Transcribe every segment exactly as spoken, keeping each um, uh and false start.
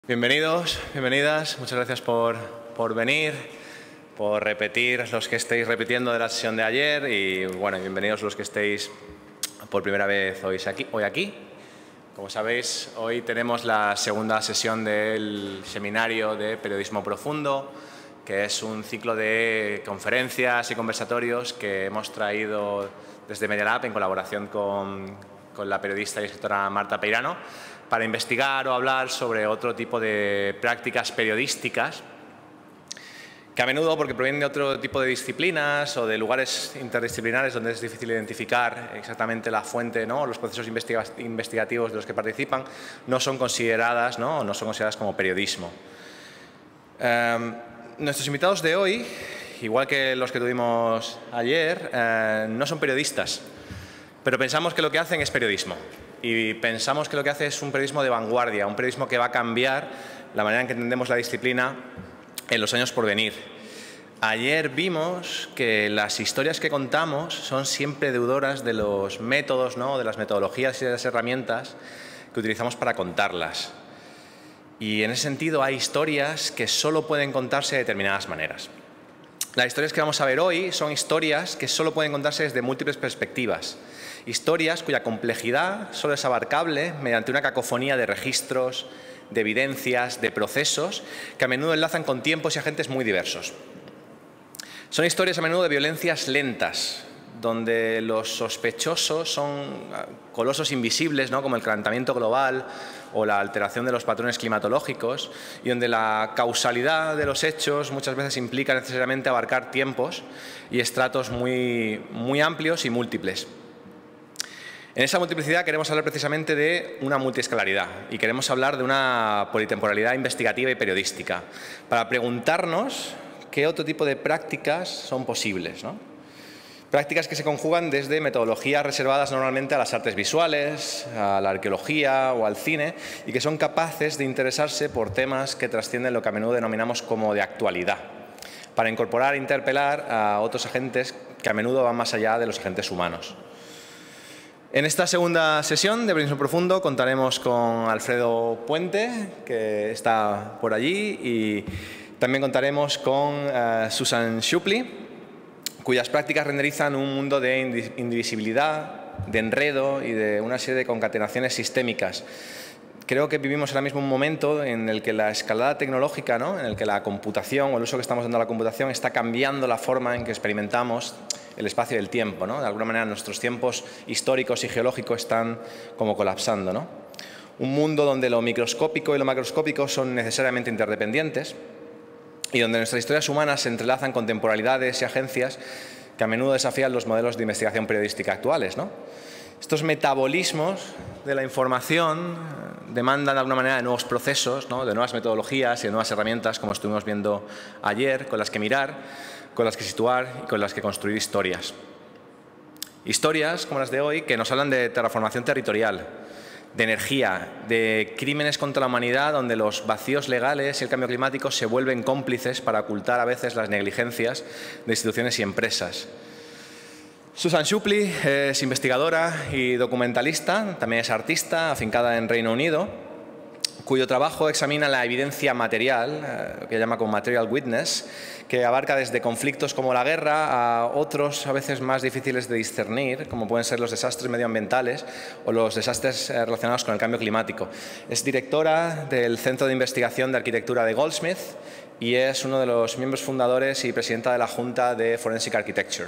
Bienvenidos, bienvenidas, muchas gracias por, por venir, por repetir los que estéis repitiendo de la sesión de ayer y bueno, bienvenidos los que estéis por primera vez hoy aquí. Hoy aquí. Como sabéis, hoy tenemos la segunda sesión del seminario de Periodismo Profundo, que es un ciclo de conferencias y conversatorios que hemos traído desde Media Lab en colaboración con, con la periodista y escritora Marta Peirano, para investigar o hablar sobre otro tipo de prácticas periodísticas que a menudo, porque provienen de otro tipo de disciplinas o de lugares interdisciplinares donde es difícil identificar exactamente la fuente, ¿no?, o los procesos investiga investigativos de los que participan, no son consideradas, ¿no?, no son consideradas como periodismo. Eh, nuestros invitados de hoy, igual que los que tuvimos ayer, eh, no son periodistas, pero pensamos que lo que hacen es periodismo. Y pensamos que lo que hace es un periodismo de vanguardia, un periodismo que va a cambiar la manera en que entendemos la disciplina en los años por venir. Ayer vimos que las historias que contamos son siempre deudoras de los métodos, ¿no?, de las metodologías y de las herramientas que utilizamos para contarlas. Y en ese sentido hay historias que solo pueden contarse de determinadas maneras. Las historias que vamos a ver hoy son historias que solo pueden contarse desde múltiples perspectivas. Historias cuya complejidad solo es abarcable mediante una cacofonía de registros, de evidencias, de procesos que a menudo enlazan con tiempos y agentes muy diversos. Son historias a menudo de violencias lentas, donde los sospechosos son colosos invisibles, ¿no?, como el calentamiento global o la alteración de los patrones climatológicos, y donde la causalidad de los hechos muchas veces implica necesariamente abarcar tiempos y estratos muy, muy amplios y múltiples. En esa multiplicidad queremos hablar precisamente de una multiescalaridad y queremos hablar de una politemporalidad investigativa y periodística para preguntarnos qué otro tipo de prácticas son posibles, ¿no? Prácticas que se conjugan desde metodologías reservadas normalmente a las artes visuales, a la arqueología o al cine y que son capaces de interesarse por temas que trascienden lo que a menudo denominamos como de actualidad, para incorporar e interpelar a otros agentes que a menudo van más allá de los agentes humanos. En esta segunda sesión de Periodismo Profundo contaremos con Alfredo Puente, que está por allí, y también contaremos con uh, Susan Shupley, cuyas prácticas renderizan un mundo de indivisibilidad, de enredo y de una serie de concatenaciones sistémicas. Creo que vivimos ahora mismo un momento en el que la escalada tecnológica, ¿no?, en el que la computación o el uso que estamos dando a la computación está cambiando la forma en que experimentamos el espacio y el tiempo, ¿no? De alguna manera nuestros tiempos históricos y geológicos están como colapsando, ¿no? Un mundo donde lo microscópico y lo macroscópico son necesariamente interdependientes y donde nuestras historias humanas se entrelazan con temporalidades y agencias que a menudo desafían los modelos de investigación periodística actuales, ¿no? Estos metabolismos de la información demandan de alguna manera de nuevos procesos, ¿no?, de nuevas metodologías y de nuevas herramientas, como estuvimos viendo ayer, con las que mirar, con las que situar y con las que construir historias. Historias como las de hoy que nos hablan de terraformación territorial, de energía, de crímenes contra la humanidad donde los vacíos legales y el cambio climático se vuelven cómplices para ocultar a veces las negligencias de instituciones y empresas. Susan Shupley es investigadora y documentalista, también es artista, afincada en Reino Unido, cuyo trabajo examina la evidencia material, que llama como material witness, que abarca desde conflictos como la guerra a otros a veces más difíciles de discernir, como pueden ser los desastres medioambientales o los desastres relacionados con el cambio climático. Es directora del Centro de Investigación de Arquitectura de Goldsmith y es uno de los miembros fundadores y presidenta de la Junta de Forensic Architecture.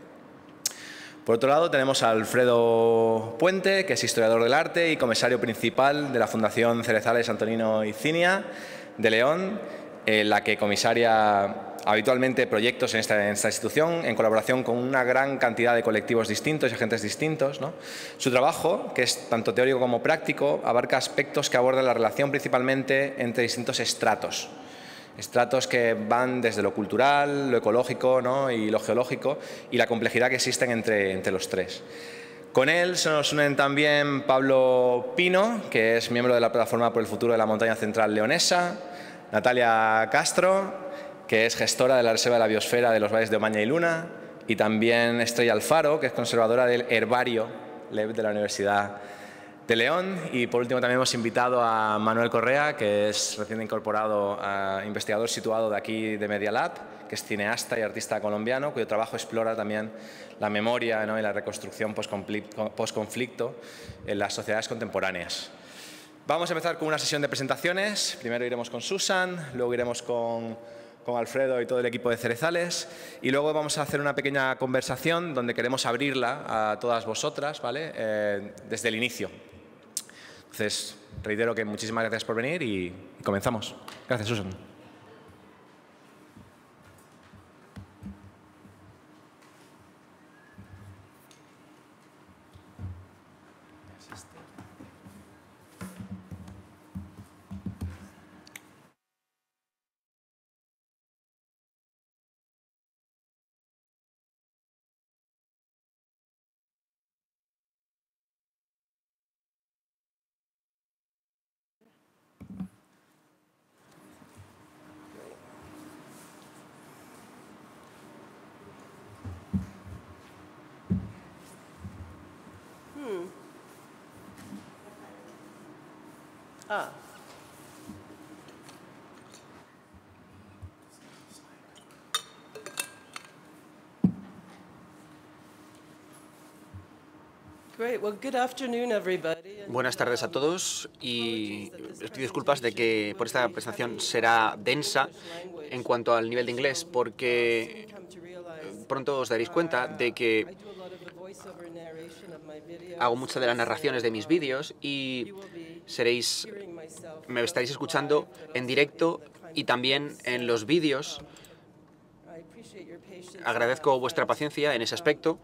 Por otro lado, tenemos a Alfredo Puente, que es historiador del arte y comisario principal de la Fundación Cerezales Antonino y Cinia de León, en la que comisaria habitualmente proyectos en esta, en esta institución, en colaboración con una gran cantidad de colectivos distintos y agentes distintos, ¿no? Su trabajo, que es tanto teórico como práctico, abarca aspectos que abordan la relación principalmente entre distintos estratos. Estratos que van desde lo cultural, lo ecológico, ¿no?, y lo geológico, y la complejidad que existen entre, entre los tres. Con él se nos unen también Pablo Pino, que es miembro de la Plataforma por el Futuro de la Montaña Central Leonesa, Natalia Castro, que es gestora de la Reserva de la Biosfera de los Valles de Omaña y Luna, y también Estrella Alfaro, que es conservadora del herbario L E B de la Universidad de León. Y por último también hemos invitado a Manuel Correa, que es recién incorporado uh, investigador situado de aquí de Media Lab, que es cineasta y artista colombiano, cuyo trabajo explora también la memoria, ¿no?, y la reconstrucción post-conflicto en las sociedades contemporáneas. Vamos a empezar con una sesión de presentaciones. Primero iremos con Susan, luego iremos con, con Alfredo y todo el equipo de Cerezales, y luego vamos a hacer una pequeña conversación donde queremos abrirla a todas vosotras, ¿vale?, eh, desde el inicio. Entonces, reitero que muchísimas gracias por venir y, y comenzamos. Gracias, Susan. Ah. Great. Well, good afternoon, everybody. Buenas tardes a todos y les pido disculpas de que por esta presentación será densa en cuanto al nivel de inglés, porque pronto os daréis cuenta de que hago muchas de las narraciones de mis vídeos y seréis, me estaréis escuchando en directo y también en los vídeos. Agradezco vuestra paciencia en ese aspecto.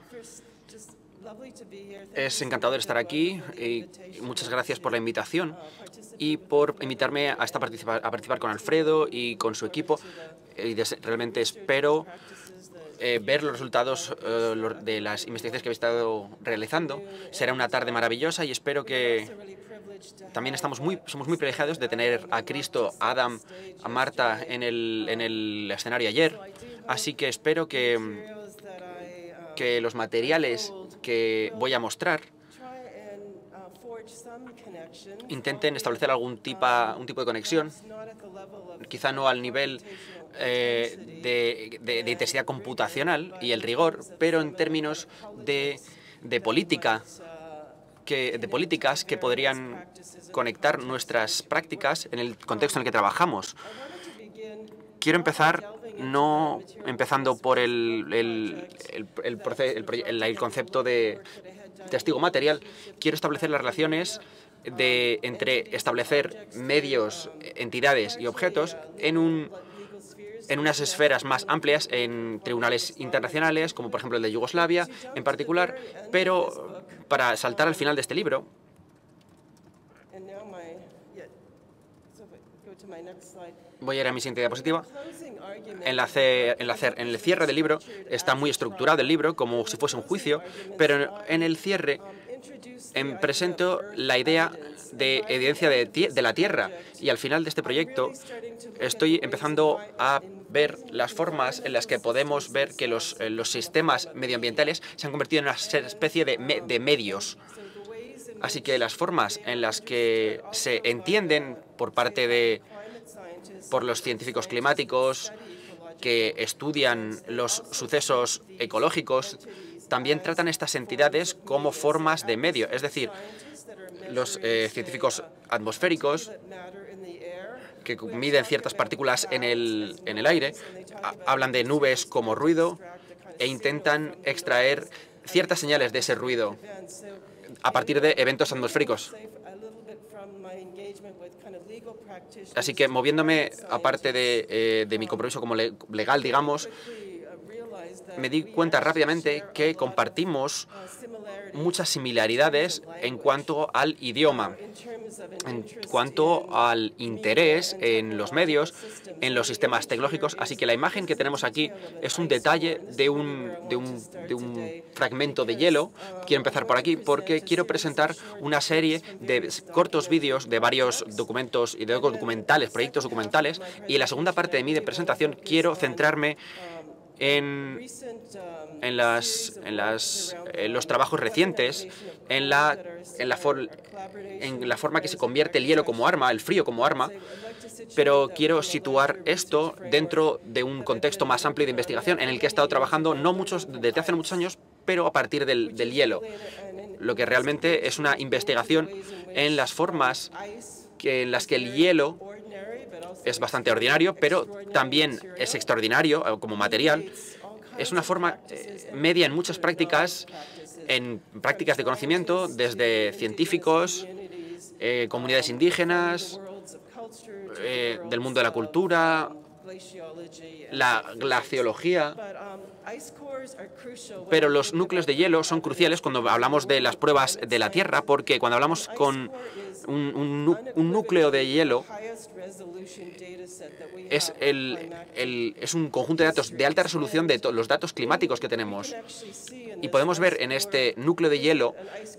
Es encantador estar aquí y muchas gracias por la invitación y por invitarme a, esta participar, a participar con Alfredo y con su equipo. Y realmente espero eh, ver los resultados eh, de las investigaciones que he estado realizando. Será una tarde maravillosa y espero que también estamos muy, somos muy privilegiados de tener a Cristo, a Adam, a Marta en el, en el escenario ayer. Así que espero que, que los materiales que voy a mostrar intenten establecer algún tipo, un tipo de conexión, quizá no al nivel eh, de, de, de intensidad computacional y el rigor, pero en términos de, de política, que, de políticas que podrían conectar nuestras prácticas en el contexto en el que trabajamos. Quiero empezar no empezando por el, el, el, el, proceso, el, el concepto de testigo material. Quiero establecer las relaciones de, entre establecer medios, entidades y objetos en, un, en unas esferas más amplias, en tribunales internacionales, como por ejemplo el de Yugoslavia en particular, pero para saltar al final de este libro, voy a ir a mi siguiente diapositiva. En, la ce, en, la ce, en el cierre del libro está muy estructurado el libro, como si fuese un juicio, pero en el cierre en presento la idea de evidencia de, de la Tierra. Y al final de este proyecto estoy empezando a ver las formas en las que podemos ver que los, los sistemas medioambientales se han convertido en una especie de, me, de medios. Así que las formas en las que se entienden por parte de por los científicos climáticos que estudian los sucesos ecológicos, también tratan estas entidades como formas de medio. Es decir, los eh, científicos atmosféricos que miden ciertas partículas en el, en el aire, hablan de nubes como ruido e intentan extraer ciertas señales de ese ruido a partir de eventos atmosféricos. Así que, moviéndome aparte de, eh, de mi compromiso como le, legal, digamos, me di cuenta rápidamente que compartimos muchas similaridades en cuanto al idioma, en cuanto al interés en los medios, en los sistemas tecnológicos. Así que la imagen que tenemos aquí es un detalle de un, de un, de un fragmento de hielo. Quiero empezar por aquí porque quiero presentar una serie de cortos vídeos de varios documentos y de documentales, proyectos documentales. Y en la segunda parte de mi presentación quiero centrarme en, en, las, en, las, en los trabajos recientes, en la, en, la for, en la forma que se convierte el hielo como arma, el frío como arma, pero quiero situar esto dentro de un contexto más amplio de investigación en el que he estado trabajando no muchos, desde hace no muchos años, pero a partir del, del hielo, lo que realmente es una investigación en las formas que, en las que el hielo es bastante ordinario, pero también es extraordinario como material. Es una forma eh, media en muchas prácticas, en prácticas de conocimiento, desde científicos, eh, comunidades indígenas, eh, del mundo de la cultura, la glaciología. Pero los núcleos de hielo son cruciales cuando hablamos de las pruebas de la Tierra, porque cuando hablamos con un, un, un núcleo de hielo, es, el, el, es un conjunto de datos de alta resolución de los datos climáticos que tenemos. Y podemos ver en este núcleo de hielo,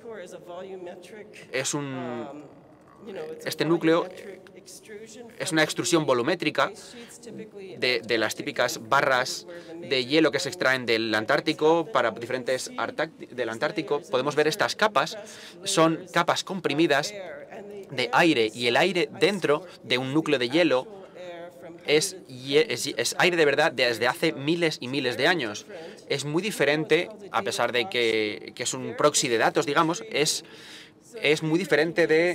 es un, este núcleo es una extrusión volumétrica de, de las típicas barras de hielo que se extraen del Antártico para diferentes del Antártico. Podemos ver estas capas, son capas comprimidas de aire, y el aire dentro de un núcleo de hielo es, es, es aire de verdad desde hace miles y miles de años. Es muy diferente, a pesar de que, que es un proxy de datos, digamos, es, es muy diferente de...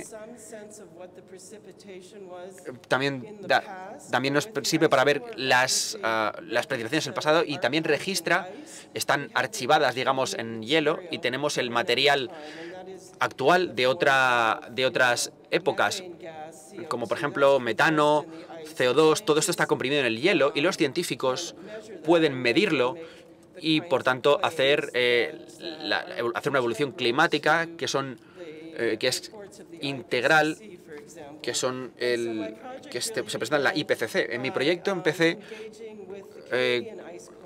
También, da, también nos sirve para ver las, uh, las precipitaciones del pasado, y también registra, están archivadas, digamos, en hielo, y tenemos el material actual de, otra, de otras épocas, como por ejemplo metano, C O dos, todo esto está comprimido en el hielo, y los científicos pueden medirlo y, por tanto, hacer, eh, la, hacer una evolución climática que, son, eh, que es integral, que son el que este, se presenta en la I P C C. En mi proyecto empecé eh,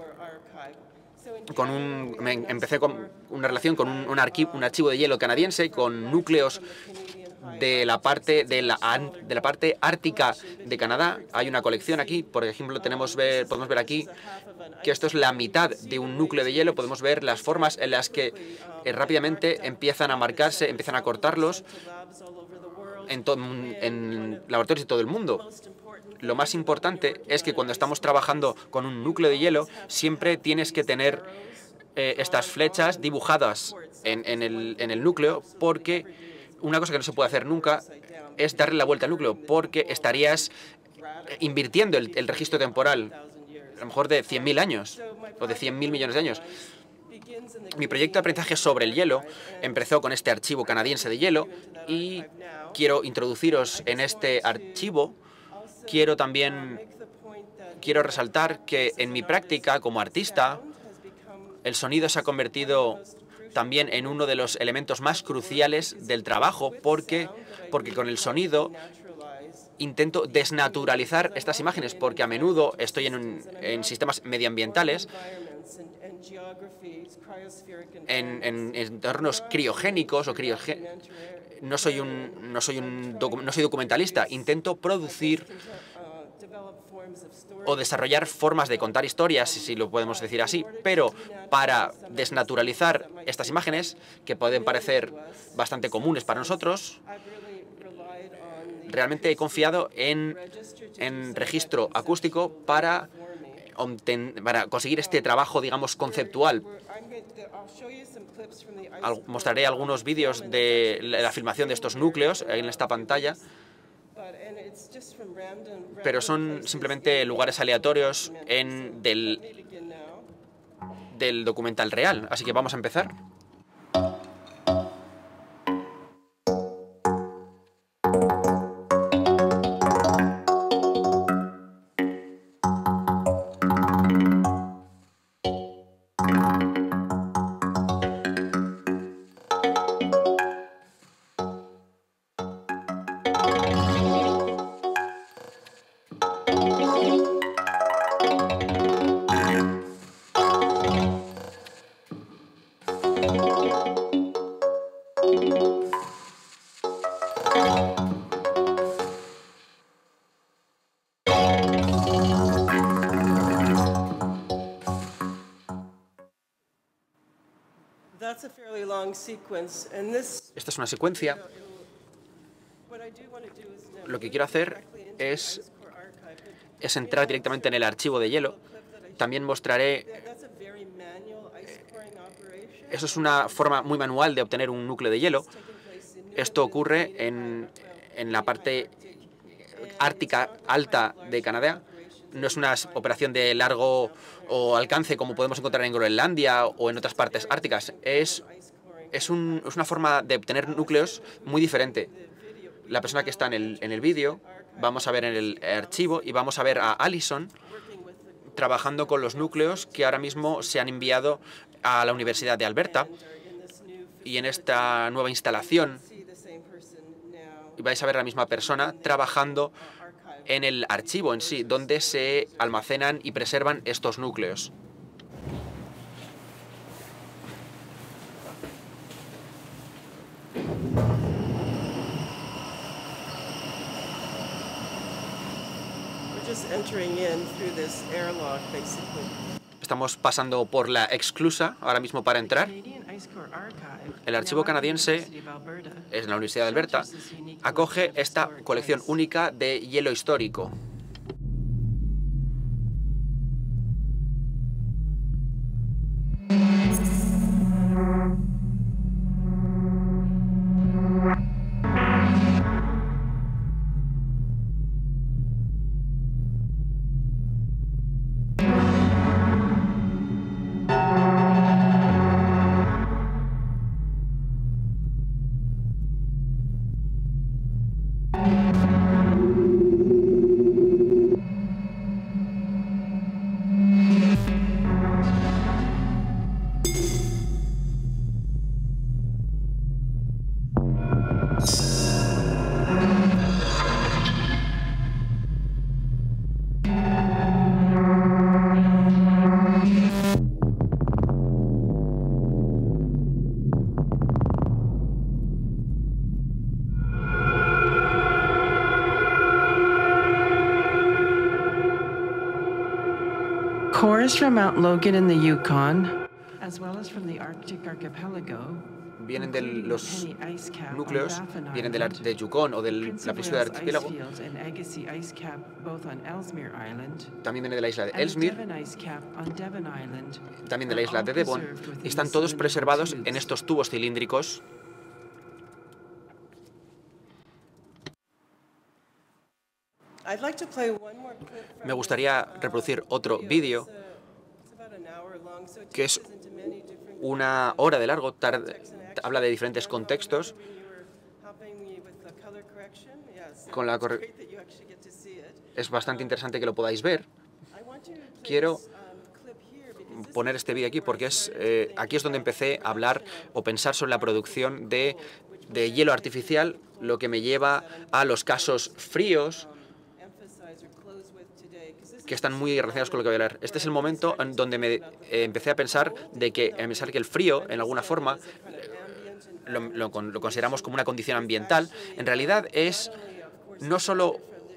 con un, me empecé con una relación con un, un, archivo, un archivo de hielo canadiense con núcleos de la parte de la, de la parte ártica de Canadá. Hay una colección aquí, por ejemplo, tenemos ver, podemos ver aquí que esto es la mitad de un núcleo de hielo. Podemos ver las formas en las que eh, rápidamente empiezan a marcarse, empiezan a cortarlos en, en laboratorios de todo el mundo. Lo más importante es que cuando estamos trabajando con un núcleo de hielo, siempre tienes que tener eh, estas flechas dibujadas en, en, el, en el núcleo, porque una cosa que no se puede hacer nunca es darle la vuelta al núcleo, porque estarías invirtiendo el, el registro temporal, a lo mejor de cien mil años o de cien mil millones de años. Mi proyecto de aprendizaje sobre el hielo empezó con este archivo canadiense de hielo, y quiero introduciros en este archivo. Quiero también quiero resaltar que en mi práctica como artista, el sonido se ha convertido también en uno de los elementos más cruciales del trabajo, porque, porque con el sonido intento desnaturalizar estas imágenes, porque a menudo estoy en, un, en sistemas medioambientales, en, en entornos criogénicos o criogé... No soy un no soy un docu... no soy documentalista. Intento producir o desarrollar formas de contar historias, si lo podemos decir así, pero para desnaturalizar estas imágenes, que pueden parecer bastante comunes para nosotros, realmente he confiado en, en registro acústico para, para conseguir este trabajo, digamos, conceptual. Al, mostraré algunos vídeos de la filmación de estos núcleos en esta pantalla, pero son simplemente lugares aleatorios en, del, del documental real. Así que vamos a empezar. that's a fairly long sequence, and this, Esta es una secuencia. what I do want to do is now Lo que quiero hacer es, ice core archive, but es entrar directamente en el archivo de hielo. También mostraré, that's a very manual ice coring operation. eso es una forma muy manual de obtener un núcleo de hielo. Esto ocurre en, en la parte ártica alta de Canadá. No es una operación de largo o alcance como podemos encontrar en Groenlandia o en otras partes árticas. Es, es, un, es una forma de obtener núcleos muy diferente. La persona que está en el, en el vídeo, vamos a ver en el archivo y vamos a ver a Alison trabajando con los núcleos que ahora mismo se han enviado a la Universidad de Alberta. Y en esta nueva instalación vais a ver a la misma persona trabajando en el archivo en sí, donde se almacenan y preservan estos núcleos. We're just entering in through this airlock, basically. Estamos pasando por la exclusa ahora mismo para entrar. El archivo canadiense, en la Universidad de Alberta, acoge esta colección única de hielo histórico. Cores from Mount Logan in the Yukon, as well as from the Arctic archipelago, Vienen de los núcleos, vienen de, la, de Yukon o de la península del archipiélago. También viene de la isla de Ellesmere, también de la isla de Devon. Están todos preservados en estos tubos cilíndricos. Me gustaría reproducir otro vídeo que es una hora de largo, tarde, habla de diferentes contextos. Con la corre es bastante interesante que lo podáis ver. Quiero poner este vídeo aquí porque es, eh, aquí es donde empecé a hablar o pensar sobre la producción de, de hielo artificial, lo que me lleva a los casos fríos, que están muy relacionados con lo que voy a hablar. Este es el momento en donde me eh, empecé a pensar de que, a pensar que el frío, en alguna forma, lo, lo, lo consideramos como una condición ambiental. En realidad es no solo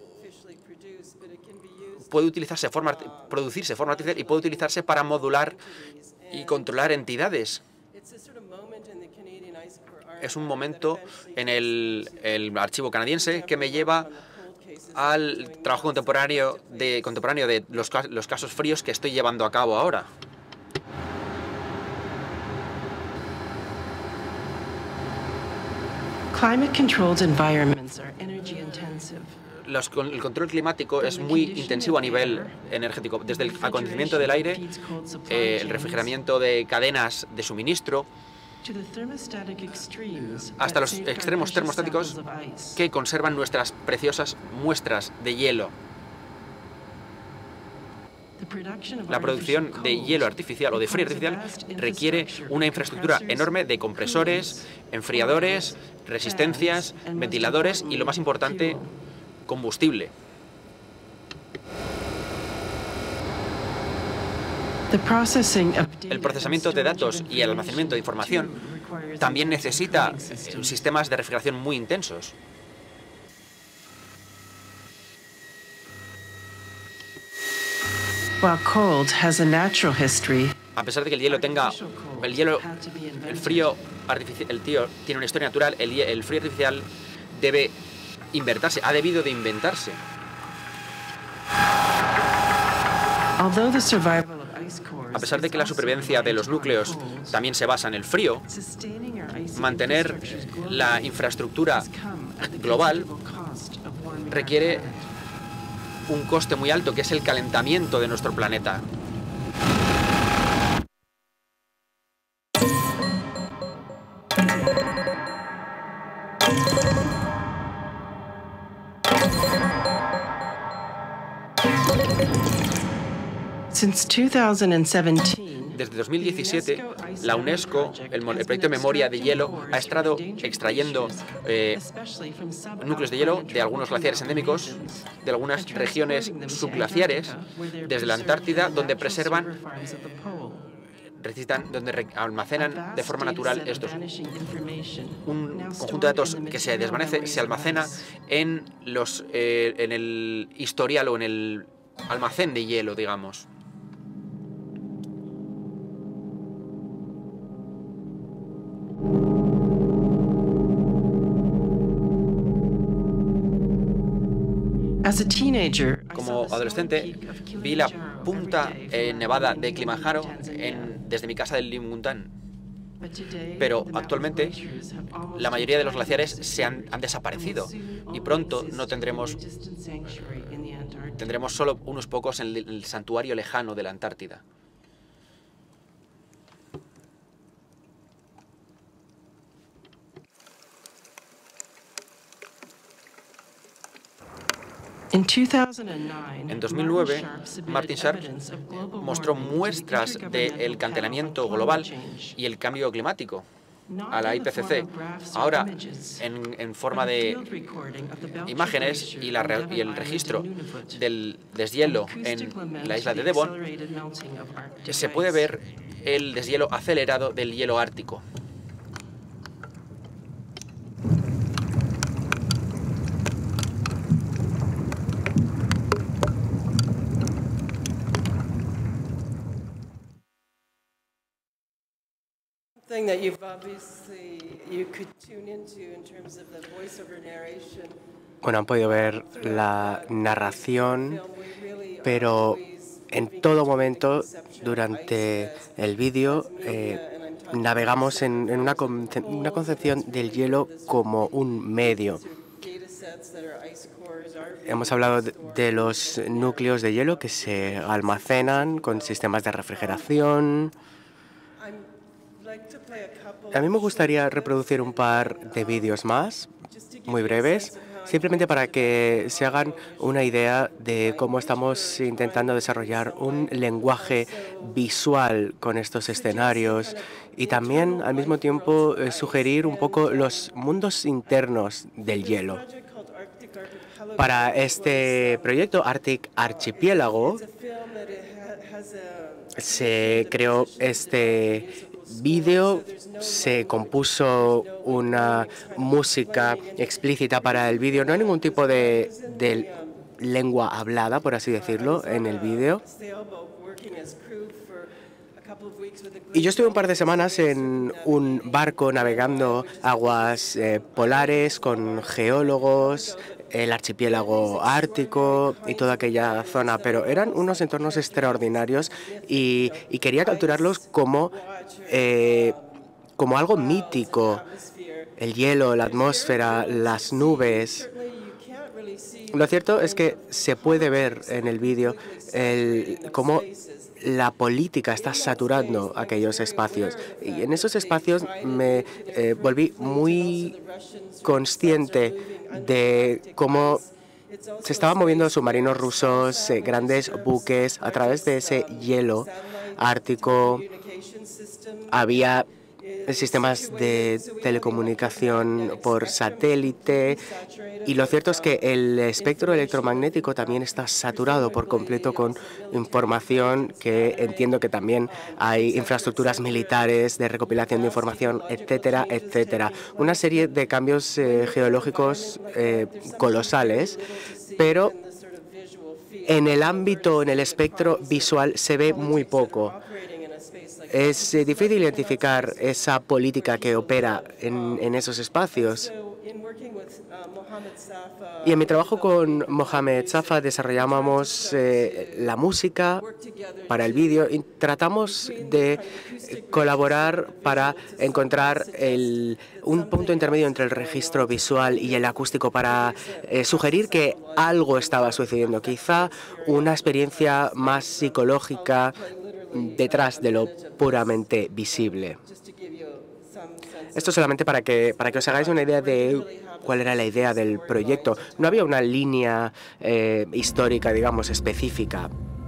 puede utilizarse forma, producirse de forma artificial y puede utilizarse para modular y controlar entidades. Es un momento en el, el archivo canadiense que me lleva al trabajo contemporáneo de, contemporáneo de los, los casos fríos que estoy llevando a cabo ahora. Climate-controlled environments are energy intensive. Los, el control climático es muy intensivo a nivel energético, desde el acondicionamiento del aire, eh, el refrigeramiento de cadenas de suministro, hasta los extremos termostáticos que conservan nuestras preciosas muestras de hielo. La producción de hielo artificial o de frío artificial requiere una infraestructura enorme de compresores, enfriadores, resistencias, ventiladores y, lo más importante, combustible. El procesamiento de datos y el almacenamiento de información también necesita sistemas de refrigeración muy intensos. A pesar de que el hielo tenga el hielo, el frío artificial, el tío tiene una historia natural, el, el frío artificial debe inventarse, ha debido de inventarse. A pesar de que la supervivencia de los núcleos también se basa en el frío, mantener la infraestructura global requiere un coste muy alto, que es el calentamiento de nuestro planeta. Desde dos mil diecisiete, la UNESCO, el, el proyecto de memoria de hielo, ha estado extrayendo eh, núcleos de hielo de algunos glaciares endémicos, de algunas regiones subglaciares, desde la Antártida, donde preservan, recitan, donde almacenan de forma natural estos. Un conjunto de datos que se desvanece, se almacena en, los, eh, en el historial o en el almacén de hielo, digamos. Como adolescente, vi la punta eh, nevada de Kilimanjaro en, desde mi casa del Limungtán. Pero actualmente la mayoría de los glaciares se han, han desaparecido y pronto no tendremos, tendremos solo unos pocos en el, el santuario lejano de la Antártida. En dos mil nueve, Martin Sharp mostró muestras del calentamiento global y el cambio climático a la I P C C, ahora en, en forma de imágenes y, la, y el registro del deshielo en la isla de Devon, se puede ver el deshielo acelerado del hielo ártico. Bueno, han podido ver la narración, pero en todo momento durante el vídeo eh, navegamos en, en una, conce una concepción del hielo como un medio. Hemos hablado de, de los núcleos de hielo que se almacenan con sistemas de refrigeración. A mí me gustaría reproducir un par de vídeos más, muy breves, simplemente para que se hagan una idea de cómo estamos intentando desarrollar un lenguaje visual con estos escenarios y también, al mismo tiempo, eh, sugerir un poco los mundos internos del hielo. Para este proyecto, Arctic Archipiélago, se creó este vídeo, se compuso una música explícita para el vídeo. No hay ningún tipo de, de lengua hablada, por así decirlo, en el vídeo. Y yo estuve un par de semanas en un barco navegando aguas eh, polares con geólogos, el archipiélago ártico y toda aquella zona, pero eran unos entornos extraordinarios y, y quería capturarlos como, eh, como algo mítico. El hielo, la atmósfera, las nubes. Lo cierto es que se puede ver en el vídeo el, cómo la política está saturando aquellos espacios. Y en esos espacios me eh, volví muy consciente de cómo se estaban moviendo submarinos rusos, eh, grandes buques, a través de ese hielo ártico. Había sistemas de telecomunicación por satélite y lo cierto es que el espectro electromagnético también está saturado por completo con información, que entiendo que también hay infraestructuras militares de recopilación de información, etcétera, etcétera. Una serie de cambios eh, geológicos eh, colosales, pero en el ámbito, en el espectro visual se ve muy poco. Es eh, difícil identificar esa política que opera en, en esos espacios. Y en mi trabajo con Mohamed Safa desarrollamos eh, la música para el vídeo y tratamos de colaborar para encontrar el, un punto intermedio entre el registro visual y el acústico para eh, sugerir que algo estaba sucediendo, quizá una experiencia más psicológica detrás de lo puramente visible. Esto solamente para que, para que os hagáis una idea de cuál era la idea del proyecto. No había una línea eh, histórica, digamos, específica.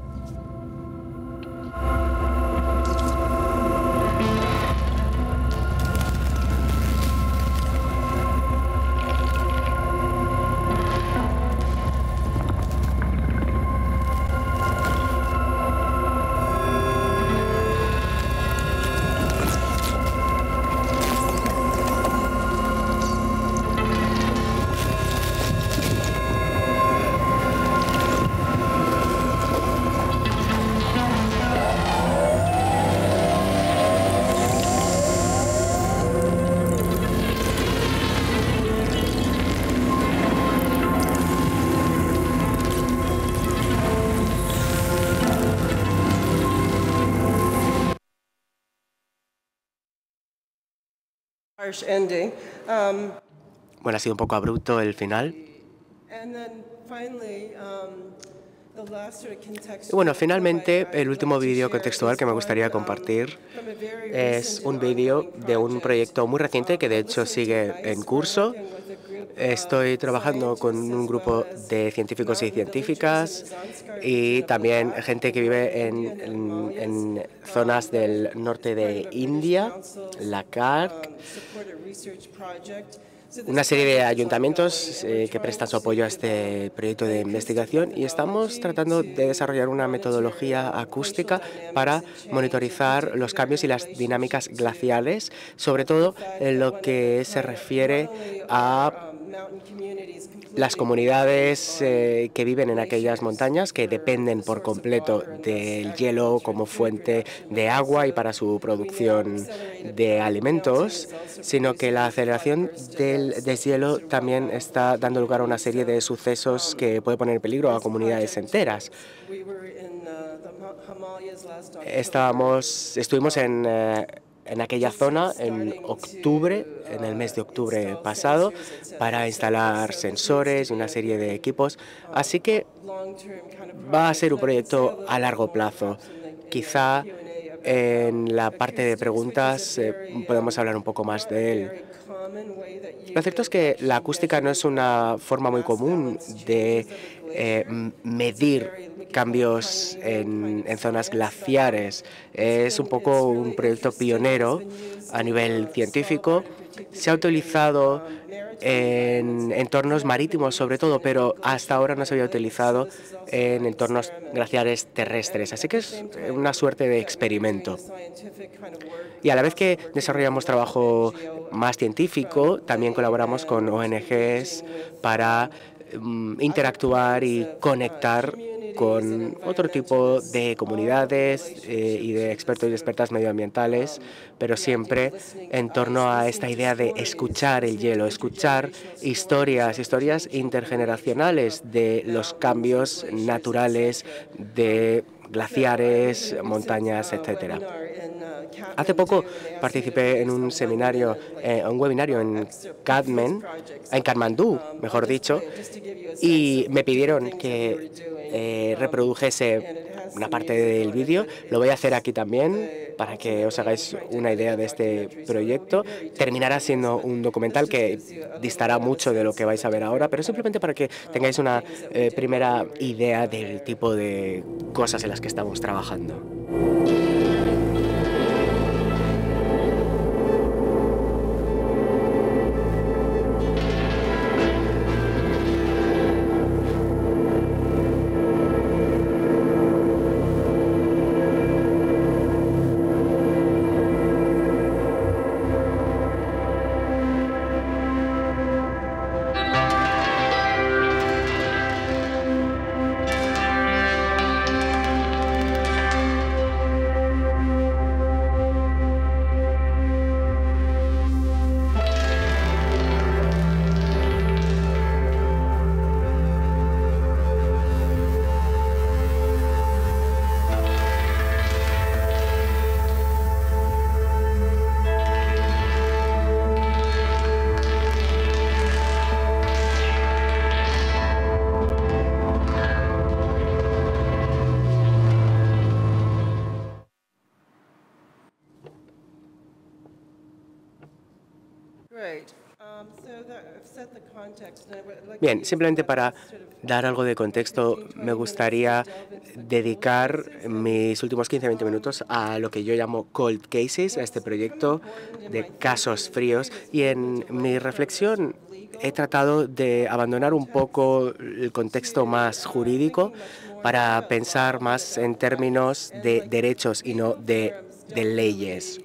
Bueno, ha sido un poco abrupto el final. Y bueno, finalmente, el último vídeo contextual que me gustaría compartir es un vídeo de un proyecto muy reciente que de hecho sigue en curso. Estoy trabajando con un grupo de científicos y científicas y también gente que vive en, en, en zonas del norte de India, la C A R C, una serie de ayuntamientos eh, que prestan su apoyo a este proyecto de investigación y estamos tratando de desarrollar una metodología acústica para monitorizar los cambios y las dinámicas glaciales, sobre todo en lo que se refiere a las comunidades eh, que viven en aquellas montañas que dependen por completo del hielo como fuente de agua y para su producción de alimentos, sino que la aceleración del deshielo también está dando lugar a una serie de sucesos que puede poner en peligro a comunidades enteras. Estábamos, estuvimos en... Eh, en aquella zona en octubre, en el mes de octubre pasado, para instalar sensores y una serie de equipos. Así que va a ser un proyecto a largo plazo. Quizá en la parte de preguntas eh, podemos hablar un poco más de él. Lo cierto es que la acústica no es una forma muy común de eh, medir cambios en, en zonas glaciares. Es un poco un proyecto pionero a nivel científico. Se ha utilizado en entornos marítimos sobre todo, pero hasta ahora no se había utilizado en entornos glaciares terrestres. Así que es una suerte de experimento. Y a la vez que desarrollamos trabajo más científico, también colaboramos con O N Ges para um, interactuar y conectar con otro tipo de comunidades eh, y de expertos y expertas medioambientales, pero siempre en torno a esta idea de escuchar el hielo, escuchar historias, historias intergeneracionales de los cambios naturales de glaciares, montañas, etcétera. Hace poco participé en un seminario, eh, un webinario en Kadmen, en Katmandú, mejor dicho, y me pidieron que eh, reprodujese una parte del vídeo. Lo voy a hacer aquí también para que os hagáis una idea de este proyecto. Terminará siendo un documental que distará mucho de lo que vais a ver ahora, pero simplemente para que tengáis una eh, primera idea del tipo de cosas en las que estamos trabajando. Bien, simplemente para dar algo de contexto, me gustaría dedicar mis últimos quince a veinte minutos a lo que yo llamo cold cases, a este proyecto de casos fríos. Y en mi reflexión he tratado de abandonar un poco el contexto más jurídico para pensar más en términos de derechos y no de, de leyes.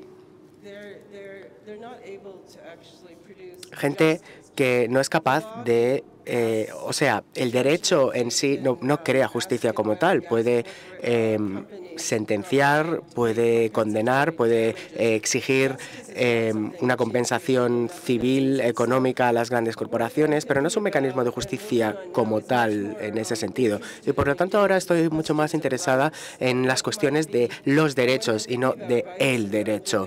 Gente que no es capaz de, eh, o sea, el derecho en sí no, no crea justicia como tal. Puede eh, sentenciar, puede condenar, puede eh, exigir eh, una compensación civil, económica a las grandes corporaciones, pero no es un mecanismo de justicia como tal en ese sentido. Y por lo tanto ahora estoy mucho más interesada en las cuestiones de los derechos y no de el derecho.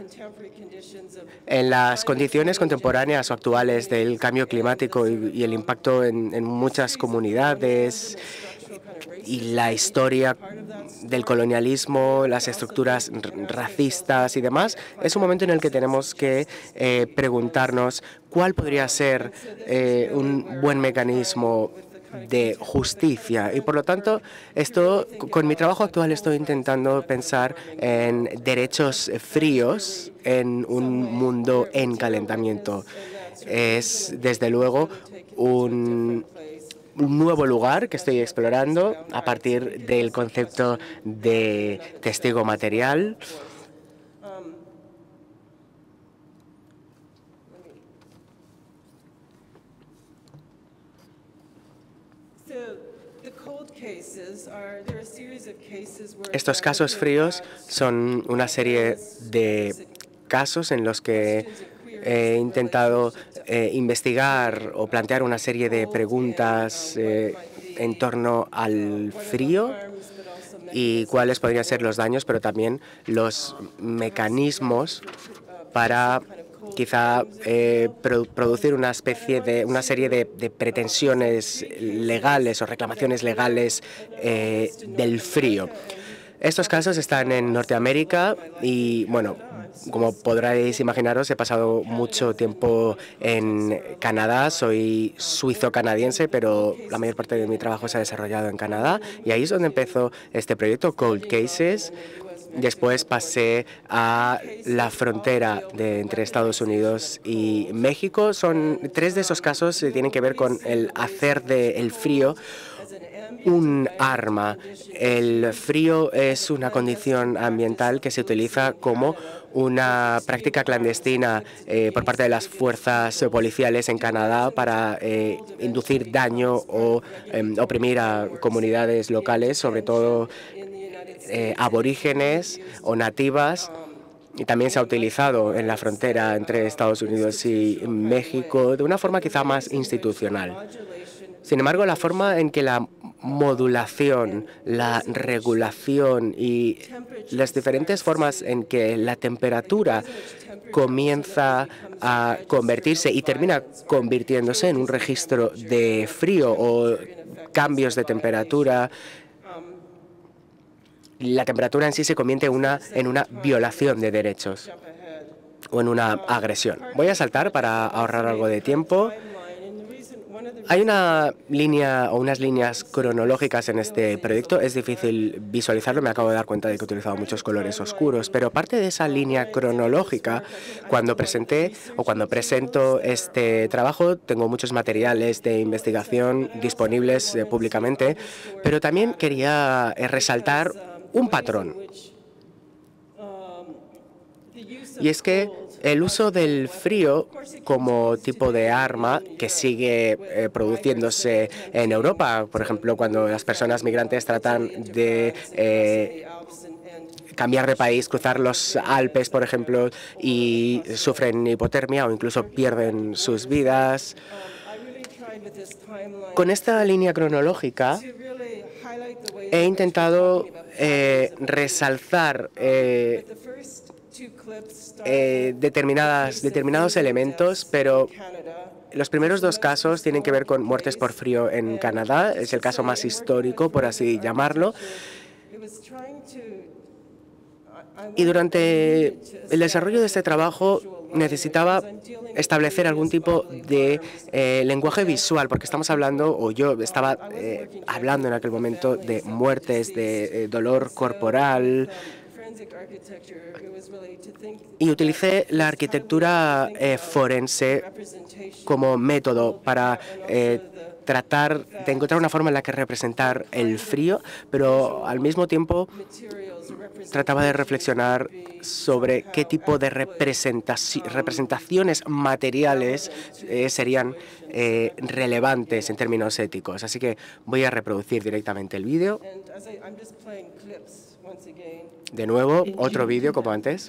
En las condiciones contemporáneas o actuales del cambio climático y, y el impacto en, en muchas comunidades y la historia del colonialismo, las estructuras racistas y demás, es un momento en el que tenemos que eh, preguntarnos cuál podría ser eh, un buen mecanismo de justicia. Y por lo tanto, esto, con mi trabajo actual estoy intentando pensar en derechos fríos en un mundo en calentamiento. Es, desde luego, un, un nuevo lugar que estoy explorando a partir del concepto de testigo material. Estos casos fríos son una serie de casos en los que he intentado eh, investigar o plantear una serie de preguntas eh, en torno al frío y cuáles podrían ser los daños, pero también los mecanismos para quizá eh, produ producir una especie de una serie de, de pretensiones legales o reclamaciones legales eh, del frío. Estos casos están en Norteamérica y, bueno, como podréis imaginaros, he pasado mucho tiempo en Canadá. Soy suizo-canadiense, pero la mayor parte de mi trabajo se ha desarrollado en Canadá. Y ahí es donde empezó este proyecto, Cold Cases. Después pasé a la frontera de, entre Estados Unidos y México. Son tres de esos casos que tienen que ver con el hacer del frío un arma. El frío es una condición ambiental que se utiliza como una práctica clandestina eh, por parte de las fuerzas policiales en Canadá para eh, inducir daño o eh, oprimir a comunidades locales, sobre todo eh, aborígenes o nativas. Y también se ha utilizado en la frontera entre Estados Unidos y México de una forma quizá más institucional. Sin embargo, la forma en que la modulación, la regulación y las diferentes formas en que la temperatura comienza a convertirse y termina convirtiéndose en un registro de frío o cambios de temperatura, la temperatura en sí se convierte una, en una violación de derechos o en una agresión. Voy a saltar para ahorrar algo de tiempo. Hay una línea o unas líneas cronológicas en este proyecto. Es difícil visualizarlo, me acabo de dar cuenta de que he utilizado muchos colores oscuros, pero parte de esa línea cronológica, cuando presenté o cuando presento este trabajo, tengo muchos materiales de investigación disponibles eh, públicamente, pero también quería eh, resaltar un patrón. Y es que el uso del frío como tipo de arma que sigue eh, produciéndose en Europa, por ejemplo, cuando las personas migrantes tratan de eh, cambiar de país, cruzar los Alpes, por ejemplo, y sufren hipotermia o incluso pierden sus vidas. Con esta línea cronológica he intentado eh, resaltar eh, Eh, determinadas, determinados elementos, pero los primeros dos casos tienen que ver con muertes por frío en Canadá. Es el caso más histórico, por así llamarlo. Y durante el desarrollo de este trabajo necesitaba establecer algún tipo de eh, lenguaje visual, porque estamos hablando, o yo estaba eh, hablando en aquel momento de muertes, de eh, dolor corporal, y utilicé la arquitectura eh, forense como método para eh, tratar de encontrar una forma en la que representar el frío, pero al mismo tiempo trataba de reflexionar sobre qué tipo de representaci- representaciones materiales eh, serían eh, relevantes en términos éticos. Así que voy a reproducir directamente el vídeo. De nuevo, otro vídeo como antes.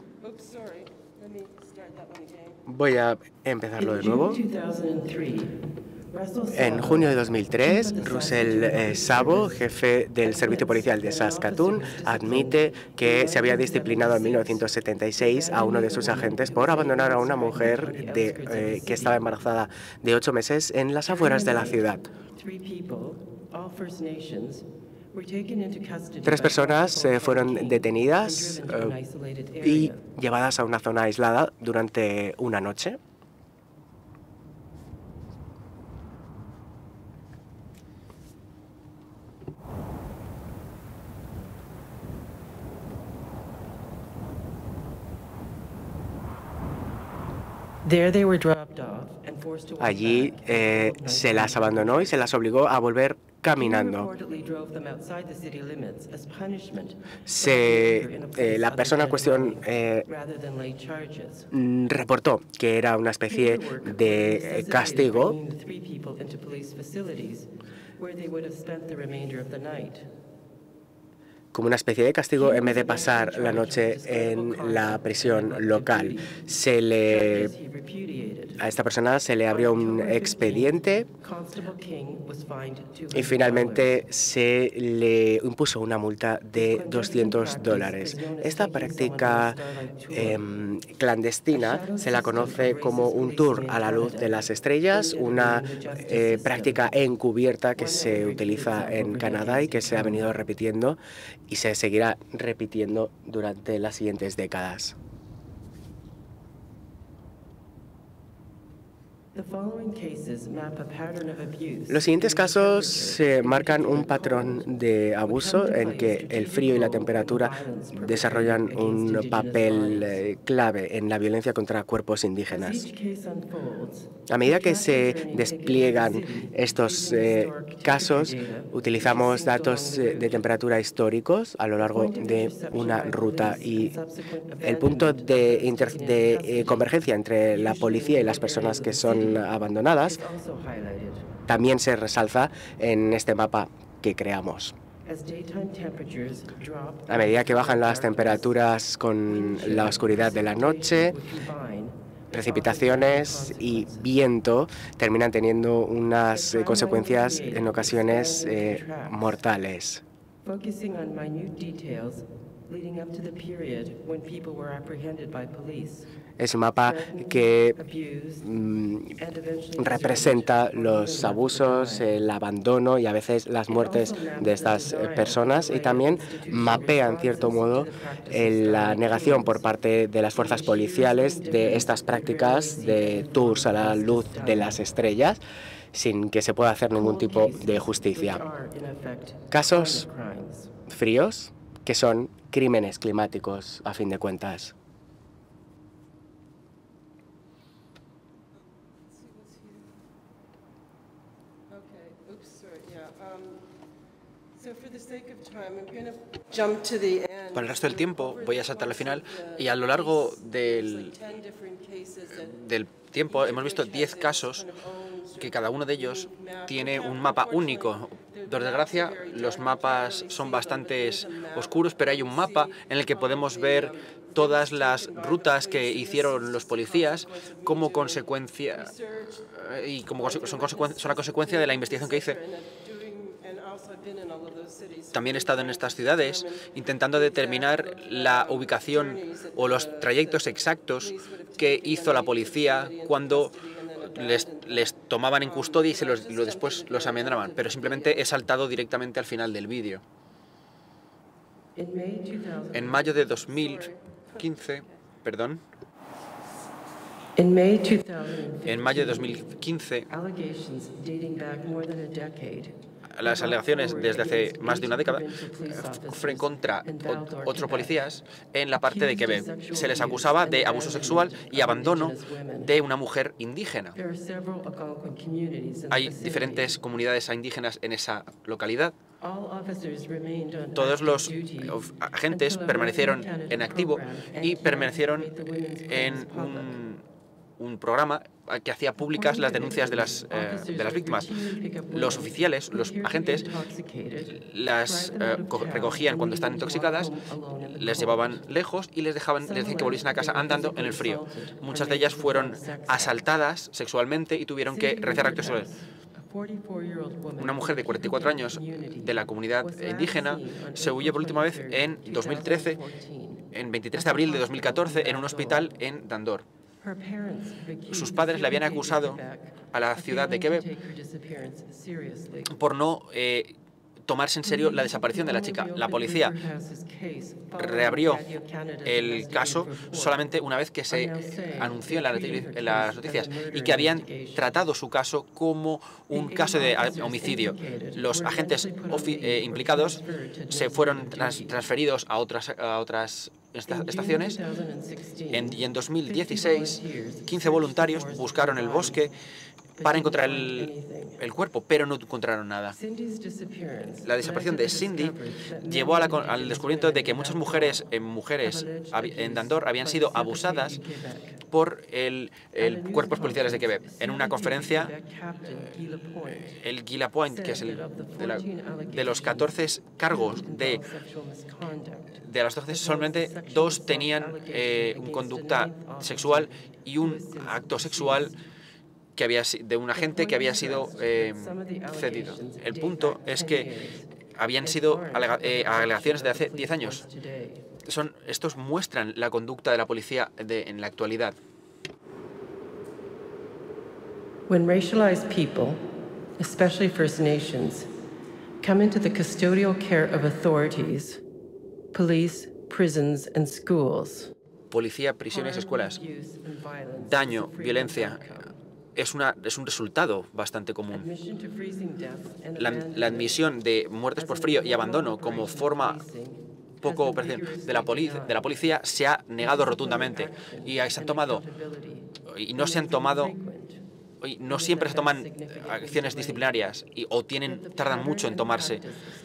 Voy a empezarlo de nuevo. En junio de dos mil tres, Russell eh, Sabo, jefe del Servicio Policial de Saskatoon, admite que se había disciplinado en mil novecientos setenta y seis a uno de sus agentes por abandonar a una mujer de, eh, que estaba embarazada de ocho meses en las afueras de la ciudad. Tres personas eh, fueron detenidas eh, y llevadas a una zona aislada durante una noche. Allí eh, se las abandonó y se las obligó a volver caminando. Se, eh, la persona en cuestión eh, reportó que era una especie de eh, castigo como una especie de castigo en vez de pasar la noche en la prisión local. Se le, a esta persona se le abrió un expediente y finalmente se le impuso una multa de doscientos dólares. Esta práctica eh, clandestina se la conoce como un tour a la luz de las estrellas, una eh, práctica encubierta que se utiliza en Canadá y que se ha venido repitiendo y se seguirá repitiendo durante las siguientes décadas. Los siguientes casos eh, marcan un patrón de abuso en que el frío y la temperatura desarrollan un papel eh, clave en la violencia contra cuerpos indígenas. A medida que se despliegan estos eh, casos, utilizamos datos eh, de temperatura históricos a lo largo de una ruta y el punto de, inter de eh, convergencia entre la policía y las personas que son abandonadas también se resalza en este mapa que creamos. A medida que bajan las temperaturas con la oscuridad de la noche, precipitaciones y viento terminan teniendo unas eh, consecuencias en ocasiones eh, mortales. Es un mapa que mm, representa los abusos, el abandono y a veces las muertes de estas eh, personas y también mapea en cierto modo eh, la negación por parte de las fuerzas policiales de estas prácticas de tours a la luz de las estrellas sin que se pueda hacer ningún tipo de justicia. Casos fríos que son crímenes climáticos a fin de cuentas. Para el resto del tiempo voy a saltar al final y a lo largo del, del tiempo hemos visto diez casos que cada uno de ellos tiene un mapa único. Por desgracia, los mapas son bastante oscuros, pero hay un mapa en el que podemos ver todas las rutas que hicieron los policías como consecuencia y como son, son la consecuencia de la investigación que hice. También he estado en estas ciudades intentando determinar la ubicación o los trayectos exactos que hizo la policía cuando les, les tomaban en custodia y se los, lo, después los amendraban, pero simplemente he saltado directamente al final del vídeo. En mayo de dos mil quince, perdón, In May two thousand fifteen, En mayo de dos mil quince, allegations dating back more than a decade las alegaciones desde hace más de una década fueron contra otros policías en la parte de Quebec. Se les acusaba de abuso sexual y abandono de una mujer indígena. Hay diferentes comunidades indígenas en esa localidad. Todos los agentes permanecieron en activo y permanecieron en un, un programa que hacía públicas las denuncias de las, eh, de las víctimas. Los oficiales, los agentes, las eh, recogían cuando están intoxicadas, les llevaban lejos y les dejaban, les decían que volviesen a casa andando en el frío. Muchas de ellas fueron asaltadas sexualmente y tuvieron que realizar actos sexuales. Una mujer de cuarenta y cuatro años de la comunidad indígena se huyó por última vez en dos mil trece, en veintitrés de abril de dos mil catorce, en un hospital en Dandor. Sus padres le habían acusado a la ciudad de Quebec por no eh, tomarse en serio la desaparición de la chica. La policía reabrió el caso solamente una vez que se anunció en, la, en las noticias y que habían tratado su caso como un caso de homicidio. Los agentes eh, implicados se fueron trans, transferidos a otras, a otras estaciones en, y en dos mil dieciséis quince voluntarios buscaron el bosque para encontrar el, el cuerpo, pero no encontraron nada. La desaparición de Cindy llevó a la, al descubrimiento de que muchas mujeres, eh, mujeres en Dandor habían sido abusadas por el, el cuerpos policiales de Quebec. En una conferencia, el Guy Lapointe, que es el de, la, de los catorce cargos de, de los catorce, solamente dos tenían eh, una conducta sexual y un acto sexual que había de un agente que había sido eh, cedido. El punto es que habían sido alega, eh, alegaciones de hace diez años. Son, estos muestran la conducta de la policía de, en la actualidad. When racialized people, especially First Nations, come into the custodial care of authorities, police, prisons and schools, policía, prisiones, escuelas, daño, violencia, es, una, es un resultado bastante común. La, la admisión de muertes por frío y abandono como forma poco de la, de la policía se ha negado rotundamente y se han tomado y no se han tomado y no siempre se toman acciones disciplinarias y, o tienen tardan mucho en tomarse.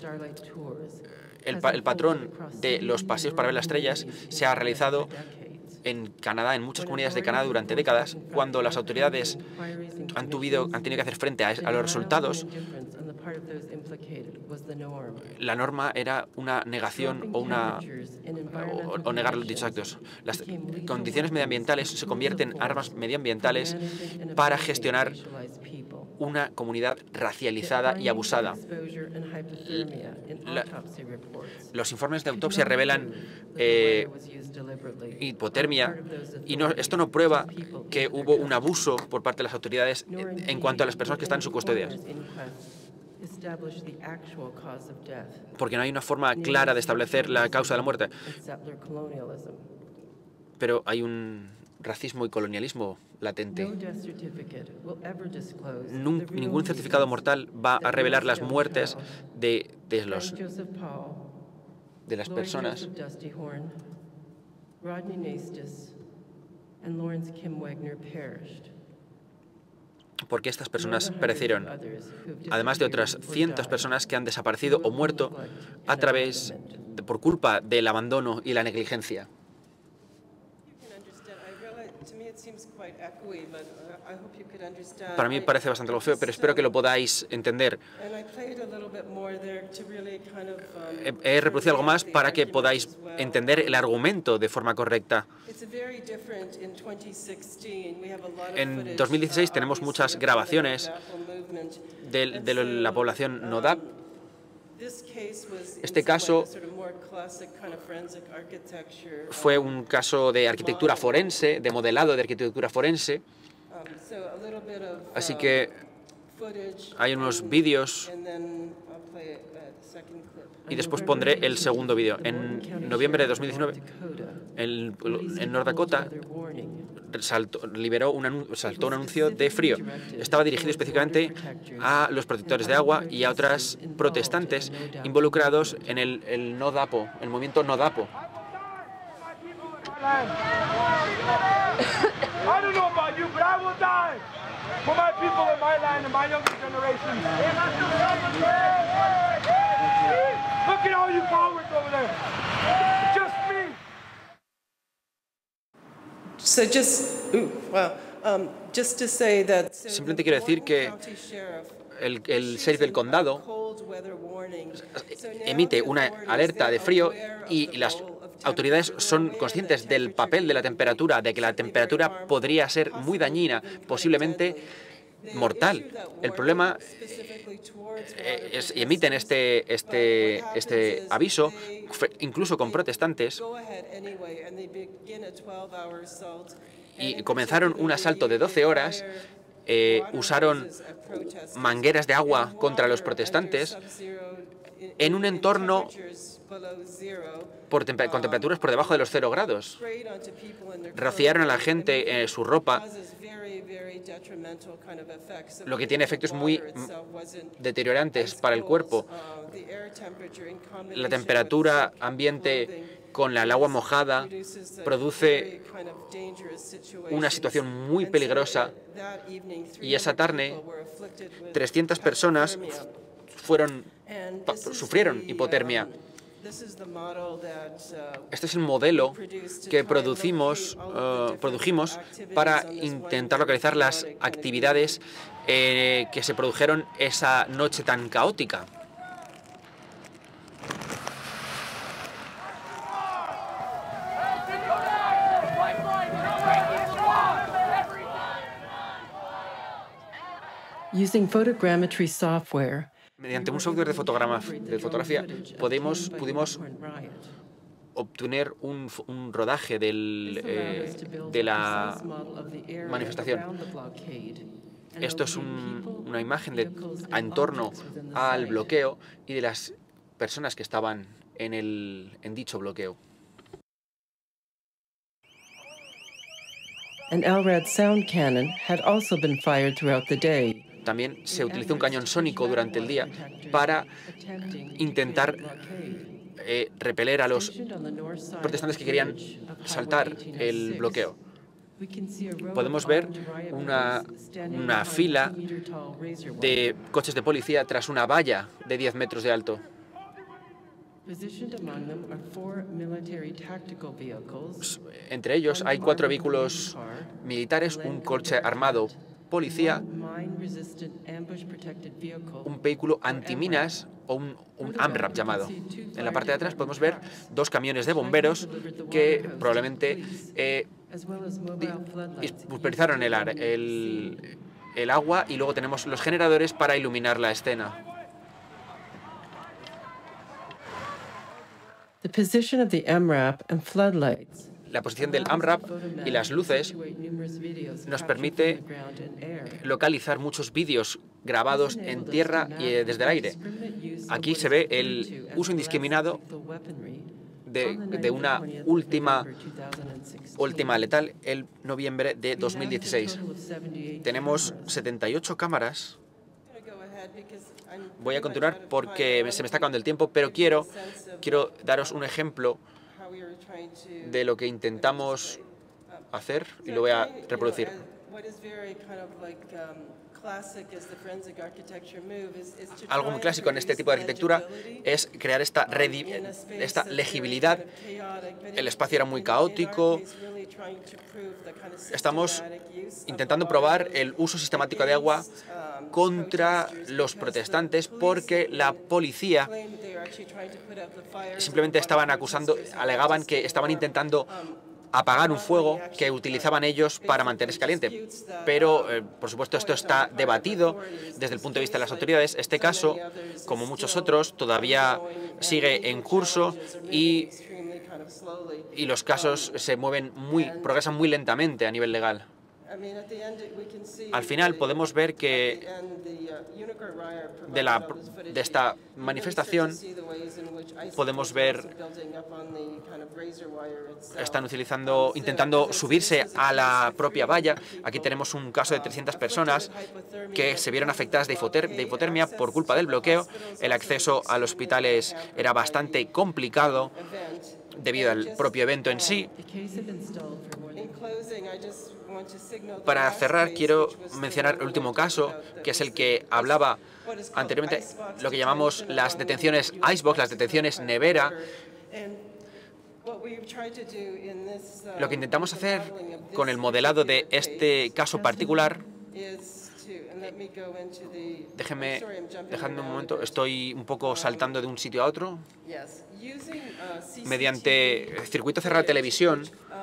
El, el patrón de los paseos para ver las estrellas se ha realizado en Canadá, en muchas comunidades de Canadá durante décadas, cuando las autoridades han, tuvido, han tenido que hacer frente a, a los resultados. La norma era una negación o, una, o, o negar dichos actos. Las condiciones medioambientales se convierten en armas medioambientales para gestionar una comunidad racializada y abusada. La, los informes de autopsia revelan eh, hipotermia y no, esto no prueba que hubo un abuso por parte de las autoridades en cuanto a las personas que están en su custodia. Porque no hay una forma clara de establecer la causa de la muerte. Pero hay un racismo y colonialismo latente. Nun, ningún certificado mortal va a revelar las muertes de, de, los, de las personas porque estas personas perecieron, además de otras cientos personas que han desaparecido o muerto a través de, por culpa del abandono y la negligencia. Para mí parece bastante lo feo, pero espero que lo podáis entender. He, he reproducido algo más para que podáis entender el argumento de forma correcta. En dos mil dieciséis tenemos muchas grabaciones de, de la población Nodab. Este caso fue un caso de arquitectura forense, de modelado de arquitectura forense. Así que hay unos vídeos y después pondré el segundo vídeo. En noviembre de dos mil diecinueve, en, en North Dakota, saltó, liberó un, anun saltó un anuncio de frío. Estaba dirigido específicamente a los protectores de agua y a otras protestantes involucrados en el, el No Dapo, el movimiento No Dapo. So just, ooh, wow. Um, just to say that Simplemente quiero decir que el, el sheriff del condado emite una alerta de frío y las autoridades son conscientes del papel de la temperatura, de que la temperatura podría ser muy dañina, posiblemente mortal. El problema es, y emiten este, este, este aviso, incluso con protestantes, y comenzaron un asalto de doce horas. Eh, usaron mangueras de agua contra los protestantes en un entorno por temper con temperaturas por debajo de los cero grados. Rociaron a la gente eh, su ropa, lo que tiene efectos muy deteriorantes para el cuerpo. La temperatura ambiente con el agua mojada produce una situación muy peligrosa, y esa tarde trescientas personas fueron, sufrieron hipotermia. Este es el modelo que producimos, uh, produjimos para intentar localizar las actividades eh, que se produjeron esa noche tan caótica. using photogrammetry software, mediante un software de, fotograma, de fotografía podemos, pudimos obtener un, un rodaje del, eh, de la manifestación. Esto es un, una imagen de, en torno al bloqueo y de las personas que estaban en, el, en dicho bloqueo. An L R A D sound cannon had also been fired throughout the day. También se utilizó un cañón sónico durante el día para intentar eh, repeler a los protestantes que querían saltar el bloqueo. Podemos ver una, una fila de coches de policía tras una valla de diez metros de alto. Entre ellos hay cuatro vehículos militares, un coche armado policía, un vehículo antiminas o un, un AMRAP llamado. En la parte de atrás podemos ver dos camiones de bomberos que probablemente eh, pulverizaron el, el, el agua, y luego tenemos los generadores para iluminar la escena. The position of the M RAP and floodlights La posición del AMRAP y las luces nos permite localizar muchos vídeos grabados en tierra y desde el aire. Aquí se ve el uso indiscriminado de, de una última, última letal el noviembre de dos mil dieciséis. Tenemos setenta y ocho cámaras. Voy a continuar porque se me está acabando el tiempo, pero quiero, quiero daros un ejemplo de lo que intentamos hacer y lo voy a reproducir. Algo muy clásico en este tipo de arquitectura es crear esta, esta legibilidad. El espacio era muy caótico. Estamos intentando probar el uso sistemático de agua contra los protestantes porque la policía simplemente estaban acusando, alegaban que estaban intentando apagar un fuego que utilizaban ellos para mantenerse caliente. Pero, eh, por supuesto, esto está debatido desde el punto de vista de las autoridades. Este caso, como muchos otros, todavía sigue en curso y, y los casos se mueven muy, progresan muy lentamente a nivel legal. Al final podemos ver que de, la, de esta manifestación podemos ver están utilizando, intentando subirse a la propia valla. Aquí tenemos un caso de trescientas personas que se vieron afectadas de, hipoter de hipotermia por culpa del bloqueo. El acceso a los hospitales era bastante complicado debido al propio evento en sí. Para cerrar, quiero mencionar el último caso, que es el que hablaba anteriormente, lo que llamamos las detenciones Icebox, las detenciones nevera. Lo que intentamos hacer con el modelado de este caso particular, déjenme, dejadme un momento, estoy un poco saltando de un sitio a otro. Mediante circuito cerrado de televisión,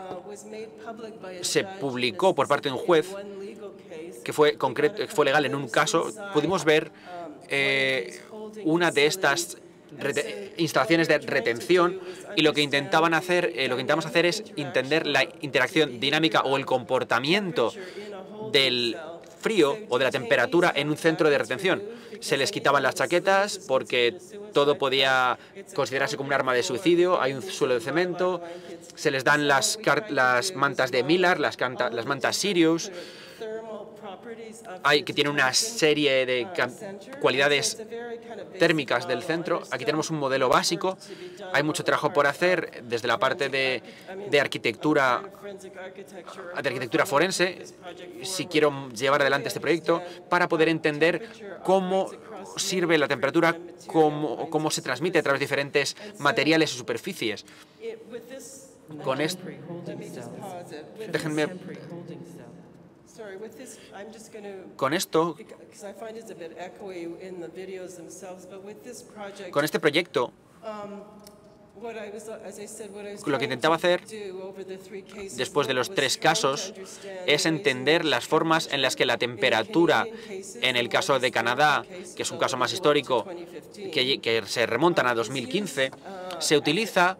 se publicó por parte de un juez que fue, concreto, fue legal en un caso. Pudimos ver eh, una de estas instalaciones de retención y lo que intentaban hacer, eh, lo que intentamos hacer es entender la interacción dinámica o el comportamiento del frío o de la temperatura en un centro de retención. Se les quitaban las chaquetas porque todo podía considerarse como un arma de suicidio. Hay un suelo de cemento. Se les dan las, las mantas de Millar, las, las mantas Sirius, hay, que tienen una serie de cualidades térmicas del centro. Aquí tenemos un modelo básico. Hay mucho trabajo por hacer desde la parte de, de, arquitectura, de arquitectura forense, si quiero llevar adelante este proyecto, para poder entender cómo sirve la temperatura, cómo, cómo se transmite a través de diferentes materiales y superficies. Con esto, déjenme... Con esto, con este proyecto, lo que intentaba hacer después de los tres casos es entender las formas en las que la temperatura, en el caso de Canadá, que es un caso más histórico, que, que se remontan a dos mil quince, se utiliza.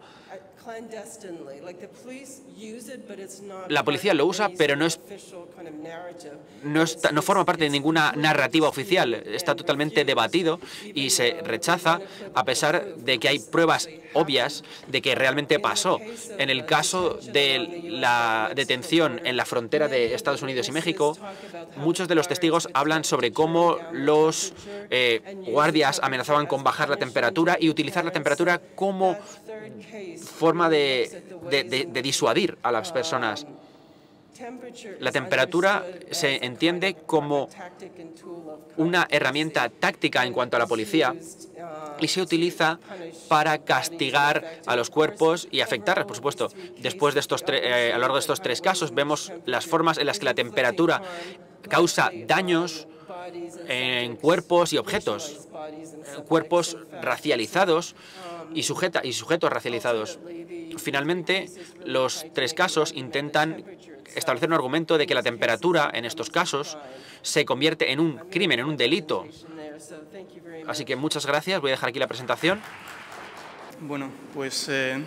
La policía lo usa, pero no es, no, está, no forma parte de ninguna narrativa oficial. Está totalmente debatido y se rechaza, a pesar de que hay pruebas obvias de que realmente pasó. En el caso de la detención en la frontera de Estados Unidos y México, muchos de los testigos hablan sobre cómo los eh, guardias amenazaban con bajar la temperatura y utilizar la temperatura como forma de, de, de, de disuadir a las personas. La temperatura se entiende como una herramienta táctica en cuanto a la policía y se utiliza para castigar a los cuerpos y afectarlos, por supuesto. Después de estos eh, a lo largo de estos tres casos vemos las formas en las que la temperatura causa daños en cuerpos y objetos, cuerpos racializados y, sujeta, y sujetos racializados. Finalmente, los tres casos intentan establecer un argumento de que la temperatura, en estos casos, se convierte en un crimen, en un delito. Así que muchas gracias. Voy a dejar aquí la presentación. Bueno, pues eh,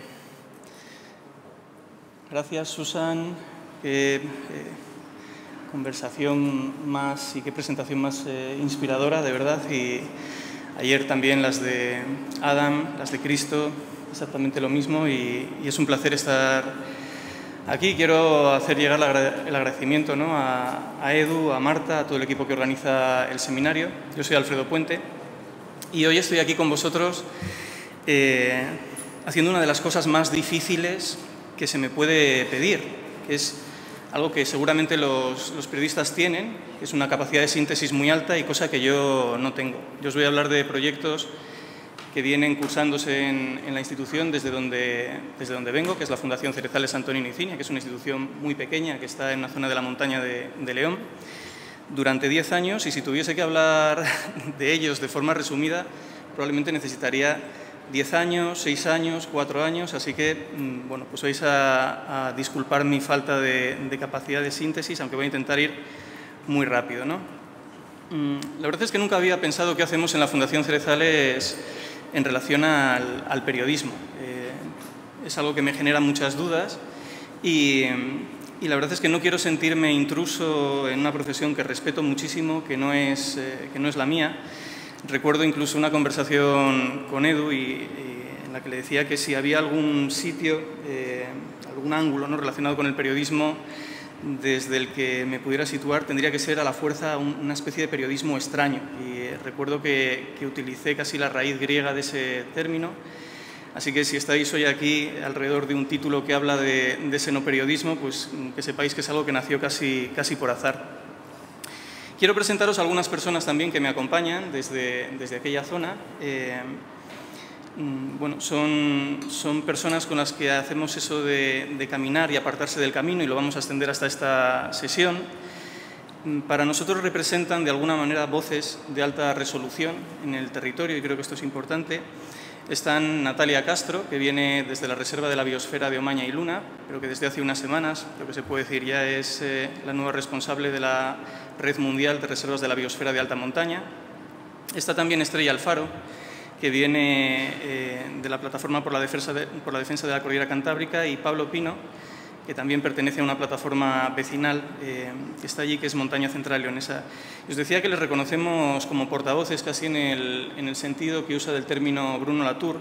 gracias, Susan. Qué eh, conversación más y qué presentación más eh, inspiradora, de verdad. Y ayer también las de Adam, las de Cristo, exactamente lo mismo. Y, y es un placer estar aquí. Quiero hacer llegar el agradecimiento, ¿no?, a, a Edu, a Marta, a todo el equipo que organiza el seminario. Yo soy Alfredo Puente y hoy estoy aquí con vosotros eh, haciendo una de las cosas más difíciles que se me puede pedir, que es algo que seguramente los, los periodistas tienen, que es una capacidad de síntesis muy alta y cosa que yo no tengo. Yo os voy a hablar de proyectos que vienen cursándose en, en la institución desde donde, desde donde vengo, que es la Fundación Cerezales Antonino y Cinia, que es una institución muy pequeña que está en una zona de la montaña de, de León, durante diez años, y si tuviese que hablar de ellos de forma resumida, probablemente necesitaría diez años, seis años, cuatro años, así que, bueno, pues vais a, a disculpar mi falta de, de capacidad de síntesis, aunque voy a intentar ir muy rápido, ¿no? La verdad es que nunca había pensado qué hacemos en la Fundación Cerezales en relación al, al periodismo. Eh, es algo que me genera muchas dudas y, y la verdad es que no quiero sentirme intruso en una profesión que respeto muchísimo, que no es, eh, que no es la mía. Recuerdo incluso una conversación con Edu y, y en la que le decía que si había algún sitio, eh, algún ángulo, ¿no?, relacionado con el periodismo desde el que me pudiera situar, tendría que ser a la fuerza un, una especie de periodismo extraño. Y eh, recuerdo que, que utilicé casi la raíz griega de ese término. Así que si estáis hoy aquí alrededor de un título que habla de, de xenoperiodismo, pues que sepáis que es algo que nació casi, casi por azar. Quiero presentaros a algunas personas también que me acompañan desde, desde aquella zona. Eh, bueno, son, son personas con las que hacemos eso de, de caminar y apartarse del camino, y lo vamos a extender hasta esta sesión. Para nosotros representan de alguna manera voces de alta resolución en el territorio, y creo que esto es importante. Están Natalia Castro, que viene desde la Reserva de la Biosfera de Omaña y Luna, pero que desde hace unas semanas, creo que se puede decir, ya es eh, la nueva responsable de la Red Mundial de Reservas de la Biosfera de Alta Montaña. Está también Estrella Alfaro, que viene eh, de la Plataforma por la, Defensa de, por la Defensa de la Cordillera Cantábrica, y Pablo Pino, que también pertenece a una plataforma vecinal eh, que está allí, que es Montaña Central Leonesa. Os decía que les reconocemos como portavoces casi en el, en el sentido que usa del término Bruno Latour,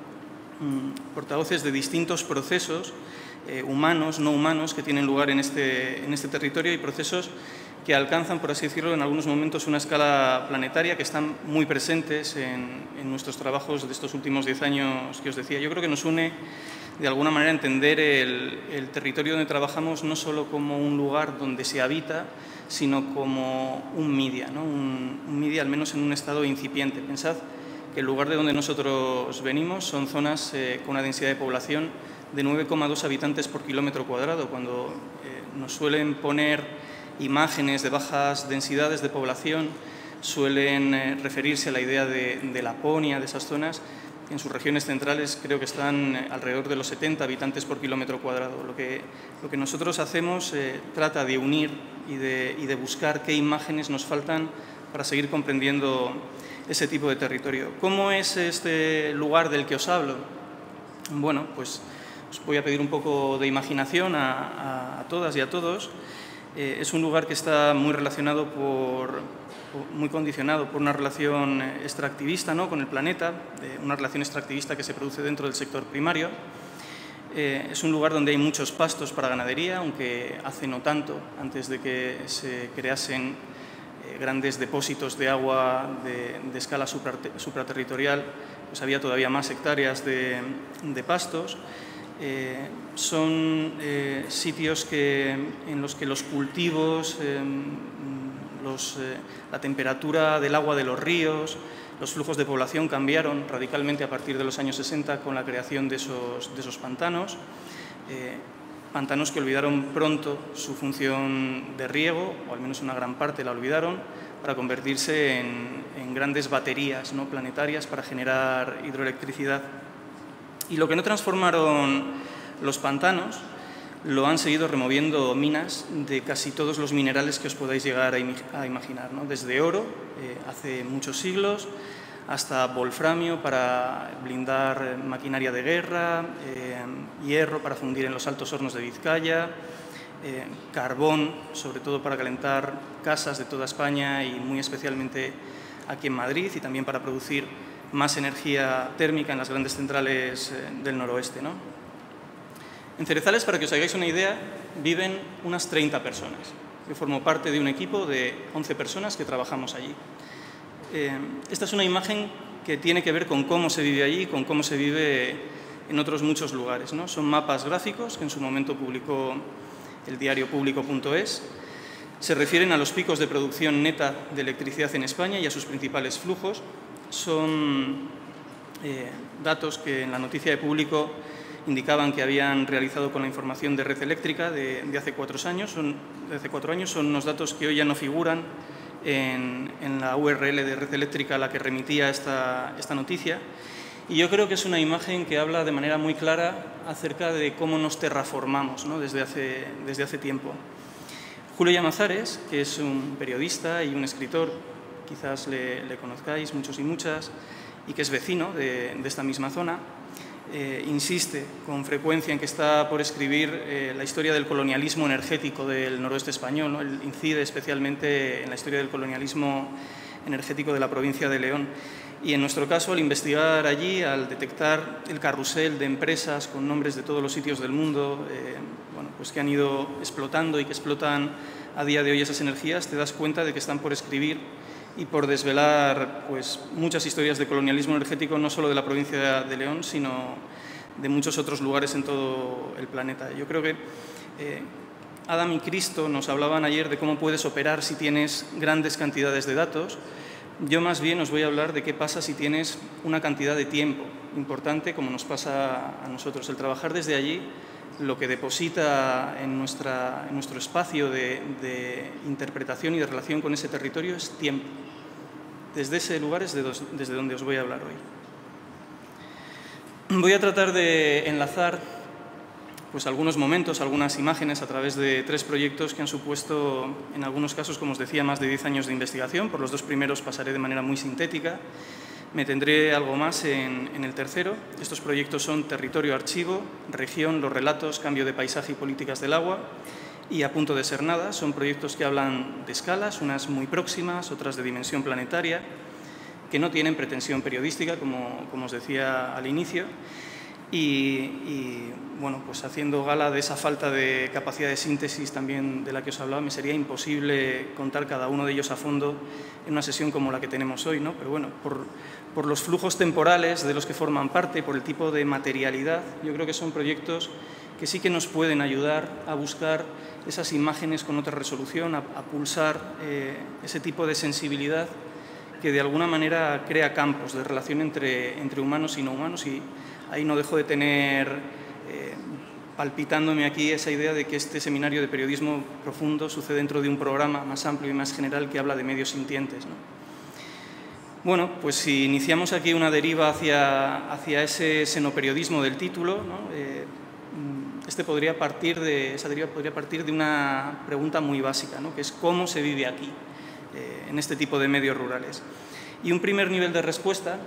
mm, portavoces de distintos procesos eh, humanos, no humanos, que tienen lugar en este, en este territorio, y procesos que alcanzan, por así decirlo, en algunos momentos una escala planetaria, que están muy presentes en, en nuestros trabajos de estos últimos diez años que os decía. Yo creo que nos une de alguna manera entender el, el territorio donde trabajamos no solo como un lugar donde se habita, sino como un media, ¿no? un, un media al menos en un estado incipiente. Pensad que el lugar de donde nosotros venimos son zonas eh, con una densidad de población de nueve coma dos habitantes por kilómetro cuadrado. Cuando eh, nos suelen poner imágenes de bajas densidades de población, suelen eh, referirse a la idea de, de Laponia, de esas zonas. En sus regiones centrales creo que están alrededor de los setenta habitantes por kilómetro cuadrado. Lo que, lo que nosotros hacemos eh, trata de unir y de, y de buscar qué imágenes nos faltan para seguir comprendiendo ese tipo de territorio. ¿Cómo es este lugar del que os hablo? Bueno, pues os voy a pedir un poco de imaginación a, a, a todas y a todos. Eh, es un lugar que está muy relacionado por... muy condicionado por una relación extractivista, ¿no?, con el planeta, eh, una relación extractivista que se produce dentro del sector primario. Eh, es un lugar donde hay muchos pastos para ganadería, aunque hace no tanto, antes de que se creasen eh, grandes depósitos de agua de, de escala supraterritorial, pues había todavía más hectáreas de, de pastos. Eh, son eh, sitios que, en los que los cultivos, eh, Los, eh, la temperatura del agua de los ríos, los flujos de población cambiaron radicalmente a partir de los años sesenta con la creación de esos, de esos pantanos, eh, pantanos que olvidaron pronto su función de riego, o al menos una gran parte la olvidaron, para convertirse en, en grandes baterías, ¿no?, planetarias para generar hidroelectricidad. Y lo que no transformaron los pantanos lo han seguido removiendo minas de casi todos los minerales que os podáis llegar a, a imaginar, ¿no? Desde oro, eh, hace muchos siglos, hasta wolframio para blindar maquinaria de guerra, eh, hierro para fundir en los altos hornos de Vizcaya, eh, carbón, sobre todo para calentar casas de toda España y muy especialmente aquí en Madrid, y también para producir más energía térmica en las grandes centrales eh, del noroeste, ¿no? En Cerezales, para que os hagáis una idea, viven unas treinta personas. Yo formo parte de un equipo de once personas que trabajamos allí. Eh, esta es una imagen que tiene que ver con cómo se vive allí y con cómo se vive en otros muchos lugares, ¿no? Son mapas gráficos que en su momento publicó el diario público punto es. Se refieren a los picos de producción neta de electricidad en España y a sus principales flujos. Son eh, datos que en la noticia de Público indicaban que habían realizado con la información de Red Eléctrica de, de, hace, cuatro años. Son, de hace cuatro años. Son unos datos que hoy ya no figuran en, en la U R L de Red Eléctrica a la que remitía esta, esta noticia. Y yo creo que es una imagen que habla de manera muy clara acerca de cómo nos terraformamos, ¿no?, desde, hace, desde hace tiempo. Julio Llamazares, que es un periodista y un escritor, quizás le, le conozcáis muchos y muchas, y que es vecino de, de esta misma zona, eh, insiste con frecuencia en que está por escribir eh, la historia del colonialismo energético del noroeste español, ¿no? Él incide especialmente en la historia del colonialismo energético de la provincia de León. Y en nuestro caso, al investigar allí, al detectar el carrusel de empresas con nombres de todos los sitios del mundo, eh, bueno, pues que han ido explotando y que explotan a día de hoy esas energías, te das cuenta de que están por escribir y por desvelar pues, muchas historias de colonialismo energético, no solo de la provincia de León, sino de muchos otros lugares en todo el planeta. Yo creo que eh, Adam y Cristo nos hablaban ayer de cómo puedes operar si tienes grandes cantidades de datos. Yo más bien os voy a hablar de qué pasa si tienes una cantidad de tiempo importante, como nos pasa a nosotros. El trabajar desde allí lo que deposita en, nuestra, en nuestro espacio de, de interpretación y de relación con ese territorio es tiempo. Desde ese lugar es de dos, desde donde os voy a hablar hoy. Voy a tratar de enlazar pues, algunos momentos, algunas imágenes a través de tres proyectos que han supuesto, en algunos casos, como os decía, más de diez años de investigación. Por los dos primeros pasaré de manera muy sintética. Me tendré algo más en, en el tercero. Estos proyectos son Territorio Archivo, Región, Los Relatos, Cambio de Paisaje y Políticas del Agua y A Punto de Ser Nada. Son proyectos que hablan de escalas, unas muy próximas, otras de dimensión planetaria, que no tienen pretensión periodística, como, como os decía al inicio. Y, y, bueno, pues haciendo gala de esa falta de capacidad de síntesis también de la que os hablaba, me sería imposible contar cada uno de ellos a fondo en una sesión como la que tenemos hoy, ¿no? Pero bueno, por, por los flujos temporales de los que forman parte, por el tipo de materialidad, yo creo que son proyectos que sí que nos pueden ayudar a buscar esas imágenes con otra resolución, a, a pulsar eh, ese tipo de sensibilidad que de alguna manera crea campos de relación entre, entre humanos y no humanos. Y ahí no dejo de tener eh, palpitándome aquí esa idea de que este seminario de periodismo profundo sucede dentro de un programa más amplio y más general que habla de medios sintientes, ¿no? Bueno, pues si iniciamos aquí una deriva hacia, hacia ese xenoperiodismo del título, ¿no? eh, este podría partir de, esa deriva podría partir de una pregunta muy básica, ¿no? Que es cómo se vive aquí, eh, en este tipo de medios rurales. Y un primer nivel de respuesta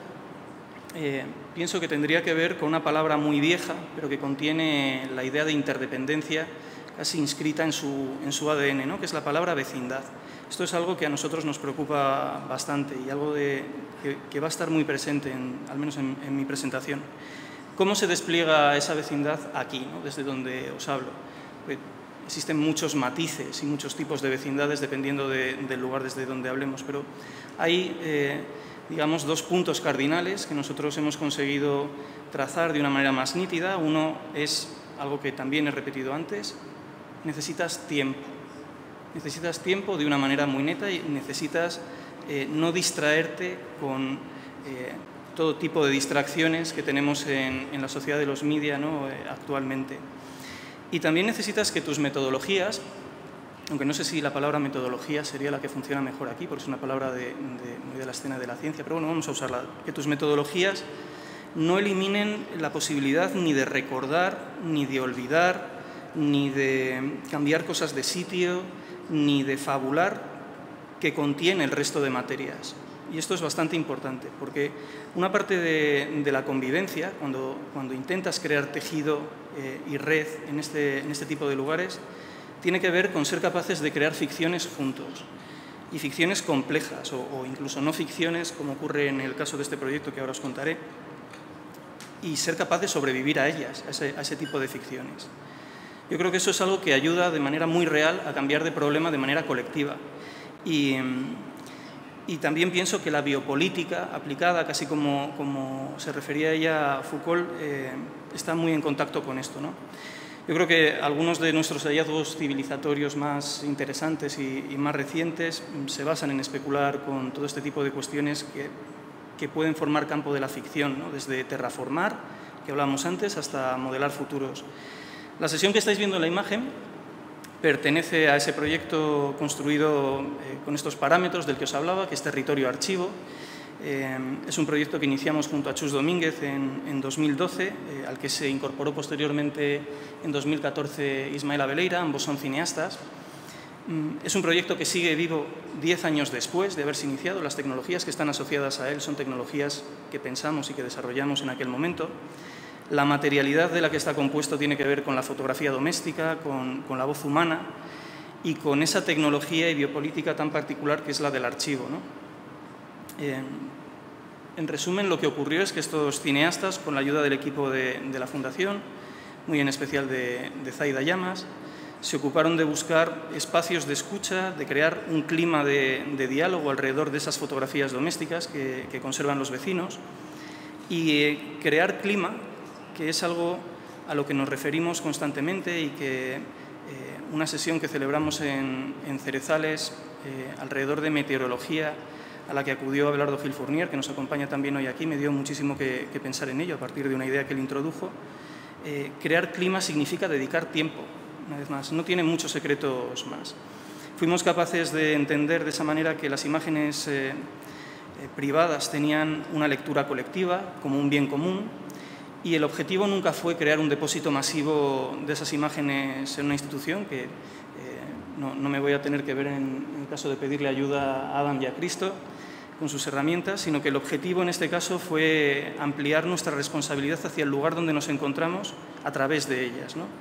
Eh, pienso que tendría que ver con una palabra muy vieja, pero que contiene la idea de interdependencia casi inscrita en su, en su A D N, ¿no? Que es la palabra vecindad. Esto es algo que a nosotros nos preocupa bastante y algo de, que, que va a estar muy presente, en, al menos en, en mi presentación. ¿Cómo se despliega esa vecindad aquí, ¿no? Desde donde os hablo? Pues existen muchos matices y muchos tipos de vecindades dependiendo de, del lugar desde donde hablemos, pero hay eh, digamos, dos puntos cardinales que nosotros hemos conseguido trazar de una manera más nítida. Uno es algo que también he repetido antes: necesitas tiempo. Necesitas tiempo de una manera muy neta y necesitas eh, no distraerte con eh, todo tipo de distracciones que tenemos en, en la sociedad de los media, ¿no? eh, actualmente. Y también necesitas que tus metodologías, aunque no sé si la palabra metodología sería la que funciona mejor aquí, porque es una palabra de, de, muy de la escena de la ciencia, pero bueno, vamos a usarla. Que tus metodologías no eliminen la posibilidad ni de recordar, ni de olvidar, ni de cambiar cosas de sitio, ni de fabular que contiene el resto de materias. Y esto es bastante importante, porque una parte de, de la convivencia, cuando, cuando intentas crear tejido eh, y red en este, en este tipo de lugares, tiene que ver con ser capaces de crear ficciones juntos, y ficciones complejas, o, o incluso no ficciones, como ocurre en el caso de este proyecto que ahora os contaré, y ser capaz de sobrevivir a ellas, a ese, a ese tipo de ficciones. Yo creo que eso es algo que ayuda de manera muy real a cambiar de problema de manera colectiva. Y, y también pienso que la biopolítica aplicada, casi como, como se refería a ella Foucault, eh, está muy en contacto con esto, ¿no? Yo creo que algunos de nuestros hallazgos civilizatorios más interesantes y, y más recientes se basan en especular con todo este tipo de cuestiones que, que pueden formar campo de la ficción, ¿no? Desde terraformar, que hablábamos antes, hasta modelar futuros. La sesión que estáis viendo en la imagen pertenece a ese proyecto construido eh, con estos parámetros del que os hablaba, que es Territorio Archivo. Eh, es un proyecto que iniciamos junto a Chus Domínguez en, en dos mil doce, eh, al que se incorporó posteriormente en dos mil catorce Ismael Abeleira, ambos son cineastas. Mm, es un proyecto que sigue vivo diez años después de haberse iniciado. Las tecnologías que están asociadas a él son tecnologías que pensamos y que desarrollamos en aquel momento. La materialidad de la que está compuesto tiene que ver con la fotografía doméstica, con, con la voz humana y con esa tecnología y biopolítica tan particular que es la del archivo, ¿no? Eh, en resumen, lo que ocurrió es que estos cineastas, con la ayuda del equipo de, de la Fundación, muy en especial de, de Zaida Llamas, se ocuparon de buscar espacios de escucha, de crear un clima de, de diálogo alrededor de esas fotografías domésticas que, que conservan los vecinos y eh, crear clima, que es algo a lo que nos referimos constantemente y que eh, una sesión que celebramos en, en Cerezales eh, alrededor de meteorología, a la que acudió Abelardo Gil Fournier, que nos acompaña también hoy aquí, me dio muchísimo que, que pensar en ello a partir de una idea que él introdujo. Eh, crear clima significa dedicar tiempo. Una vez más, no tiene muchos secretos más. Fuimos capaces de entender de esa manera que las imágenes eh, eh, privadas tenían una lectura colectiva como un bien común y el objetivo nunca fue crear un depósito masivo de esas imágenes en una institución, que eh, no, no me voy a tener que ver en, en el caso de pedirle ayuda a Adam y a Cristo con sus herramientas, sino que el objetivo en este caso fue ampliar nuestra responsabilidad hacia el lugar donde nos encontramos a través de ellas, ¿no?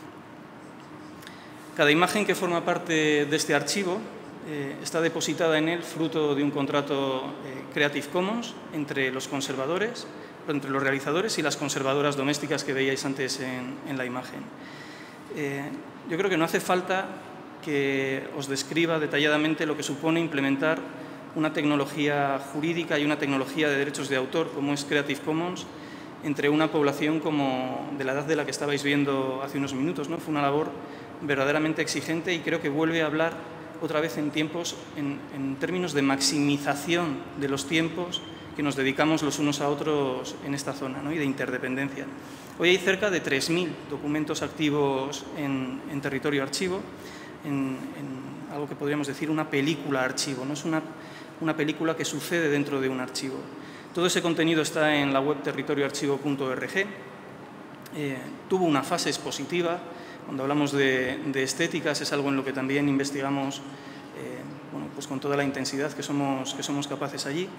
Cada imagen que forma parte de este archivo eh, está depositada en él fruto de un contrato eh, Creative Commons entre los conservadores, entre los realizadores y las conservadoras domésticas que veíais antes en, en la imagen. Eh, yo creo que no hace falta que os describa detalladamente lo que supone implementar una tecnología jurídica y una tecnología de derechos de autor como es Creative Commons entre una población como de la edad de la que estabais viendo hace unos minutos, ¿no? Fue una labor verdaderamente exigente y creo que vuelve a hablar otra vez en tiempos, en, en términos de maximización de los tiempos que nos dedicamos los unos a otros en esta zona, ¿no? Y de interdependencia. Hoy hay cerca de tres mil documentos activos en, en territorio archivo, en, en algo que podríamos decir una película archivo, ¿no? Es una, una película que sucede dentro de un archivo. Todo ese contenido está en la web territorio archivo punto org. Eh, tuvo una fase expositiva. Cuando hablamos de, de estéticas es algo en lo que también investigamos eh, bueno, pues con toda la intensidad que somos, que somos capaces allí.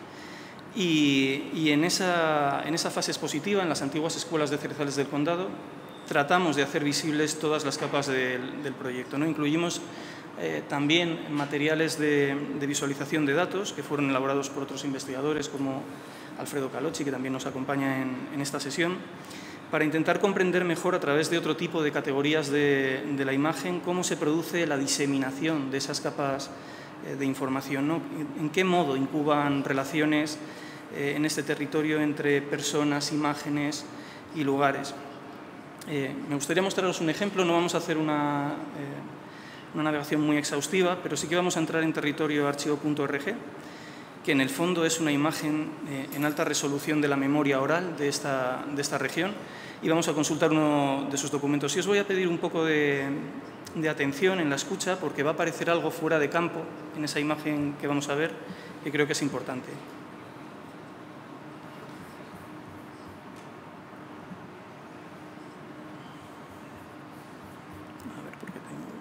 Y, y en, esa, en esa fase expositiva, en las antiguas escuelas de Cerezales del Condado, tratamos de hacer visibles todas las capas del, del proyecto, ¿no? Incluimos eh, también materiales de, de visualización de datos que fueron elaborados por otros investigadores como Alfredo Calocci, que también nos acompaña en, en esta sesión, para intentar comprender mejor a través de otro tipo de categorías de, de la imagen cómo se produce la diseminación de esas capas eh, de información, ¿no? En qué modo incuban relaciones eh, en este territorio entre personas, imágenes y lugares. Eh, me gustaría mostraros un ejemplo, no vamos a hacer una, eh, una navegación muy exhaustiva, pero sí que vamos a entrar en territorio archivo punto org, que en el fondo es una imagen eh, en alta resolución de la memoria oral de esta, de esta región, y vamos a consultar uno de sus documentos. Y os voy a pedir un poco de, de atención en la escucha, porque va a aparecer algo fuera de campo en esa imagen que vamos a ver, que creo que es importante. A ver, ¿por qué tengo...?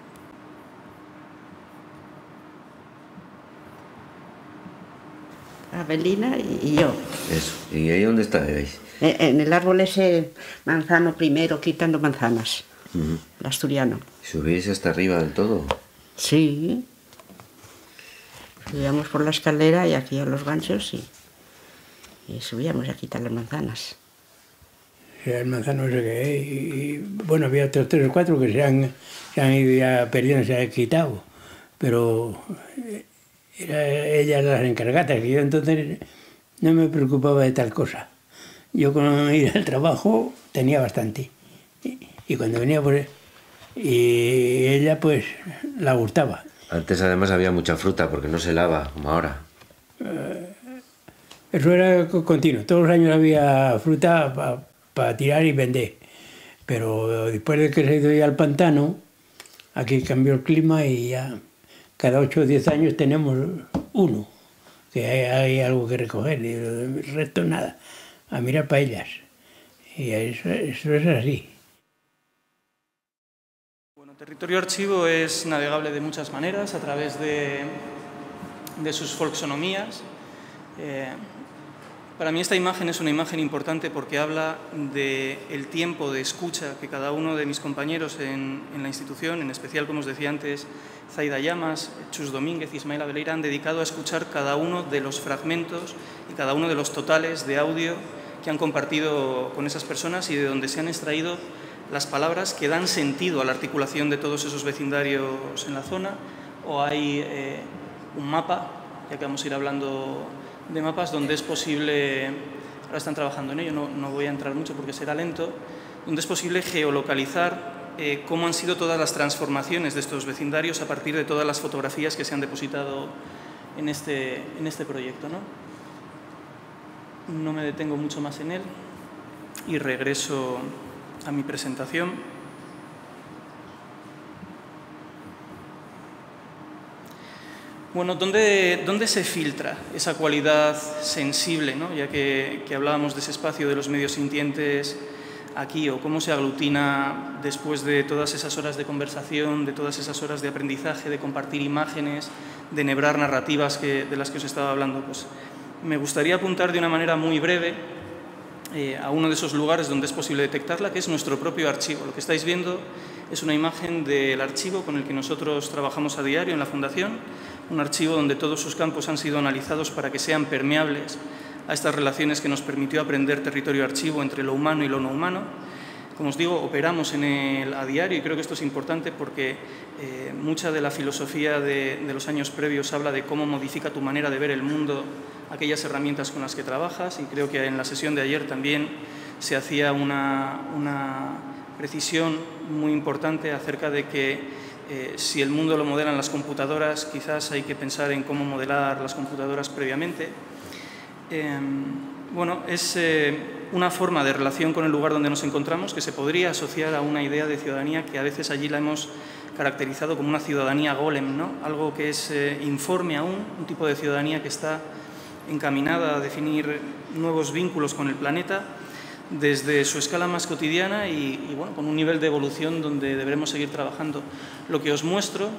Abelina y yo. Eso. ¿Y ahí dónde estáis? En el árbol ese manzano primero, quitando manzanas. Uh-huh. El asturiano. ¿Subís hasta arriba del todo? Sí. Subíamos por la escalera y aquí a los ganchos y, y subíamos a quitar las manzanas. El manzano ese que hay, y, bueno, había otros tres o cuatro que se han, se han ido ya perdiendo, se han quitado, pero era ellas las encargadas, y yo entonces no me preocupaba de tal cosa. Yo con ir al trabajo tenía bastante, y, y cuando venía por... y ella pues la gustaba. Antes además había mucha fruta porque no se lava como ahora. Eh, eso era continuo, todos los años había fruta para pa tirar y vender, pero después de que se ha ido ya al pantano, aquí cambió el clima y ya cada ocho o diez años tenemos uno, que hay, hay algo que recoger, y el resto nada, a mirar para ellas. Y eso, eso es así. Bueno, Territorio Archivo es navegable de muchas maneras, a través de, de sus folksonomías. Eh, Para mí esta imagen es una imagen importante porque habla del tiempo de escucha que cada uno de mis compañeros en, en la institución, en especial, como os decía antes, Zaida Llamas, Chus Domínguez, Ismael Abeleira, han dedicado a escuchar cada uno de los fragmentos y cada uno de los totales de audio que han compartido con esas personas y de donde se han extraído las palabras que dan sentido a la articulación de todos esos vecindarios en la zona. O hay eh, un mapa, ya que vamos a ir hablando de mapas, donde es posible, ahora están trabajando en ello, no, no voy a entrar mucho porque será lento, donde es posible geolocalizar eh, cómo han sido todas las transformaciones de estos vecindarios a partir de todas las fotografías que se han depositado en este, en este proyecto, ¿no? No me detengo mucho más en él y regreso a mi presentación. Bueno, ¿dónde, ¿dónde se filtra esa cualidad sensible, ¿no? Ya que, que hablábamos de ese espacio de los medios sintientes aquí, o cómo se aglutina después de todas esas horas de conversación, de todas esas horas de aprendizaje, de compartir imágenes, de enhebrar narrativas que, de las que os estaba hablando? Pues me gustaría apuntar de una manera muy breve eh, a uno de esos lugares donde es posible detectarla, que es nuestro propio archivo. Lo que estáis viendo es una imagen del archivo con el que nosotros trabajamos a diario en la Fundación, un archivo donde todos sus campos han sido analizados para que sean permeables a estas relaciones que nos permitió aprender territorio archivo entre lo humano y lo no humano. Como os digo, operamos en el a diario y creo que esto es importante porque eh, mucha de la filosofía de, de los años previos habla de cómo modifica tu manera de ver el mundo aquellas herramientas con las que trabajas, y creo que en la sesión de ayer también se hacía una, una precisión muy importante acerca de que Eh, si el mundo lo modelan las computadoras, quizás hay que pensar en cómo modelar las computadoras previamente. Eh, bueno, es eh, una forma de relación con el lugar donde nos encontramos que se podría asociar a una idea de ciudadanía que a veces allí la hemos caracterizado como una ciudadanía golem, ¿no? Algo que es eh, informe aún, un tipo de ciudadanía que está encaminada a definir nuevos vínculos con el planeta desde su escala más cotidiana y, y bueno, con un nivel de evolución donde deberemos seguir trabajando. Lo que os muestro,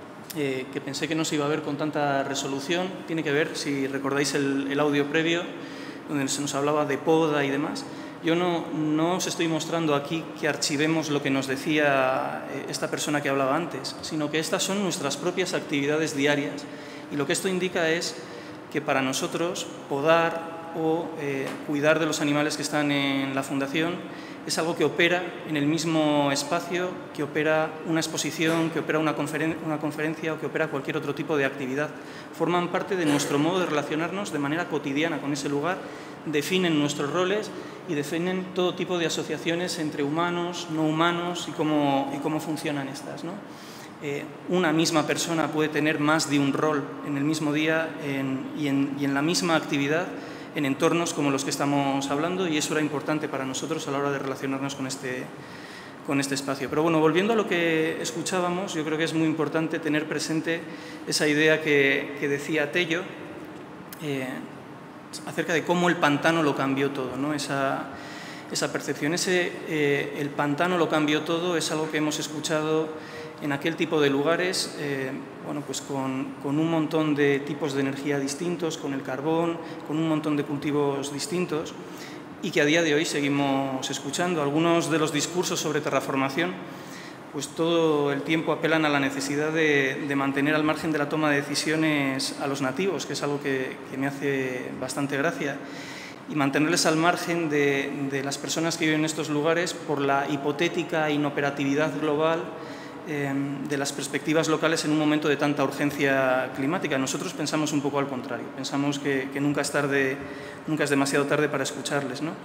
eh, que pensé que no se iba a ver con tanta resolución, tiene que ver, si recordáis el, el audio previo, donde se nos hablaba de poda y demás. Yo no, no os estoy mostrando aquí que archivemos lo que nos decía esta persona que hablaba antes, sino que estas son nuestras propias actividades diarias. Y lo que esto indica es que para nosotros podar o eh, cuidar de los animales que están en la Fundación es algo que opera en el mismo espacio, que opera una exposición, que opera una, conferen una conferencia o que opera cualquier otro tipo de actividad. Forman parte de nuestro modo de relacionarnos de manera cotidiana con ese lugar, definen nuestros roles y definen todo tipo de asociaciones entre humanos, no humanos y cómo, y cómo funcionan estas, ¿no? Eh, una misma persona puede tener más de un rol en el mismo día en, y, en, y en la misma actividad en entornos como los que estamos hablando, y eso era importante para nosotros a la hora de relacionarnos con este, con este espacio. Pero bueno, volviendo a lo que escuchábamos, yo creo que es muy importante tener presente esa idea que, que decía Tello eh, acerca de cómo el pantano lo cambió todo, ¿no? Esa, esa percepción, ese eh, el pantano lo cambió todo, es algo que hemos escuchado en aquel tipo de lugares, eh, bueno, pues con, con un montón de tipos de energía distintos, con el carbón, con un montón de cultivos distintos, y que a día de hoy seguimos escuchando. Algunos de los discursos sobre terraformación, pues todo el tiempo apelan a la necesidad de, de mantener al margen de la toma de decisiones a los nativos, que es algo que, que me hace bastante gracia, y mantenerles al margen de, de las personas que viven en estos lugares por la hipotética inoperatividad global de las perspectivas locales en un momento de tanta urgencia climática. Nosotros pensamos un poco al contrario, pensamos que, que nunca es tarde, nunca es demasiado tarde para escucharles, ¿no?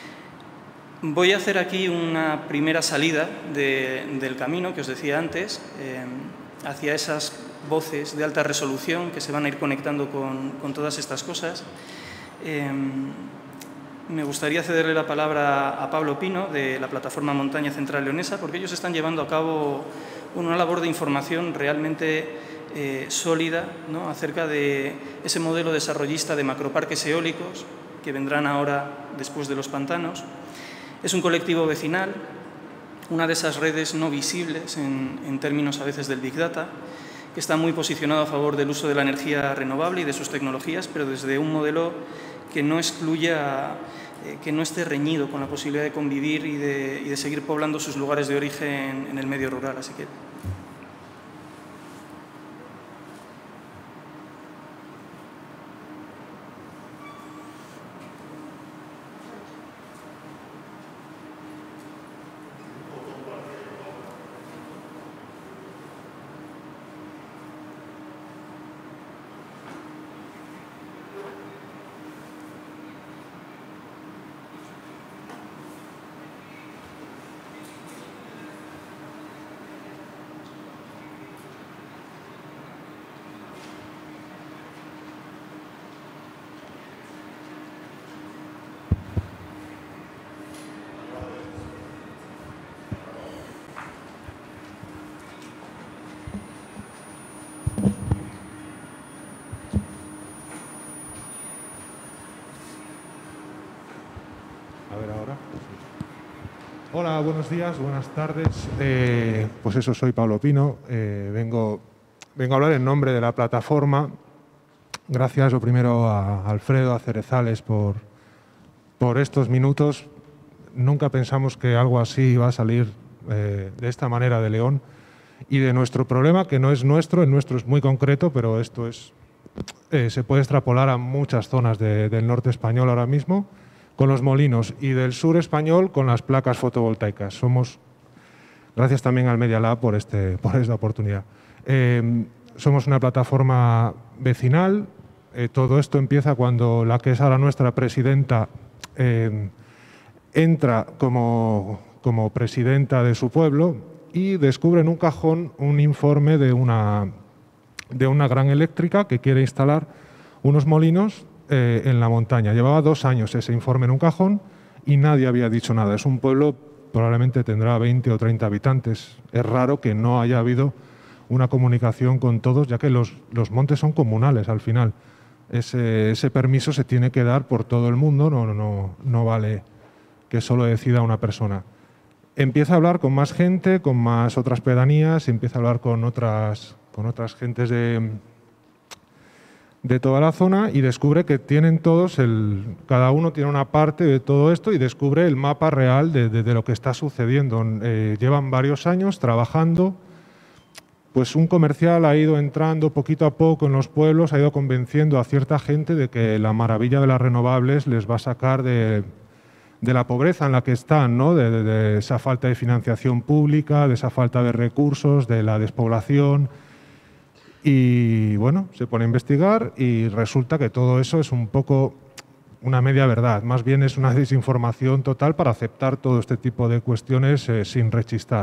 Voy a hacer aquí una primera salida de, del camino que os decía antes, eh, hacia esas voces de alta resolución que se van a ir conectando con, con todas estas cosas. Eh, Me gustaría cederle la palabra a Pablo Pino, de la plataforma Montaña Central Leonesa, porque ellos están llevando a cabo una labor de información realmente eh, sólida, ¿no?, acerca de ese modelo desarrollista de macroparques eólicos que vendrán ahora después de los pantanos. Es un colectivo vecinal, una de esas redes no visibles en, en términos a veces del Big Data, que está muy posicionado a favor del uso de la energía renovable y de sus tecnologías, pero desde un modelo que no excluya, eh, que no esté reñido con la posibilidad de convivir y de, y de seguir poblando sus lugares de origen en el medio rural. Así que Hola, buenos días, buenas tardes. Eh, pues eso, soy Pablo Pino. Eh, vengo, vengo a hablar en nombre de la plataforma. Gracias, lo primero, a Alfredo, a Cerezales por, por estos minutos. Nunca pensamos que algo así iba a salir eh, de esta manera de León y de nuestro problema, que no es nuestro, el nuestro es muy concreto, pero esto es, eh, se puede extrapolar a muchas zonas de, del norte español ahora mismo, con los molinos, y del sur español con las placas fotovoltaicas. Somos, gracias también al Media Lab por, este, por esta oportunidad. Eh, somos una plataforma vecinal. Eh, todo esto empieza cuando la que es ahora nuestra presidenta eh, entra como, como presidenta de su pueblo y descubre en un cajón un informe de una, de una gran eléctrica que quiere instalar unos molinos Eh, en la montaña. Llevaba dos años ese informe en un cajón y nadie había dicho nada. Es un pueblo, probablemente tendrá veinte o treinta habitantes. Es raro que no haya habido una comunicación con todos, ya que los, los montes son comunales al final. Ese, ese permiso se tiene que dar por todo el mundo, no, no, no, no vale que solo decida una persona. Empieza a hablar con más gente, con más otras pedanías, empieza a hablar con otras, con otras gentes de... de toda la zona y descubre que tienen todos, el, cada uno tiene una parte de todo esto y descubre el mapa real de, de, de lo que está sucediendo. Eh, llevan varios años trabajando, pues un comercial ha ido entrando poquito a poco en los pueblos, ha ido convenciendo a cierta gente de que la maravilla de las renovables les va a sacar de, de la pobreza en la que están, ¿no? de, de, de esa falta de financiación pública, de esa falta de recursos, de la despoblación. Y bueno, se pone a investigar y resulta que todo eso es un poco una media verdad. Más bien es una desinformación total para aceptar todo este tipo de cuestiones eh, sin rechistar.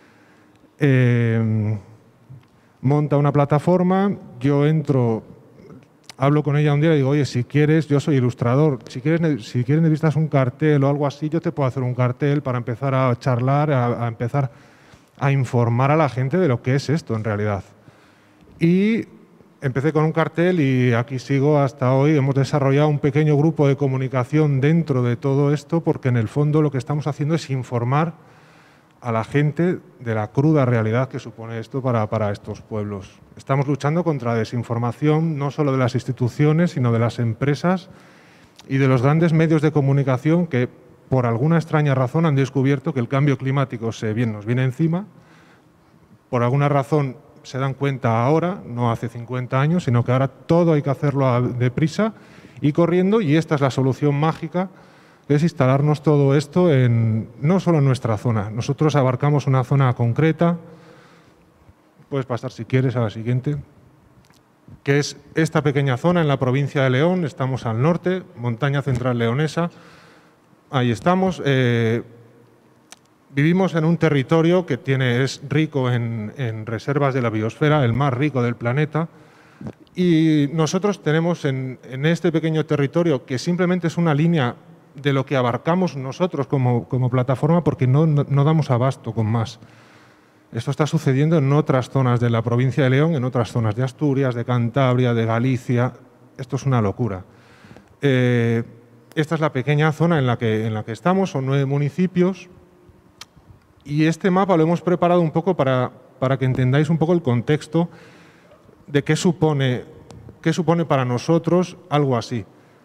Eh, monta una plataforma, yo entro, hablo con ella un día y digo, oye, si quieres, yo soy ilustrador, si quieres, si quieres necesitas un cartel o algo así, yo te puedo hacer un cartel para empezar a charlar, a, a empezar a informar a la gente de lo que es esto en realidad. Y empecé con un cartel y aquí sigo hasta hoy. Hemos desarrollado un pequeño grupo de comunicación dentro de todo esto porque en el fondo lo que estamos haciendo es informar a la gente de la cruda realidad que supone esto para, para estos pueblos. Estamos luchando contra la desinformación no solo de las instituciones, sino de las empresas y de los grandes medios de comunicación que por alguna extraña razón han descubierto que el cambio climático se viene, nos viene encima. Por alguna razón se dan cuenta ahora, no hace cincuenta años, sino que ahora todo hay que hacerlo deprisa y corriendo, y esta es la solución mágica, que es instalarnos todo esto en, no solo en nuestra zona. Nosotros abarcamos una zona concreta, puedes pasar si quieres a la siguiente, que es esta pequeña zona en la provincia de León. Estamos al norte, montaña central leonesa, ahí estamos. Eh, Vivimos en un territorio que tiene, es rico en, en reservas de la biosfera, el más rico del planeta, y nosotros tenemos en, en este pequeño territorio, que simplemente es una línea de lo que abarcamos nosotros como, como plataforma, porque no, no, no damos abasto con más. Esto está sucediendo en otras zonas de la provincia de León, en otras zonas de Asturias, de Cantabria, de Galicia. Esto es una locura. Eh, esta es la pequeña zona en la que, en la que estamos, son nueve municipios. Y este mapa lo hemos preparado un poco para, para que entendáis un poco el contexto de qué supone, qué supone para nosotros algo así.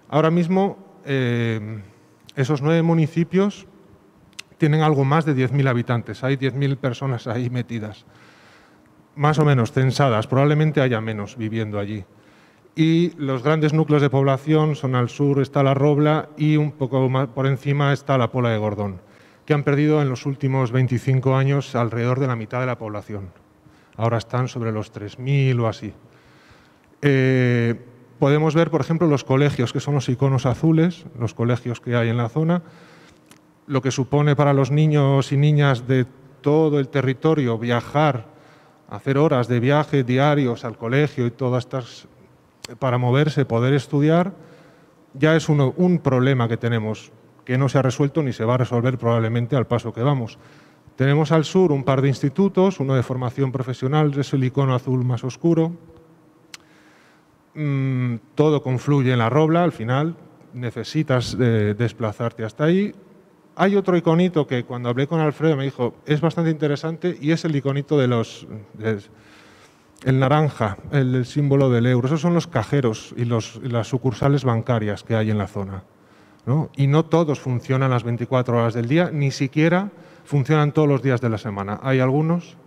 Ahora mismo, eh, esos nueve municipios tienen algo más de diez mil habitantes. Hay diez mil personas ahí metidas, más o menos censadas. Probablemente haya menos viviendo allí. Y los grandes núcleos de población son al sur, está La Robla, y un poco más por encima está La Pola de Gordón, que han perdido en los últimos veinticinco años alrededor de la mitad de la población. Ahora están sobre los tres mil o así. Eh, podemos ver, por ejemplo, los colegios, que son los iconos azules, los colegios que hay en la zona, lo que supone para los niños y niñas de todo el territorio viajar, hacer horas de viaje diarios al colegio y todas estas, para moverse, poder estudiar, ya es uno, un problema que tenemos, que no se ha resuelto ni se va a resolver probablemente al paso que vamos. Tenemos al sur un par de institutos, uno de formación profesional, es el icono azul más oscuro. Mm, todo confluye en La Robla, al final necesitas eh, desplazarte hasta ahí. Hay otro iconito que cuando hablé con Alfredo me dijo, es bastante interesante, y es el iconito de los... De, el naranja, el, el símbolo del euro. Esos son los cajeros y, los, y las sucursales bancarias que hay en la zona, ¿no? Y no todos funcionan las veinticuatro horas del día, ni siquiera funcionan todos los días de la semana. Hay algunos...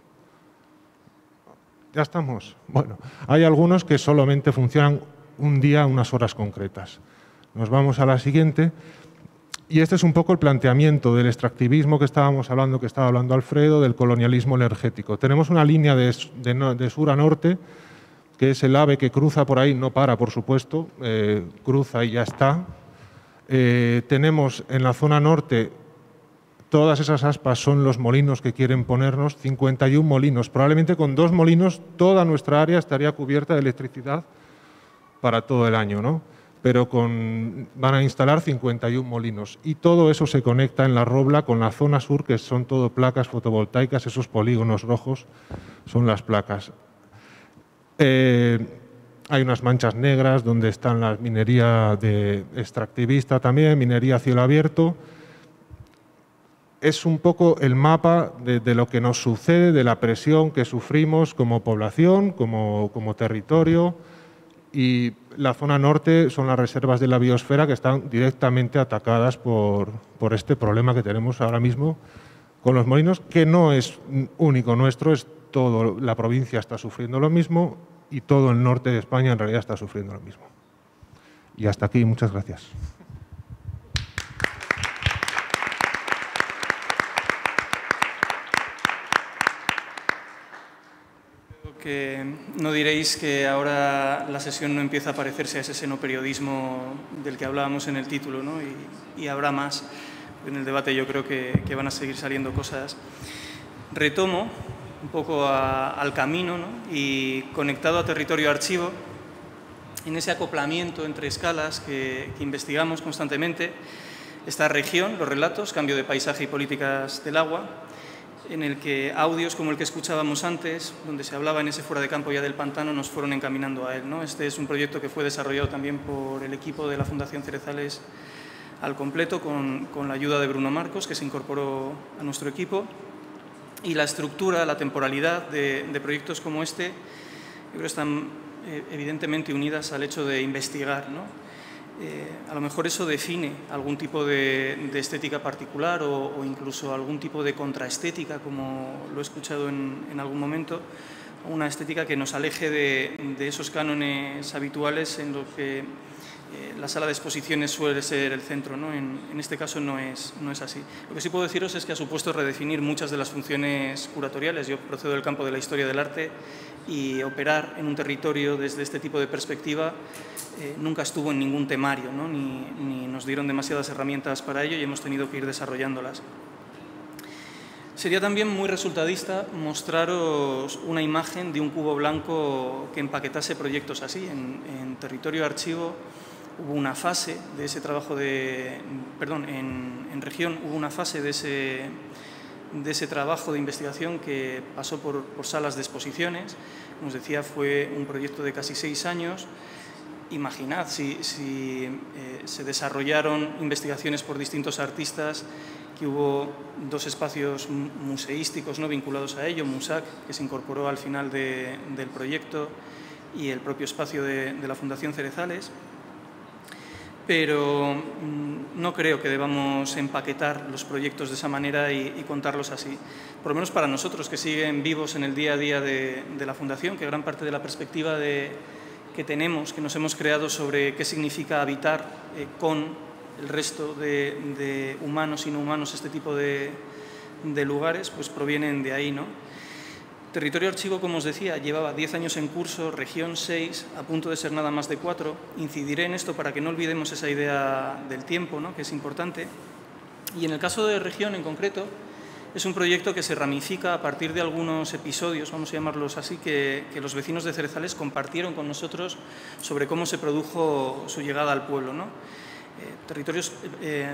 ¿Ya estamos? Bueno, hay algunos que solamente funcionan un día, unas horas concretas. Nos vamos a la siguiente. Y este es un poco el planteamiento del extractivismo que estábamos hablando, que estaba hablando Alfredo, del colonialismo energético. Tenemos una línea de, de, de sur a norte, que es el AVE que cruza por ahí, no para, por supuesto, eh, cruza y ya está. Eh, tenemos en la zona norte, todas esas aspas son los molinos que quieren ponernos, cincuenta y uno molinos. Probablemente con dos molinos toda nuestra área estaría cubierta de electricidad para todo el año, ¿no? Pero con, van a instalar cincuenta y uno molinos. Y todo eso se conecta en La Robla con la zona sur, que son todo placas fotovoltaicas, esos polígonos rojos son las placas. Eh, hay unas manchas negras donde están la minería de extractivista también, minería a cielo abierto. Es un poco el mapa de, de lo que nos sucede, de la presión que sufrimos como población, como, como territorio. Y la zona norte son las reservas de la biosfera que están directamente atacadas por, por este problema que tenemos ahora mismo con los molinos, que no es único nuestro, es todo, la provincia está sufriendo lo mismo y todo el norte de España en realidad está sufriendo lo mismo. Y hasta aquí, muchas gracias. Que no diréis que ahora la sesión no empieza a parecerse a ese seno periodismo del que hablábamos en el título, ¿no? y, y habrá más. En el debate yo creo que, que van a seguir saliendo cosas. Retomo un poco a, al camino, ¿no? Y conectado a territorio archivo, en ese acoplamiento entre escalas que, que investigamos constantemente, esta región, los relatos, cambio de paisaje y políticas del agua, en el que audios como el que escuchábamos antes, donde se hablaba en ese fuera de campo ya del pantano, nos fueron encaminando a él, ¿no? Este es un proyecto que fue desarrollado también por el equipo de la Fundación Cerezales al completo, con, con la ayuda de Bruno Marcos, que se incorporó a nuestro equipo. Y la estructura, la temporalidad de, de proyectos como este, yo creo que están eh, evidentemente unidas al hecho de investigar, ¿no? Eh, a lo mejor eso define algún tipo de, de estética particular o, o incluso algún tipo de contraestética, como lo he escuchado en, en algún momento, una estética que nos aleje de, de esos cánones habituales en los que eh, la sala de exposiciones suele ser el centro, ¿no? En, en este caso no es, no es así. Lo que sí puedo deciros es que ha supuesto redefinir muchas de las funciones curatoriales. Yo procedo del campo de la historia del arte y operar en un territorio desde este tipo de perspectiva eh, nunca estuvo en ningún temario, ¿no? ni, ni nos dieron demasiadas herramientas para ello y hemos tenido que ir desarrollándolas. Sería también muy resultadista mostraros una imagen de un cubo blanco que empaquetase proyectos así. En, en territorio archivo hubo una fase de ese trabajo de... Perdón, en, en región hubo una fase de ese... de ese trabajo de investigación que pasó por, por salas de exposiciones. Como os decía, fue un proyecto de casi seis años. Imaginad si, si eh, se desarrollaron investigaciones por distintos artistas, que hubo dos espacios museísticos, ¿no?, vinculados a ello, MUSAC, que se incorporó al final de, del proyecto, y el propio espacio de, de la Fundación Cerezales. pero mmm, no creo que debamos empaquetar los proyectos de esa manera y, y contarlos así. Por lo menos para nosotros, que siguen vivos en el día a día de, de la Fundación, que gran parte de la perspectiva de, que tenemos, que nos hemos creado sobre qué significa habitar eh, con el resto de, de humanos y no humanos este tipo de, de lugares, pues provienen de ahí, ¿no? Territorio Archivo, como os decía, llevaba diez años en curso, región seis, a punto de ser nada más de cuatro. Incidiré en esto para que no olvidemos esa idea del tiempo, ¿no?, que es importante. Y en el caso de región en concreto, es un proyecto que se ramifica a partir de algunos episodios, vamos a llamarlos así, que, que los vecinos de Cerezales compartieron con nosotros sobre cómo se produjo su llegada al pueblo, ¿no? Eh, territorios, eh,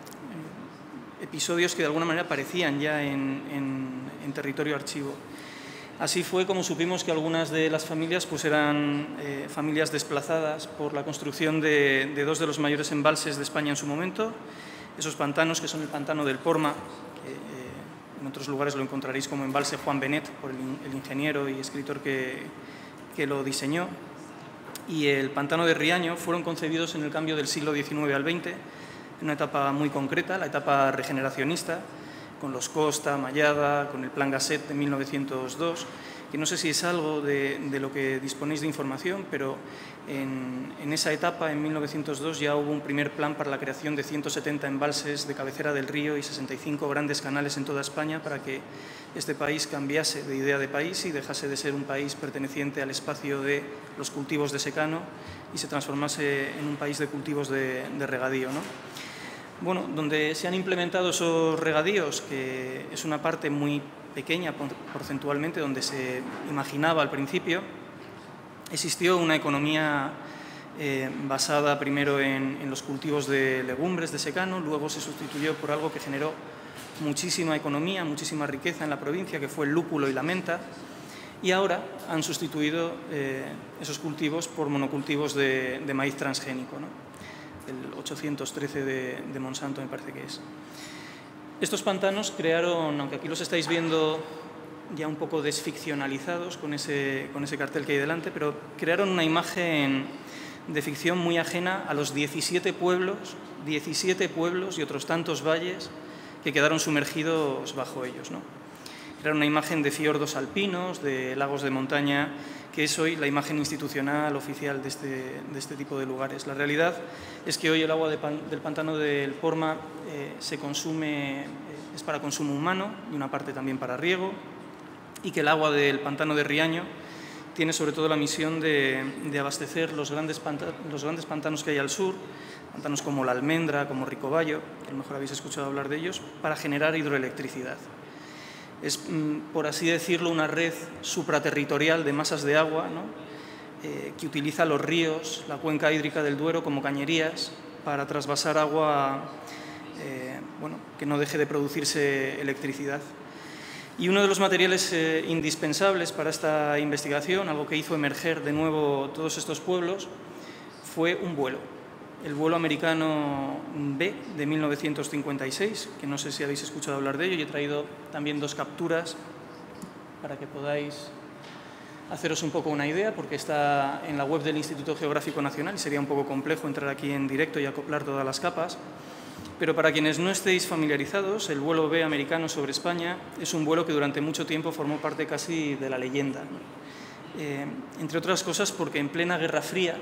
episodios que de alguna manera aparecían ya en, en, en Territorio Archivo. Así fue como supimos que algunas de las familias pues eran eh, familias desplazadas por la construcción de, de dos de los mayores embalses de España en su momento, esos pantanos que son el pantano del Porma, que eh, en otros lugares lo encontraréis como embalse Juan Benet, por el, el ingeniero y escritor que, que lo diseñó, y el pantano de Riaño, fueron concebidos en el cambio del siglo diecinueve al veinte, en una etapa muy concreta, la etapa regeneracionista, con los Costa, Mallada, con el Plan Gasset de mil novecientos dos, que no sé si es algo de, de lo que disponéis de información, pero en, en esa etapa, en mil novecientos dos, ya hubo un primer plan para la creación de ciento setenta embalses de cabecera del río y sesenta y cinco grandes canales en toda España para que este país cambiase de idea de país y dejase de ser un país perteneciente al espacio de los cultivos de secano y se transformase en un país de cultivos de, de regadío, ¿no? Bueno, donde se han implementado esos regadíos, que es una parte muy pequeña porcentualmente, donde se imaginaba al principio, existió una economía eh, basada primero en, en los cultivos de legumbres de secano, luego se sustituyó por algo que generó muchísima economía, muchísima riqueza en la provincia, que fue el lúpulo y la menta, y ahora han sustituido eh, esos cultivos por monocultivos de, de maíz transgénico, ¿no? El ochocientos trece de, de Monsanto, me parece que es. Estos pantanos crearon, aunque aquí los estáis viendo ya un poco desficcionalizados con ese, con ese cartel que hay delante, pero crearon una imagen de ficción muy ajena a los diecisiete pueblos, diecisiete pueblos y otros tantos valles que quedaron sumergidos bajo ellos, ¿no? Crearon una imagen de fiordos alpinos, de lagos de montaña, que es hoy la imagen institucional oficial de este, de este tipo de lugares. La realidad es que hoy el agua de pan, del pantano del Porma eh, se consume, eh, es para consumo humano y una parte también para riego, y que el agua del pantano de Riaño tiene sobre todo la misión de, de abastecer los grandes, panta, los grandes pantanos que hay al sur, pantanos como la Almendra, como Ricoballo, que a lo mejor habéis escuchado hablar de ellos, para generar hidroelectricidad. Es, por así decirlo, una red supraterritorial de masas de agua, ¿no?, eh, que utiliza los ríos, la cuenca hídrica del Duero como cañerías para trasvasar agua, eh, bueno, que no deje de producirse electricidad. Y uno de los materiales eh, indispensables para esta investigación, algo que hizo emerger de nuevo todos estos pueblos, fue un vuelo. El vuelo americano B de mil novecientos cincuenta y seis, que no sé si habéis escuchado hablar de ello, y he traído también dos capturas para que podáis haceros un poco una idea, porque está en la web del Instituto Geográfico Nacional y sería un poco complejo entrar aquí en directo y acoplar todas las capas. Pero para quienes no estéis familiarizados, el vuelo B americano sobre España es un vuelo que durante mucho tiempo formó parte casi de la leyenda, ¿no? Eh, entre otras cosas porque en plena Guerra Fría,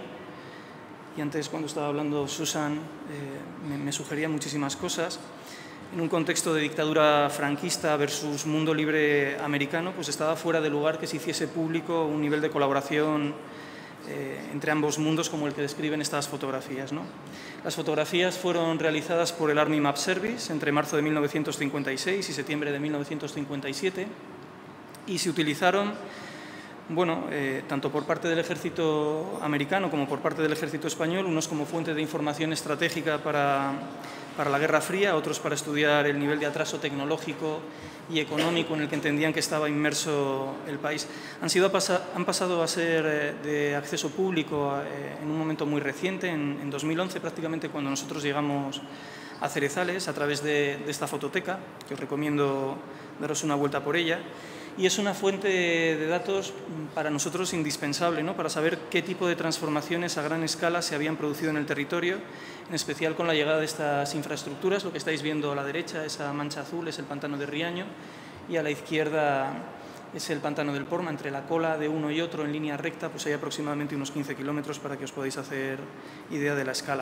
y antes cuando estaba hablando Susan eh, me, me sugería muchísimas cosas, en un contexto de dictadura franquista versus mundo libre americano, pues estaba fuera de lugar que se hiciese público un nivel de colaboración eh, entre ambos mundos como el que describen estas fotografías, ¿no? Las fotografías fueron realizadas por el Army Map Service entre marzo de mil novecientos cincuenta y seis y septiembre de mil novecientos cincuenta y siete y se utilizaron, bueno, eh, tanto por parte del ejército americano como por parte del ejército español, unos como fuente de información estratégica para, para la Guerra Fría, otros para estudiar el nivel de atraso tecnológico y económico en el que entendían que estaba inmerso el país. Han, sido, han pasado a ser eh, de acceso público eh, en un momento muy reciente, en, en dos mil once prácticamente, cuando nosotros llegamos a Cerezales, a través de, de esta fototeca, que os recomiendo daros una vuelta por ella. y es una fuente de datos para nosotros indispensable, ¿no? Para saber qué tipo de transformaciones a gran escala se habían producido en el territorio, en especial con la llegada de estas infraestructuras. Lo que estáis viendo a la derecha, esa mancha azul, es el pantano de Riaño, y a la izquierda es el pantano del Porma. Entre la cola de uno y otro en línea recta pues hay aproximadamente unos quince kilómetros, para que os podáis hacer idea de la escala.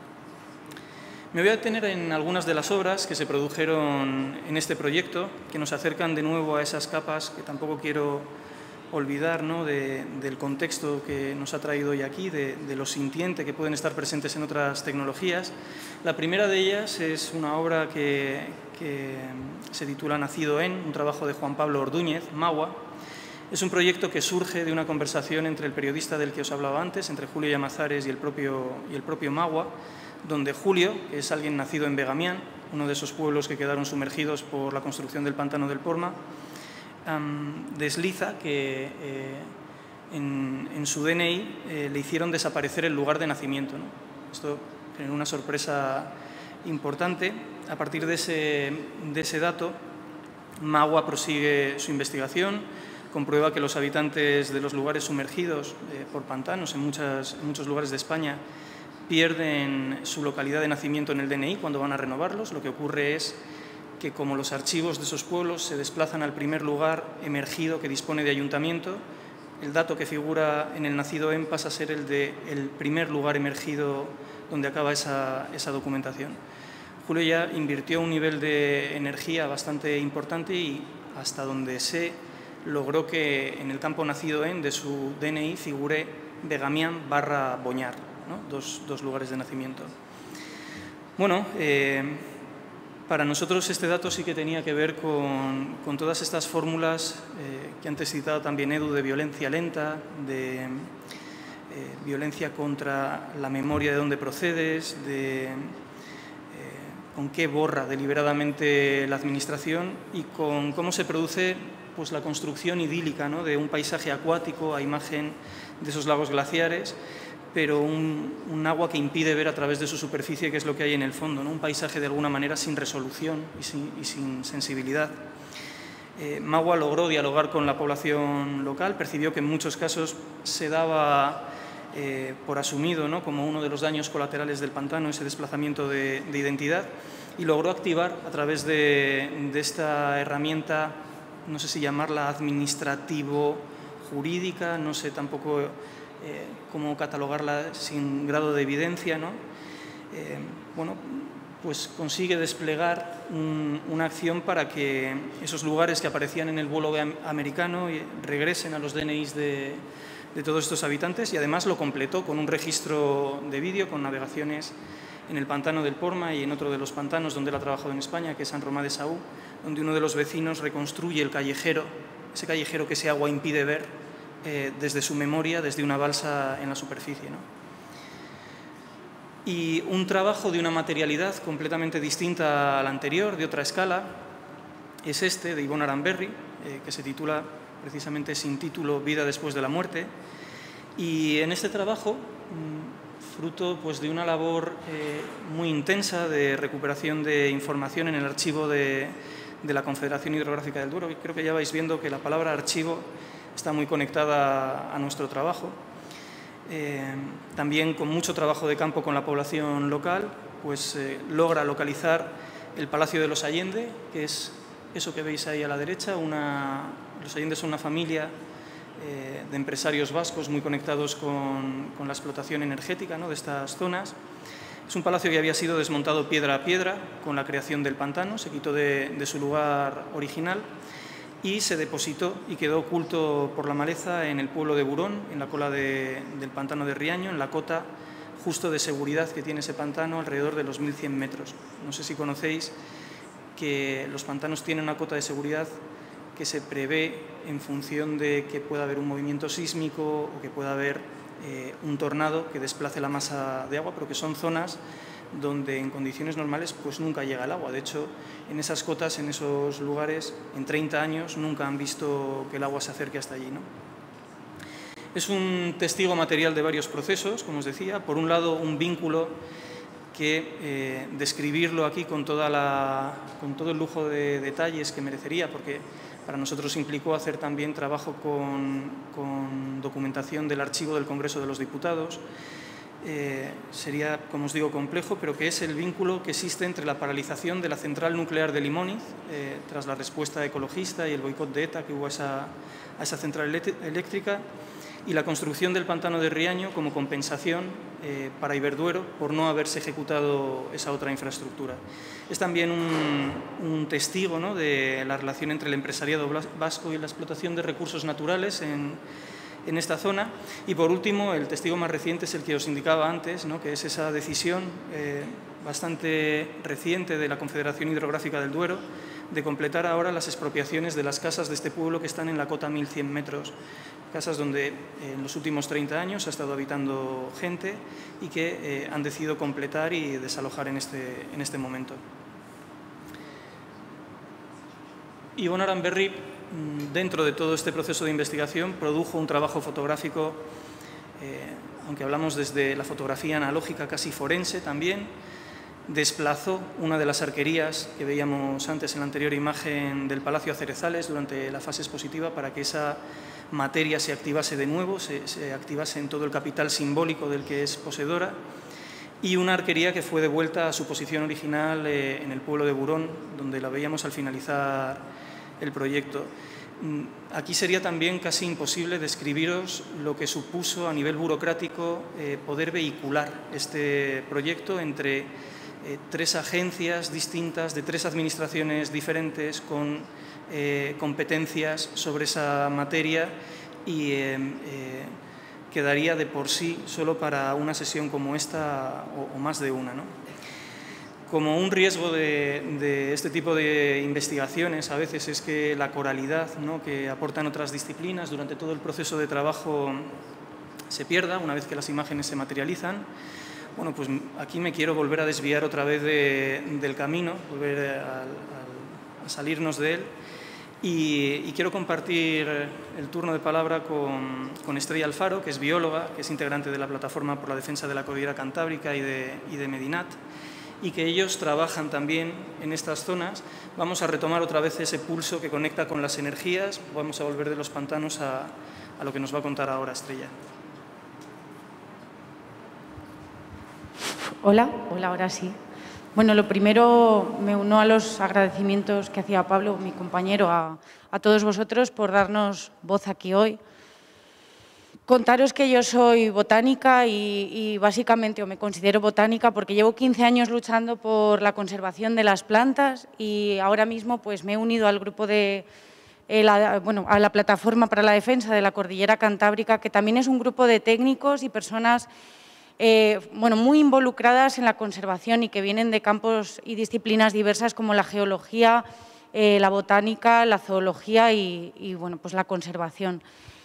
Me voy a detener en algunas de las obras que se produjeron en este proyecto, que nos acercan de nuevo a esas capas que tampoco quiero olvidar, ¿no? de, del contexto que nos ha traído hoy aquí, de, de lo sintiente que pueden estar presentes en otras tecnologías. La primera de ellas es una obra que, que se titula Nacido en, un trabajo de Juan Pablo Ordúñez, Magua. Es un proyecto que surge de una conversación entre el periodista del que os hablaba antes, entre Julio Llamazares y el propio, y el propio Magua, donde Julio, que es alguien nacido en Begamián, uno de esos pueblos que quedaron sumergidos por la construcción del pantano del Porma, um, desliza que eh, en, en su D N I eh, le hicieron desaparecer el lugar de nacimiento, ¿no? Esto generó una sorpresa importante. A partir de ese, de ese dato, Magua prosigue su investigación, comprueba que los habitantes de los lugares sumergidos eh, por pantanos en, muchas, en muchos lugares de España pierden su localidad de nacimiento en el D N I cuando van a renovarlos. Lo que ocurre es que, como los archivos de esos pueblos se desplazan al primer lugar emergido que dispone de ayuntamiento, el dato que figura en el nacido en pasa a ser el de el primer lugar emergido donde acaba esa, esa documentación. Julio ya invirtió un nivel de energía bastante importante y, hasta donde sé, logró que en el campo nacido en de su D N I figure Begamián barra Boñar, ¿no? dos, dos lugares de nacimiento. Bueno, eh, para nosotros este dato sí que tenía que ver con, con todas estas fórmulas eh, que antes citado también Edu, de violencia lenta, de eh, violencia contra la memoria de dónde procedes, de eh, con qué borra deliberadamente la administración y con cómo se produce pues, la construcción idílica, ¿no? de un paisaje acuático a imagen de esos lagos glaciares, pero un, un agua que impide ver a través de su superficie qué es lo que hay en el fondo, ¿no? Un paisaje de alguna manera sin resolución y sin, y sin sensibilidad. Eh, Magua logró dialogar con la población local, percibió que en muchos casos se daba eh, por asumido, ¿no? como uno de los daños colaterales del pantano ese desplazamiento de, de identidad, y logró activar a través de, de esta herramienta, no sé si llamarla administrativo-jurídica, no sé tampoco Eh, cómo catalogarla sin grado de evidencia, ¿no? Eh, bueno, pues consigue desplegar un, una acción para que esos lugares que aparecían en el vuelo americano regresen a los D N Is de, de todos estos habitantes, y además lo completó con un registro de vídeo con navegaciones en el pantano del Porma y en otro de los pantanos donde él ha trabajado en España, que es San Román de Saúl, donde uno de los vecinos reconstruye el callejero, ese callejero que ese agua impide ver, Eh, desde su memoria, desde una balsa en la superficie, ¿no? Y un trabajo de una materialidad completamente distinta al anterior, de otra escala, es este, de Ivonne Aranberri, eh, que se titula precisamente sin título Vida después de la muerte. Y en este trabajo, mmm, fruto pues, de una labor eh, muy intensa de recuperación de información en el archivo de, de la Confederación Hidrográfica del Duero, creo que ya vais viendo que la palabra archivo está muy conectada a nuestro trabajo. Eh, también con mucho trabajo de campo con la población local, pues eh, logra localizar el Palacio de los Allende, que es eso que veis ahí a la derecha. Una, los Allende son una familia eh, de empresarios vascos muy conectados con, con la explotación energética, ¿no? de estas zonas. Es un palacio que había sido desmontado piedra a piedra con la creación del pantano, se quitó de, de su lugar original y se depositó y quedó oculto por la maleza en el pueblo de Burón, en la cola de, del pantano de Riaño, en la cota justo de seguridad que tiene ese pantano, alrededor de los mil cien metros. No sé si conocéis que los pantanos tienen una cota de seguridad que se prevé en función de que pueda haber un movimiento sísmico o que pueda haber eh, un tornado que desplace la masa de agua, pero que son zonas donde en condiciones normales pues nunca llega el agua. De hecho, en esas cotas, en esos lugares, en treinta años nunca han visto que el agua se acerque hasta allí, ¿no? Es un testigo material de varios procesos, como os decía. Por un lado, un vínculo que eh, describirlo aquí con, toda la, con todo el lujo de detalles que merecería, porque para nosotros implicó hacer también trabajo con, con documentación del archivo del Congreso de los Diputados. Eh, sería, como os digo, complejo, pero que es el vínculo que existe entre la paralización de la central nuclear de Limóniz, eh, tras la respuesta ecologista y el boicot de ETA que hubo a esa, a esa central eléctrica, y la construcción del pantano de Riaño como compensación eh, para Iberduero por no haberse ejecutado esa otra infraestructura. Es también un, un testigo, ¿no?, de la relación entre el empresariado vasco y la explotación de recursos naturales en, en esta zona. Y por último, el testigo más reciente es el que os indicaba antes, ¿no?, que es esa decisión eh, bastante reciente de la Confederación Hidrográfica del Duero de completar ahora las expropiaciones de las casas de este pueblo que están en la cota mil cien metros. Casas donde eh, en los últimos treinta años ha estado habitando gente y que eh, han decidido completar y desalojar en este, en este momento. Ivonne Aranberri, dentro de todo este proceso de investigación, produjo un trabajo fotográfico, eh, aunque hablamos desde la fotografía analógica casi forense también, desplazó una de las arquerías que veíamos antes en la anterior imagen del Palacio Acerezales durante la fase expositiva para que esa materia se activase de nuevo, se, se activase en todo el capital simbólico del que es poseedora, y una arquería que fue devuelta a su posición original eh, en el pueblo de Burón, donde la veíamos al finalizar el proyecto. Aquí sería también casi imposible describiros lo que supuso a nivel burocrático eh, poder vehicular este proyecto entre eh, tres agencias distintas, de tres administraciones diferentes, con Eh, competencias sobre esa materia, y eh, eh, quedaría de por sí solo para una sesión como esta o, o más de una, ¿no? Como un riesgo de, de este tipo de investigaciones a veces es que la coralidad, ¿no?, que aportan otras disciplinas durante todo el proceso de trabajo se pierda una vez que las imágenes se materializan. Bueno, pues aquí me quiero volver a desviar otra vez de, del camino, volver a, a, a salirnos de él. Y, y quiero compartir el turno de palabra con, con Estrella Alfaro, que es bióloga, que es integrante de la Plataforma por la Defensa de la Cordillera Cantábrica y de, y de Medinat, y que ellos trabajan también en estas zonas. Vamos a retomar otra vez ese pulso que conecta con las energías. Vamos a volver de los pantanos a, a lo que nos va a contar ahora Estrella. Hola, hola, ahora sí. Bueno, lo primero, me uno a los agradecimientos que hacía Pablo, mi compañero, a, a todos vosotros por darnos voz aquí hoy. Contaros que yo soy botánica y, y básicamente, o me considero botánica, porque llevo quince años luchando por la conservación de las plantas y ahora mismo pues, me he unido al grupo de, eh, la, bueno, a la Plataforma para la Defensa de la Cordillera Cantábrica, que también es un grupo de técnicos y personas Eh, bueno, muy involucradas en la conservación y que vienen de campos y disciplinas diversas como la geología, eh, la botánica, la zoología y, y bueno, pues la conservación.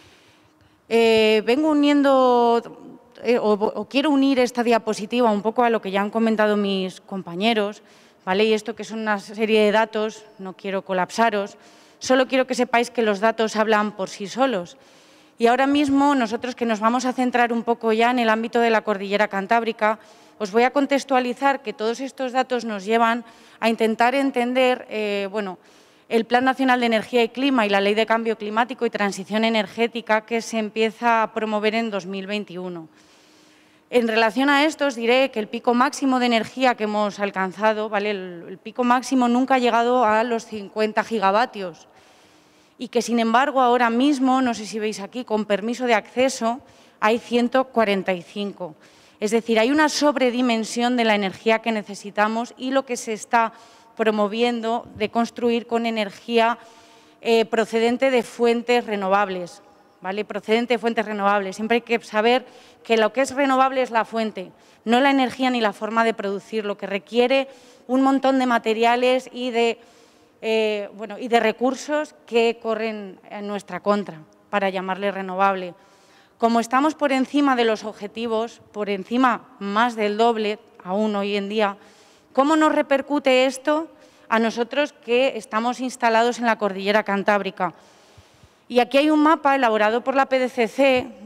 Eh, vengo uniendo, eh, o, o quiero unir esta diapositiva un poco a lo que ya han comentado mis compañeros, ¿vale? Y esto que son una serie de datos, no quiero colapsaros, solo quiero que sepáis que los datos hablan por sí solos. Y ahora mismo, nosotros que nos vamos a centrar un poco ya en el ámbito de la Cordillera Cantábrica, os voy a contextualizar que todos estos datos nos llevan a intentar entender eh, bueno, el Plan Nacional de Energía y Clima y la Ley de Cambio Climático y Transición Energética que se empieza a promover en dos mil veintiuno. En relación a esto, os diré que el pico máximo de energía que hemos alcanzado, ¿vale? el, el pico máximo nunca ha llegado a los cincuenta gigavatios. Y que, sin embargo, ahora mismo, no sé si veis aquí, con permiso de acceso, hay ciento cuarenta y cinco. Es decir, hay una sobredimensión de la energía que necesitamos y lo que se está promoviendo de construir con energía eh, procedente de fuentes renovables, ¿vale? Procedente de fuentes renovables. Siempre hay que saber que lo que es renovable es la fuente, no la energía ni la forma de producir, lo que requiere un montón de materiales y de Eh, bueno, y de recursos que corren en nuestra contra para llamarle renovable. Como estamos por encima de los objetivos, por encima más del doble, aún hoy en día, ¿cómo nos repercute esto a nosotros que estamos instalados en la Cordillera Cantábrica? Y aquí hay un mapa elaborado por la P D C C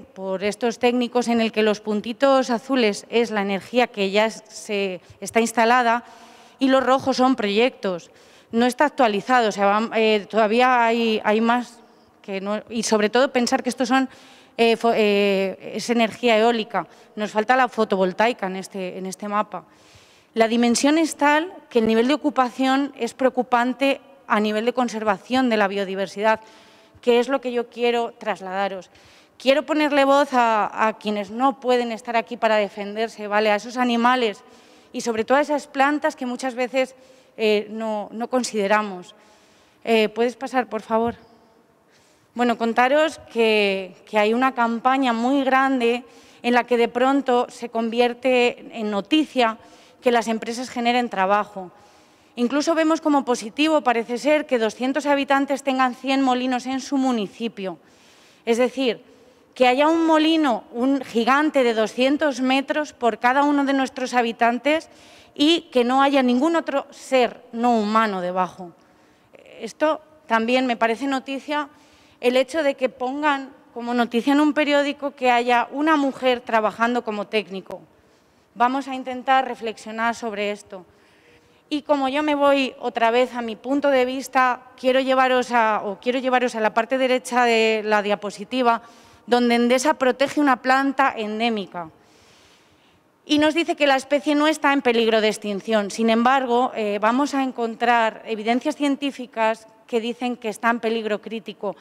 por estos técnicos en el que los puntitos azules es la energía que ya se está instalada y los rojos son proyectos. No está actualizado, o sea, eh, todavía hay, hay más que no, y sobre todo pensar que estos son eh, eh, es energía eólica. Nos falta la fotovoltaica en este, en este mapa. La dimensión es tal que el nivel de ocupación es preocupante a nivel de conservación de la biodiversidad, que es lo que yo quiero trasladaros. Quiero ponerle voz a, a quienes no pueden estar aquí para defenderse, ¿vale? A esos animales y sobre todo a esas plantas que muchas veces eh, no, no consideramos. Eh, ¿Puedes pasar, por favor? Bueno, contaros que, que hay una campaña muy grande en la que de pronto se convierte en noticia que las empresas generen trabajo. Incluso vemos como positivo, parece ser, que doscientos habitantes tengan cien molinos en su municipio. Es decir, que haya un molino, un gigante de doscientos metros por cada uno de nuestros habitantes y que no haya ningún otro ser no humano debajo. Esto también me parece noticia, el hecho de que pongan como noticia en un periódico que haya una mujer trabajando como técnico. Vamos a intentar reflexionar sobre esto. Y como yo me voy otra vez a mi punto de vista, quiero llevaros a, o quiero llevaros a la parte derecha de la diapositiva, donde Endesa protege una planta endémica. Y nos dice que la especie no está en peligro de extinción. Sin embargo, eh, vamos a encontrar evidencias científicas que dicen que está en peligro crítico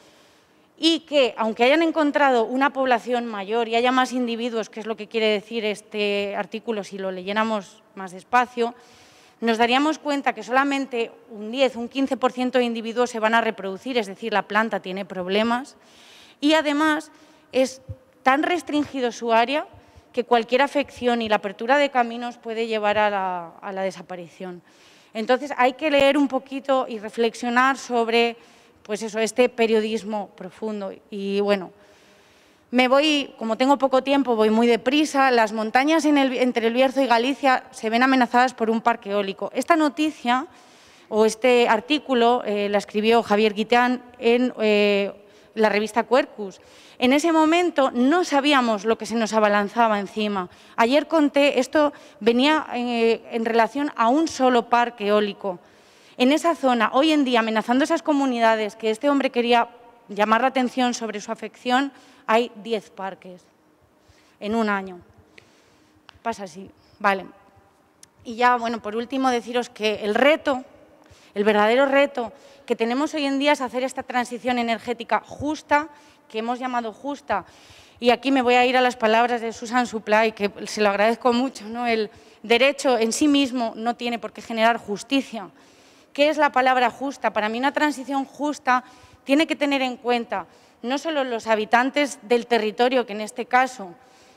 y que, aunque hayan encontrado una población mayor y haya más individuos, que es lo que quiere decir este artículo si lo leyéramos más despacio, nos daríamos cuenta que solamente un diez, un quince por ciento de individuos se van a reproducir, es decir, la planta tiene problemas y además es tan restringido su área que cualquier afección y la apertura de caminos puede llevar a la, a la desaparición. Entonces hay que leer un poquito y reflexionar sobre pues eso, este periodismo profundo y bueno, me voy, como tengo poco tiempo, voy muy deprisa. Las montañas en el, entre el Bierzo y Galicia se ven amenazadas por un parque eólico. Esta noticia o este artículo eh, la escribió Javier Guitán en eh, la revista Quercus. En ese momento no sabíamos lo que se nos abalanzaba encima. Ayer conté, esto venía eh, en relación a un solo parque eólico. En esa zona, hoy en día, amenazando esas comunidades que este hombre quería llamar la atención sobre su afección, hay diez parques en un año. Pasa así, vale. Y ya, bueno, por último, deciros que el reto, el verdadero reto que tenemos hoy en día es hacer esta transición energética justa, que hemos llamado justa. Y aquí me voy a ir a las palabras de Susan Supply, que se lo agradezco mucho, ¿no? El derecho en sí mismo no tiene por qué generar justicia. ¿Qué es la palabra justa? Para mí una transición justa tiene que tener en cuenta no solo los habitantes del territorio, que en este caso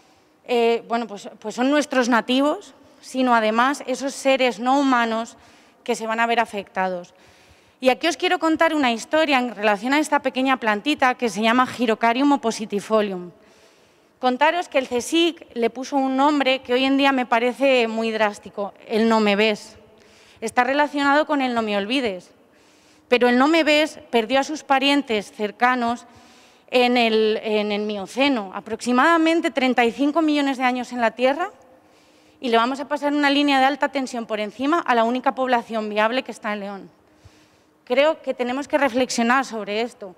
eh, bueno, pues, pues son nuestros nativos, sino además esos seres no humanos que se van a ver afectados. Y aquí os quiero contar una historia en relación a esta pequeña plantita que se llama Girocarium opositifolium. Contaros que el CSIC le puso un nombre que hoy en día me parece muy drástico, el no me ves. Está relacionado con el no me olvides, pero el no me ves perdió a sus parientes cercanos en el, en el Mioceno, aproximadamente treinta y cinco millones de años en la Tierra, y le vamos a pasar una línea de alta tensión por encima a la única población viable que está en León. Creo que tenemos que reflexionar sobre esto.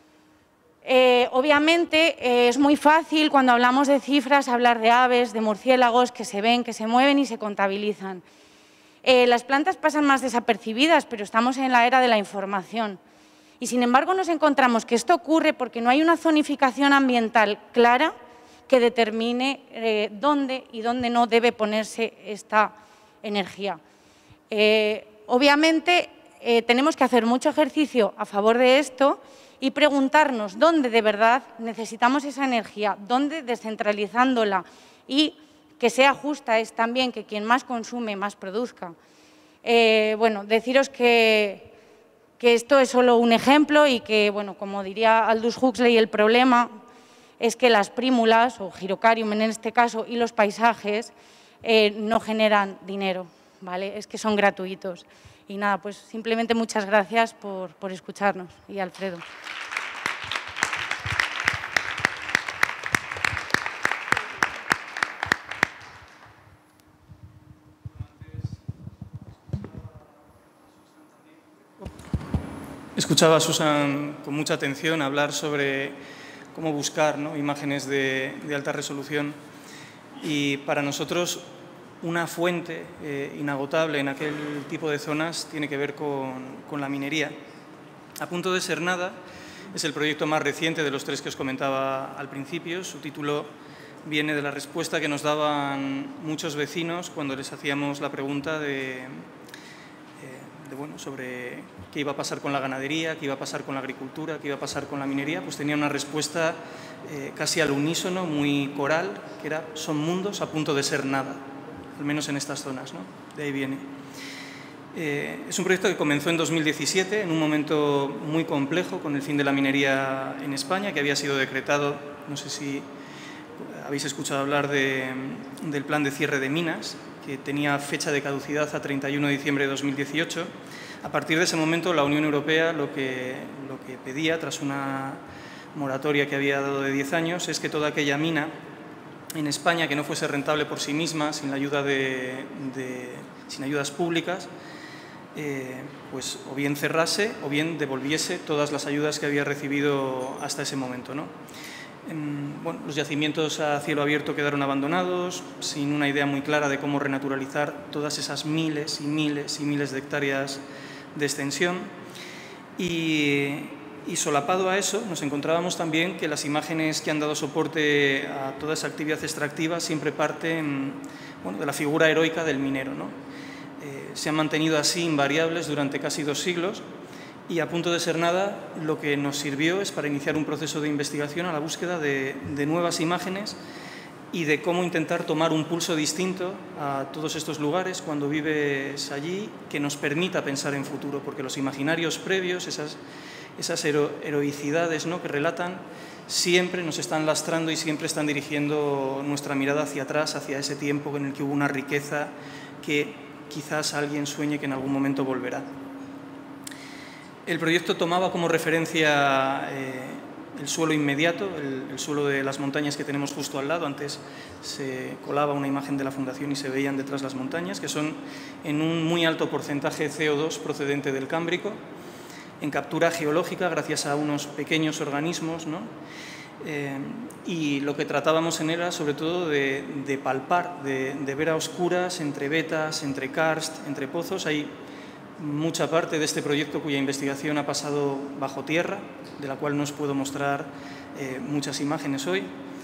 Eh, obviamente eh, es muy fácil cuando hablamos de cifras hablar de aves, de murciélagos que se ven, que se mueven y se contabilizan. Eh, las plantas pasan más desapercibidas, pero estamos en la era de la información. Y sin embargo nos encontramos que esto ocurre porque no hay una zonificación ambiental clara que determine eh, dónde y dónde no debe ponerse esta energía. Eh, obviamente eh, tenemos que hacer mucho ejercicio a favor de esto y preguntarnos dónde de verdad necesitamos esa energía, dónde descentralizándola y que sea justa es también que quien más consume, más produzca. Eh, bueno, deciros que que esto es solo un ejemplo y que, bueno, como diría Aldous Huxley, el problema es que las prímulas, o Girocarium en este caso, y los paisajes eh, no generan dinero, ¿vale? Es que son gratuitos. Y nada, pues simplemente muchas gracias por, por escucharnos. Y Alfredo. Escuchaba a Susan con mucha atención hablar sobre cómo buscar, ¿no?, imágenes de, de alta resolución, y para nosotros una fuente eh, inagotable en aquel tipo de zonas tiene que ver con, con la minería. A punto de ser nada es el proyecto más reciente de los tres que os comentaba al principio. Su título viene de la respuesta que nos daban muchos vecinos cuando les hacíamos la pregunta de, eh, de, bueno, sobre qué iba a pasar con la ganadería, qué iba a pasar con la agricultura, qué iba a pasar con la minería. Pues tenía una respuesta eh, casi al unísono, muy coral, que era: son mundos a punto de ser nada, al menos en estas zonas, ¿no? De ahí viene. Eh, es un proyecto que comenzó en dos mil diecisiete, en un momento muy complejo con el fin de la minería en España, que había sido decretado, no sé si habéis escuchado hablar de, del plan de cierre de minas, que tenía fecha de caducidad a treinta y uno de diciembre de dos mil dieciocho. A partir de ese momento, la Unión Europea lo que, lo que pedía, tras una moratoria que había dado de diez años, es que toda aquella mina en España que no fuese rentable por sí misma, sin la ayuda de, de sin ayudas públicas, eh, pues o bien cerrase o bien devolviese todas las ayudas que había recibido hasta ese momento, ¿no? En, bueno, los yacimientos a cielo abierto quedaron abandonados, sin una idea muy clara de cómo renaturalizar todas esas miles y miles y miles de hectáreas de extensión. Y, y solapado a eso, nos encontrábamos también que las imágenes que han dado soporte a toda esa actividad extractiva siempre parten, bueno, de la figura heroica del minero, ¿no? Eh, se han mantenido así invariables durante casi dos siglos, y a punto de ser nada, lo que nos sirvió es para iniciar un proceso de investigación a la búsqueda de, de nuevas imágenes y de cómo intentar tomar un pulso distinto a todos estos lugares cuando vives allí, que nos permita pensar en futuro, porque los imaginarios previos, esas, esas hero, heroicidades, ¿no?, que relatan, siempre nos están lastrando y siempre están dirigiendo nuestra mirada hacia atrás, hacia ese tiempo en el que hubo una riqueza que quizás alguien sueñe que en algún momento volverá. El proyecto tomaba como referencia eh, el suelo inmediato, el, el suelo de las montañas que tenemos justo al lado. Antes se colaba una imagen de la fundación y se veían detrás las montañas, que son en un muy alto porcentaje C O dos procedente del Cámbrico, en captura geológica gracias a unos pequeños organismos, ¿no? Eh, y lo que tratábamos en él era sobre todo de, de palpar, de, de ver a oscuras entre vetas, entre karst, entre pozos. Hay mucha parte de este proyecto cuya investigación ha pasado bajo tierra, de la cual no os puedo mostrar eh, muchas imágenes hoy.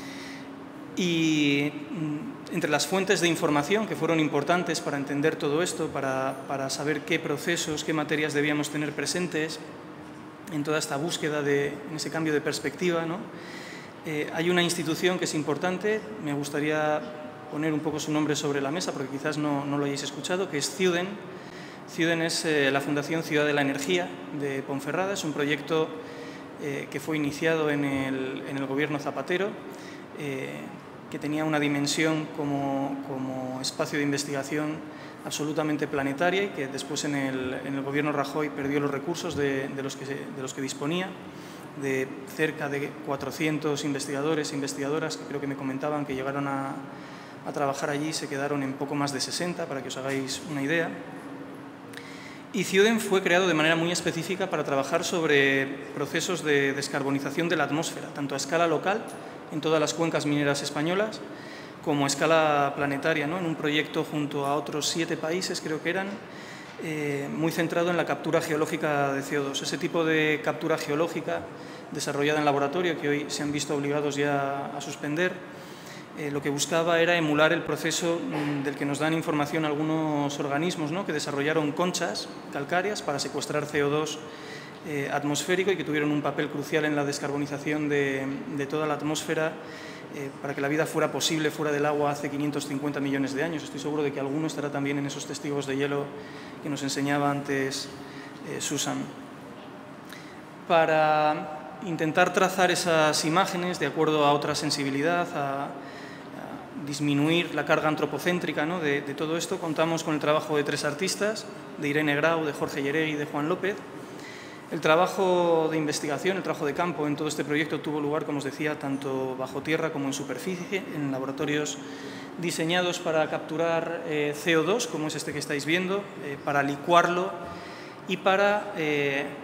Y entre las fuentes de información que fueron importantes para entender todo esto, para, para saber qué procesos, qué materias debíamos tener presentes en toda esta búsqueda, de, en ese cambio de perspectiva, ¿no? Eh, hay una institución que es importante, me gustaría poner un poco su nombre sobre la mesa porque quizás no, no lo hayáis escuchado, que es CIUDEN. CIUDEN es eh, la Fundación Ciudad de la Energía de Ponferrada. Es un proyecto eh, que fue iniciado en el, en el gobierno Zapatero, eh, que tenía una dimensión como, como espacio de investigación absolutamente planetaria y que después en el, en el gobierno Rajoy perdió los recursos de, de, los que, de los que disponía, de cerca de cuatrocientos investigadores e investigadoras que creo que me comentaban que llegaron a, a trabajar allí, se quedaron en poco más de sesenta, para que os hagáis una idea. Y CIUDEN fue creado de manera muy específica para trabajar sobre procesos de descarbonización de la atmósfera, tanto a escala local, en todas las cuencas mineras españolas, como a escala planetaria, ¿no?, en un proyecto junto a otros siete países, creo que eran, eh, muy centrado en la captura geológica de C O dos. Ese tipo de captura geológica desarrollada en laboratorio, que hoy se han visto obligados ya a suspender, Eh, lo que buscaba era emular el proceso mm, del que nos dan información algunos organismos, ¿no?, que desarrollaron conchas calcáreas para secuestrar C O dos eh, atmosférico y que tuvieron un papel crucial en la descarbonización de, de toda la atmósfera eh, para que la vida fuera posible fuera del agua hace quinientos cincuenta millones de años. Estoy seguro de que alguno estará también en esos testigos de hielo que nos enseñaba antes eh, Susan. Para intentar trazar esas imágenes de acuerdo a otra sensibilidad, a disminuir la carga antropocéntrica, ¿no?, de, de todo esto, contamos con el trabajo de tres artistas, de Irene Grau, de Jorge Lleregui y de Juan López. El trabajo de investigación, el trabajo de campo en todo este proyecto tuvo lugar, como os decía, tanto bajo tierra como en superficie, en laboratorios diseñados para capturar eh, C O dos, como es este que estáis viendo, eh, para licuarlo y para eh,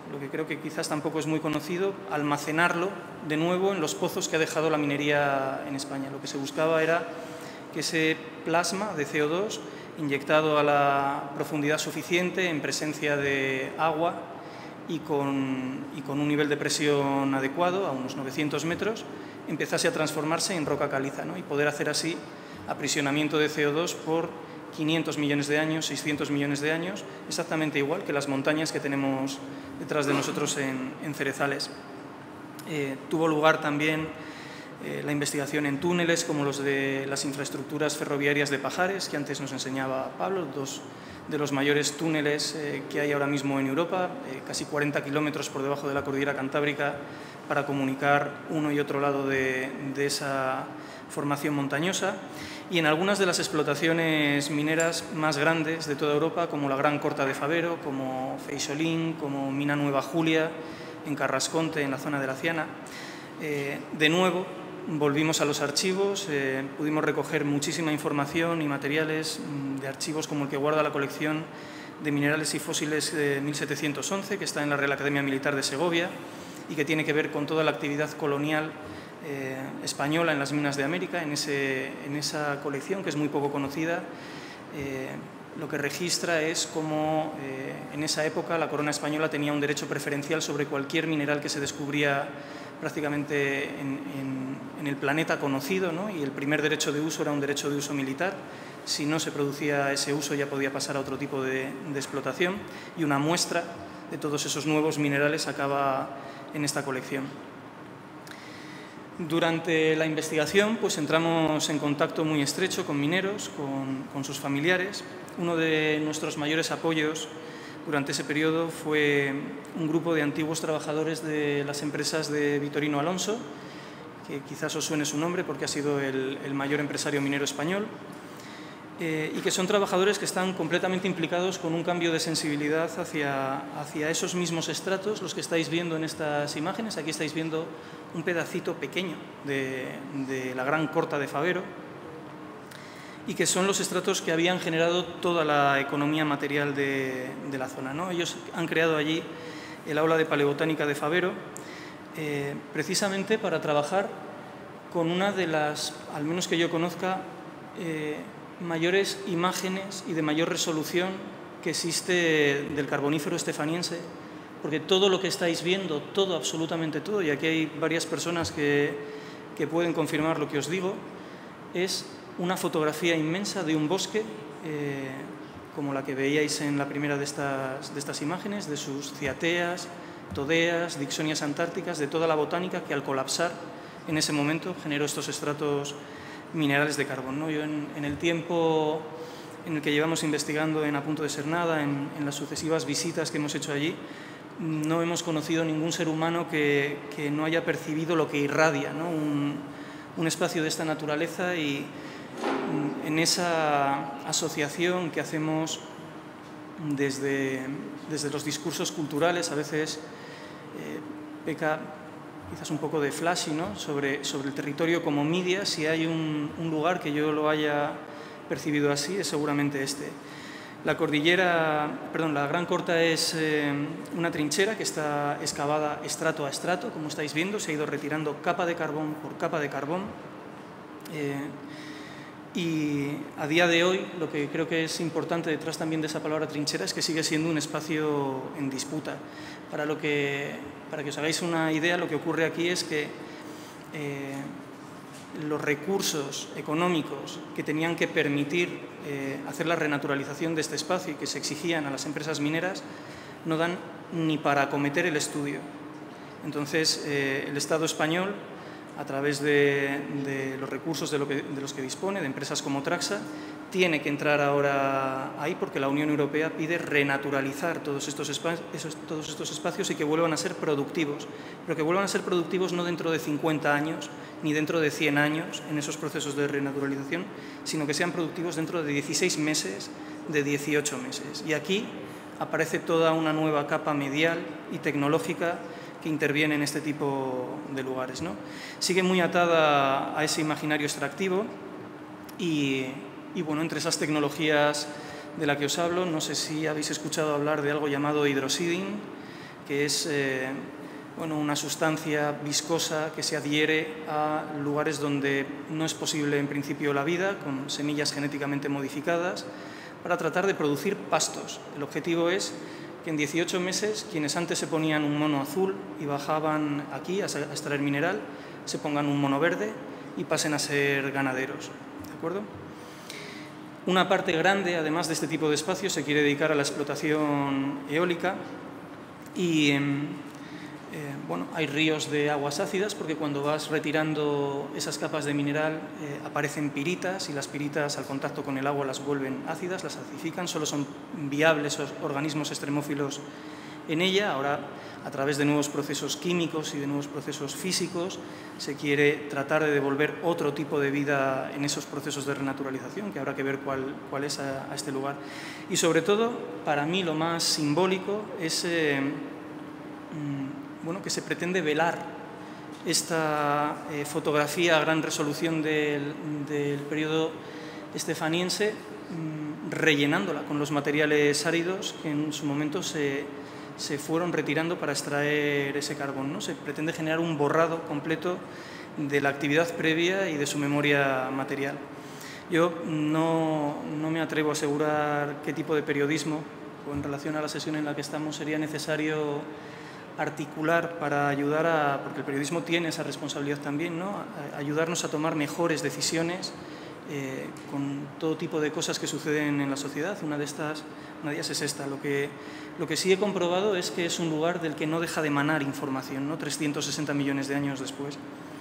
lo que creo que quizás tampoco es muy conocido, almacenarlo de nuevo en los pozos que ha dejado la minería en España. Lo que se buscaba era que ese plasma de C O dos, inyectado a la profundidad suficiente, en presencia de agua y con, y con un nivel de presión adecuado, a unos novecientos metros, empezase a transformarse en roca caliza, ¿no? Y poder hacer así aprisionamiento de C O dos por quinientos millones de años, seiscientos millones de años, exactamente igual que las montañas que tenemos detrás de nosotros en, en Cerezales. Eh, tuvo lugar también eh, la investigación en túneles como los de las infraestructuras ferroviarias de Pajares, que antes nos enseñaba Pablo, dos de los mayores túneles eh, que hay ahora mismo en Europa, eh, casi cuarenta kilómetros por debajo de la cordillera Cantábrica, para comunicar uno y otro lado de, de esa formación montañosa, y en algunas de las explotaciones mineras más grandes de toda Europa, como la Gran Corta de Fabero, como Feixolín, como Mina Nueva Julia, en Carrasconte, en la zona de la Ciana. Eh, de nuevo, volvimos a los archivos, eh, pudimos recoger muchísima información y materiales de archivos como el que guarda la colección de minerales y fósiles de mil setecientos once, que está en la Real Academia Militar de Segovia, y que tiene que ver con toda la actividad colonial eh, española en las minas de América. En, ese, en esa colección, que es muy poco conocida, eh, lo que registra es cómo eh, en esa época la corona española tenía un derecho preferencial sobre cualquier mineral que se descubría prácticamente en, en, en el planeta conocido, ¿no? Y el primer derecho de uso era un derecho de uso militar. Si no se producía ese uso ya podía pasar a otro tipo de, de explotación, y una muestra de todos esos nuevos minerales acaba en esta colección. Durante la investigación pues entramos en contacto muy estrecho con mineros, con, con sus familiares. Uno de nuestros mayores apoyos durante ese periodo fue un grupo de antiguos trabajadores de las empresas de Vitorino Alonso, que quizás os suene su nombre porque ha sido el, el mayor empresario minero español, eh, y que son trabajadores que están completamente implicados con un cambio de sensibilidad hacia, hacia esos mismos estratos, los que estáis viendo en estas imágenes. Aquí estáis viendo un pedacito pequeño de, de la Gran Corta de Fabero, y que son los estratos que habían generado toda la economía material de, de la zona, ¿no? Ellos han creado allí el aula de paleobotánica de Fabero, eh, precisamente para trabajar con una de las, al menos que yo conozca, eh, mayores imágenes y de mayor resolución que existe del carbonífero estefaniense, porque todo lo que estáis viendo, todo, absolutamente todo, y aquí hay varias personas que, que pueden confirmar lo que os digo, es una fotografía inmensa de un bosque, eh, como la que veíais en la primera de estas, de estas imágenes, de sus ciateas, todeas, dixonias antárticas, de toda la botánica que al colapsar en ese momento generó estos estratos minerales de carbón, ¿no? Yo en, en el tiempo en el que llevamos investigando en A Punto de Ser Nada, en, en las sucesivas visitas que hemos hecho allí, no hemos conocido ningún ser humano que, que no haya percibido lo que irradia, ¿no? un, un espacio de esta naturaleza, y en esa asociación que hacemos desde, desde los discursos culturales, a veces eh, peca quizás un poco de flashy, ¿no? sobre, sobre el territorio como media. Si hay un, un lugar que yo lo haya percibido así, es seguramente este. La cordillera, perdón, la Gran Corta es eh, una trinchera que está excavada estrato a estrato, como estáis viendo, se ha ido retirando capa de carbón por capa de carbón. Eh, y a día de hoy, lo que creo que es importante detrás también de esa palabra trinchera es que sigue siendo un espacio en disputa. Para, lo que, para que os hagáis una idea, lo que ocurre aquí es que eh, los recursos económicos que tenían que permitir eh, hacer la renaturalización de este espacio y que se exigían a las empresas mineras no dan ni para acometer el estudio. Entonces, eh, el Estado español, a través de, de los recursos de, lo que, de los que dispone, de empresas como Traxa, tiene que entrar ahora ahí porque la Unión Europea pide renaturalizar todos estos, esos, todos estos espacios y que vuelvan a ser productivos, pero que vuelvan a ser productivos no dentro de cincuenta años ni dentro de cien años en esos procesos de renaturalización, sino que sean productivos dentro de dieciséis meses, de dieciocho meses. Y aquí aparece toda una nueva capa medial y tecnológica que interviene en este tipo de lugares, ¿no? Sigue muy atada a ese imaginario extractivo y, y, bueno, entre esas tecnologías de la que os hablo, no sé si habéis escuchado hablar de algo llamado hydroseeding, que es eh, bueno, una sustancia viscosa que se adhiere a lugares donde no es posible en principio la vida, con semillas genéticamente modificadas, para tratar de producir pastos. El objetivo es que en dieciocho meses quienes antes se ponían un mono azul y bajaban aquí a extraer mineral, se pongan un mono verde y pasen a ser ganaderos. ¿De acuerdo? Una parte grande, además de este tipo de espacios, se quiere dedicar a la explotación eólica y eh, eh, bueno, hay ríos de aguas ácidas porque cuando vas retirando esas capas de mineral eh, aparecen piritas y las piritas al contacto con el agua las vuelven ácidas, las acidifican, solo son viables organismos extremófilos en ella. Ahora, a través de nuevos procesos químicos y de nuevos procesos físicos, se quiere tratar de devolver otro tipo de vida en esos procesos de renaturalización, que habrá que ver cuál, cuál es a, a este lugar. Y sobre todo, para mí lo más simbólico es eh, bueno, que se pretende velar esta eh, fotografía a gran resolución del, del periodo estefaniense, mmm, rellenándola con los materiales áridos que en su momento se, se fueron retirando para extraer ese carbón, ¿no? Se pretende generar un borrado completo de la actividad previa y de su memoria material. Yo no, no me atrevo a asegurar qué tipo de periodismo, o en relación a la sesión en la que estamos, sería necesario articular para ayudar a, porque el periodismo tiene esa responsabilidad también, ¿no? A ayudarnos a tomar mejores decisiones eh, con todo tipo de cosas que suceden en la sociedad. Una de estas, una de ellas es esta. Lo que, lo que sí he comprobado es que es un lugar del que no deja de emanar información, ¿no? trescientos sesenta millones de años después.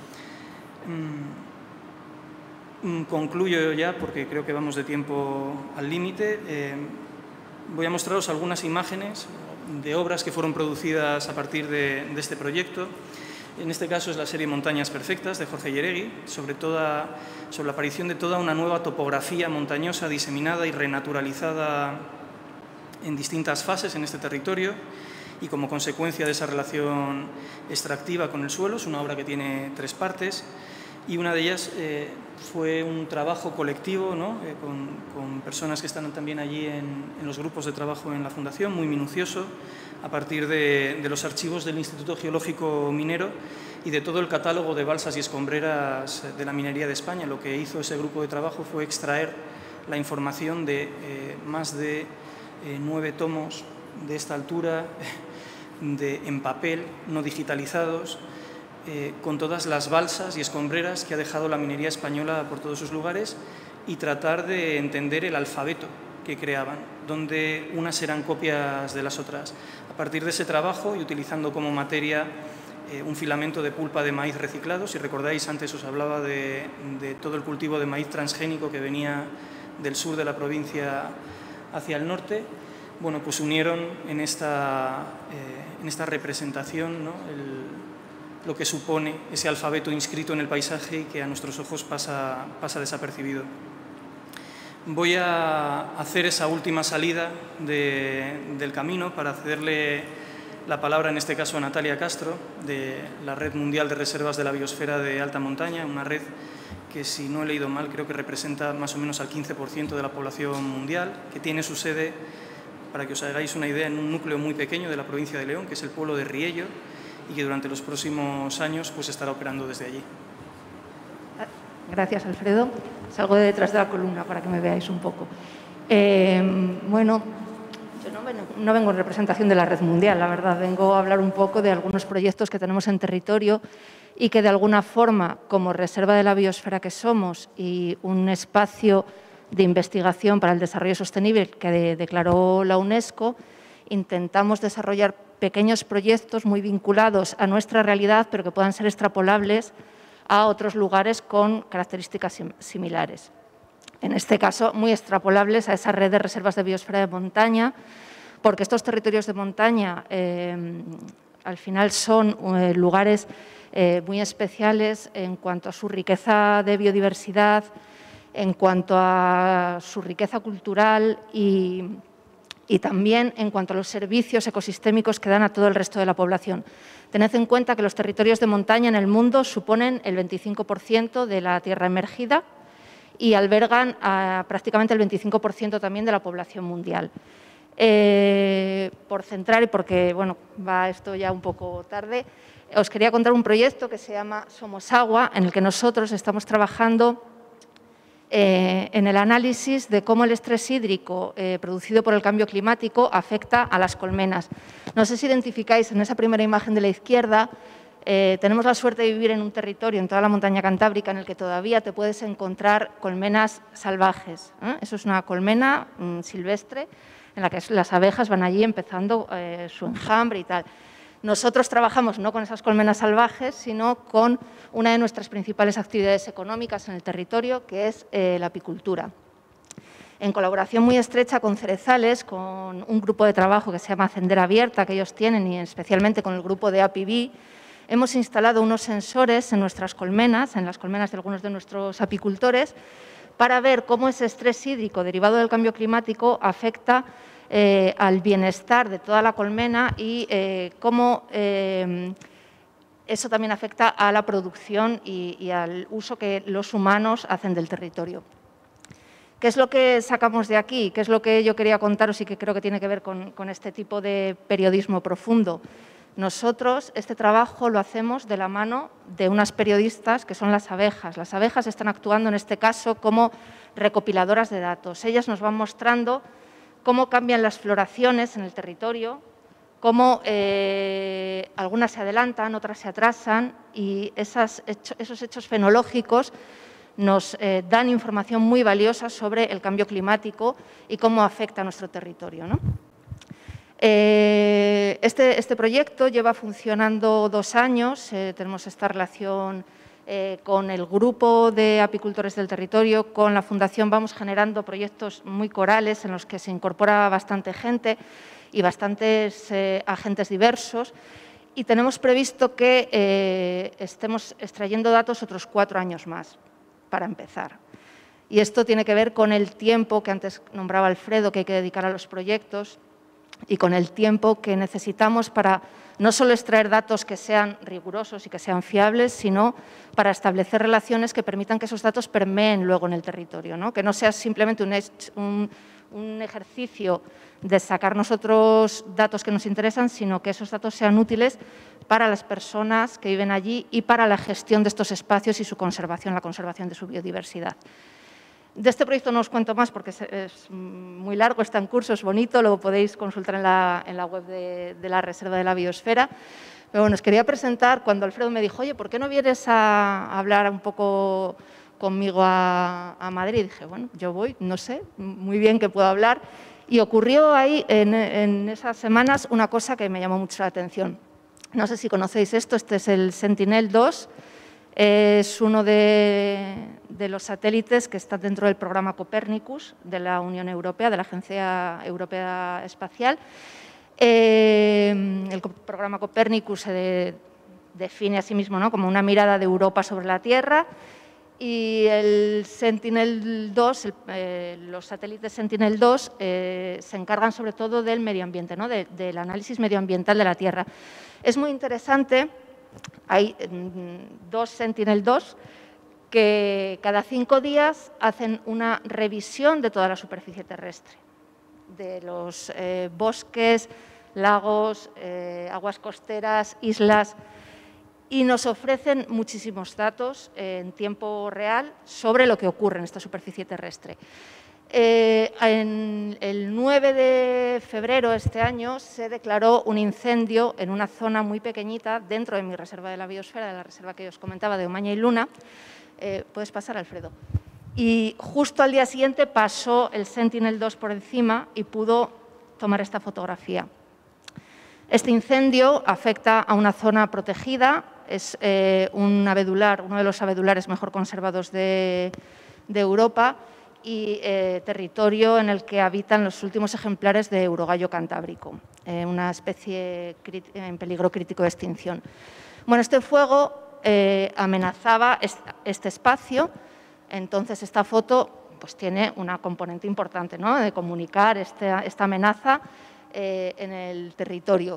Mm, concluyo ya porque creo que vamos de tiempo al límite. Eh, voy a mostraros algunas imágenes de obras que fueron producidas a partir de, de este proyecto. En este caso es la serie Montañas Perfectas de Jorge Yeregui, sobre, toda, sobre la aparición de toda una nueva topografía montañosa diseminada y renaturalizada en distintas fases en este territorio y como consecuencia de esa relación extractiva con el suelo. Es una obra que tiene tres partes y una de ellas eh, fue un trabajo colectivo, ¿no? eh, con, con personas que están también allí en, en los grupos de trabajo en la Fundación, muy minucioso, a partir de, de los archivos del Instituto Geológico Minero y de todo el catálogo de balsas y escombreras de la minería de España. Lo que hizo ese grupo de trabajo fue extraer la información de eh, más de eh, nueve tomos de esta altura, de, en papel, no digitalizados, Eh, con todas las balsas y escombreras que ha dejado la minería española por todos sus lugares y tratar de entender el alfabeto que creaban, donde unas eran copias de las otras. A partir de ese trabajo y utilizando como materia eh, un filamento de pulpa de maíz reciclado, si recordáis antes os hablaba de, de todo el cultivo de maíz transgénico que venía del sur de la provincia hacia el norte, bueno, pues unieron en esta, eh, en esta representación, ¿no? el, lo que supone ese alfabeto inscrito en el paisaje y que a nuestros ojos pasa, pasa desapercibido. Voy a hacer esa última salida de, del camino para cederle la palabra, en este caso a Natalia Castro, de la Red Mundial de Reservas de la Biosfera de Alta Montaña, una red que, si no he leído mal, creo que representa más o menos al quince por ciento de la población mundial, que tiene su sede, para que os hagáis una idea, en un núcleo muy pequeño de la provincia de León, que es el pueblo de Riello, y que durante los próximos años pues, estará operando desde allí. Gracias, Alfredo. Salgo de detrás de la columna para que me veáis un poco. Eh, bueno, yo no vengo, no vengo en representación de la Red Mundial, la verdad. Vengo a hablar un poco de algunos proyectos que tenemos en territorio y que de alguna forma, como reserva de la biosfera que somos y un espacio de investigación para el desarrollo sostenible que de, declaró la UNESCO, intentamos desarrollar pequeños proyectos muy vinculados a nuestra realidad, pero que puedan ser extrapolables a otros lugares con características similares. En este caso, muy extrapolables a esa red de reservas de biosfera de montaña, porque estos territorios de montaña eh, al final son eh, lugares eh, muy especiales en cuanto a su riqueza de biodiversidad, en cuanto a su riqueza cultural y y también en cuanto a los servicios ecosistémicos que dan a todo el resto de la población. Tened en cuenta que los territorios de montaña en el mundo suponen el veinticinco por ciento de la tierra emergida y albergan a prácticamente el veinticinco por ciento también de la población mundial. Eh, por centrar y porque, bueno, va esto ya un poco tarde, os quería contar un proyecto que se llama Somos Agua, en el que nosotros estamos trabajando eh, en el análisis de cómo el estrés hídrico eh, producido por el cambio climático afecta a las colmenas. No sé si identificáis en esa primera imagen de la izquierda, eh, tenemos la suerte de vivir en un territorio, en toda la montaña cantábrica, en el que todavía te puedes encontrar colmenas salvajes, ¿eh? Eso es una colmena mmm, silvestre, en la que las abejas van allí empezando eh, su enjambre y tal. Nosotros trabajamos no con esas colmenas salvajes, sino con una de nuestras principales actividades económicas en el territorio, que es eh, la apicultura. En colaboración muy estrecha con Cerezales, con un grupo de trabajo que se llama Sendera Abierta, que ellos tienen, y especialmente con el grupo de A P I B I, hemos instalado unos sensores en nuestras colmenas, en las colmenas de algunos de nuestros apicultores, para ver cómo ese estrés hídrico derivado del cambio climático afecta Eh, al bienestar de toda la colmena y eh, cómo eh, eso también afecta a la producción y, y al uso que los humanos hacen del territorio. ¿Qué es lo que sacamos de aquí? ¿Qué es lo que yo quería contaros y que creo que tiene que ver con, con este tipo de periodismo profundo? Nosotros este trabajo lo hacemos de la mano de unas periodistas que son las abejas. Las abejas están actuando en este caso como recopiladoras de datos. Ellas nos van mostrando cómo cambian las floraciones en el territorio, cómo eh, algunas se adelantan, otras se atrasan y esas hecho, esos hechos fenológicos nos eh, dan información muy valiosa sobre el cambio climático y cómo afecta a nuestro territorio, ¿no? Eh, este, este proyecto lleva funcionando dos años, eh, tenemos esta relación Eh, con el grupo de apicultores del territorio, con la Fundación, vamos generando proyectos muy corales en los que se incorpora bastante gente y bastantes eh, agentes diversos y tenemos previsto que eh, estemos extrayendo datos otros cuatro años más para empezar. Y esto tiene que ver con el tiempo que antes nombraba Alfredo que hay que dedicar a los proyectos y con el tiempo que necesitamos para no solo extraer datos que sean rigurosos y que sean fiables, sino para establecer relaciones que permitan que esos datos permeen luego en el territorio, ¿no? Que no sea simplemente un, un, un ejercicio de sacar nosotros datos que nos interesan, sino que esos datos sean útiles para las personas que viven allí y para la gestión de estos espacios y su conservación, la conservación de su biodiversidad. De este proyecto no os cuento más porque es muy largo, está en curso, es bonito, lo podéis consultar en la, en la web de, de la Reserva de la Biosfera. Pero bueno, os quería presentar, cuando Alfredo me dijo, oye, ¿por qué no vienes a hablar un poco conmigo a, a Madrid? Dije, bueno, yo voy, no sé, muy bien que puedo hablar. Y ocurrió ahí, en, en esas semanas, una cosa que me llamó mucho la atención. No sé si conocéis esto, este es el Sentinel dos. Es uno de, de los satélites que está dentro del programa Copernicus de la Unión Europea, de la Agencia Europea Espacial. Eh, el programa Copernicus se de, define a sí mismo, ¿no?, como una mirada de Europa sobre la Tierra y el Sentinel dos, el, eh, los satélites Sentinel dos eh, se encargan sobre todo del medio ambiente, ¿no?, de, del análisis medioambiental de la Tierra. Es muy interesante. Hay dos Sentinel dos que cada cinco días hacen una revisión de toda la superficie terrestre, de los eh, bosques, lagos, eh, aguas costeras, islas, y nos ofrecen muchísimos datos eh, en tiempo real sobre lo que ocurre en esta superficie terrestre. Eh, en el nueve de febrero de este año se declaró un incendio en una zona muy pequeñita dentro de mi reserva de la biosfera, de la reserva que os comentaba de Omaña y Luna. Eh, ¿Puedes pasar, Alfredo? Y justo al día siguiente pasó el Sentinel dos por encima y pudo tomar esta fotografía. Este incendio afecta a una zona protegida, es eh, un abedular, uno de los abedulares mejor conservados de, de Europa, y eh, territorio en el que habitan los últimos ejemplares de urogallo cantábrico, eh, una especie en peligro crítico de extinción. Bueno, este fuego eh, amenazaba este espacio, entonces esta foto pues, tiene una componente importante, ¿no?, de comunicar este, esta amenaza eh, en el territorio,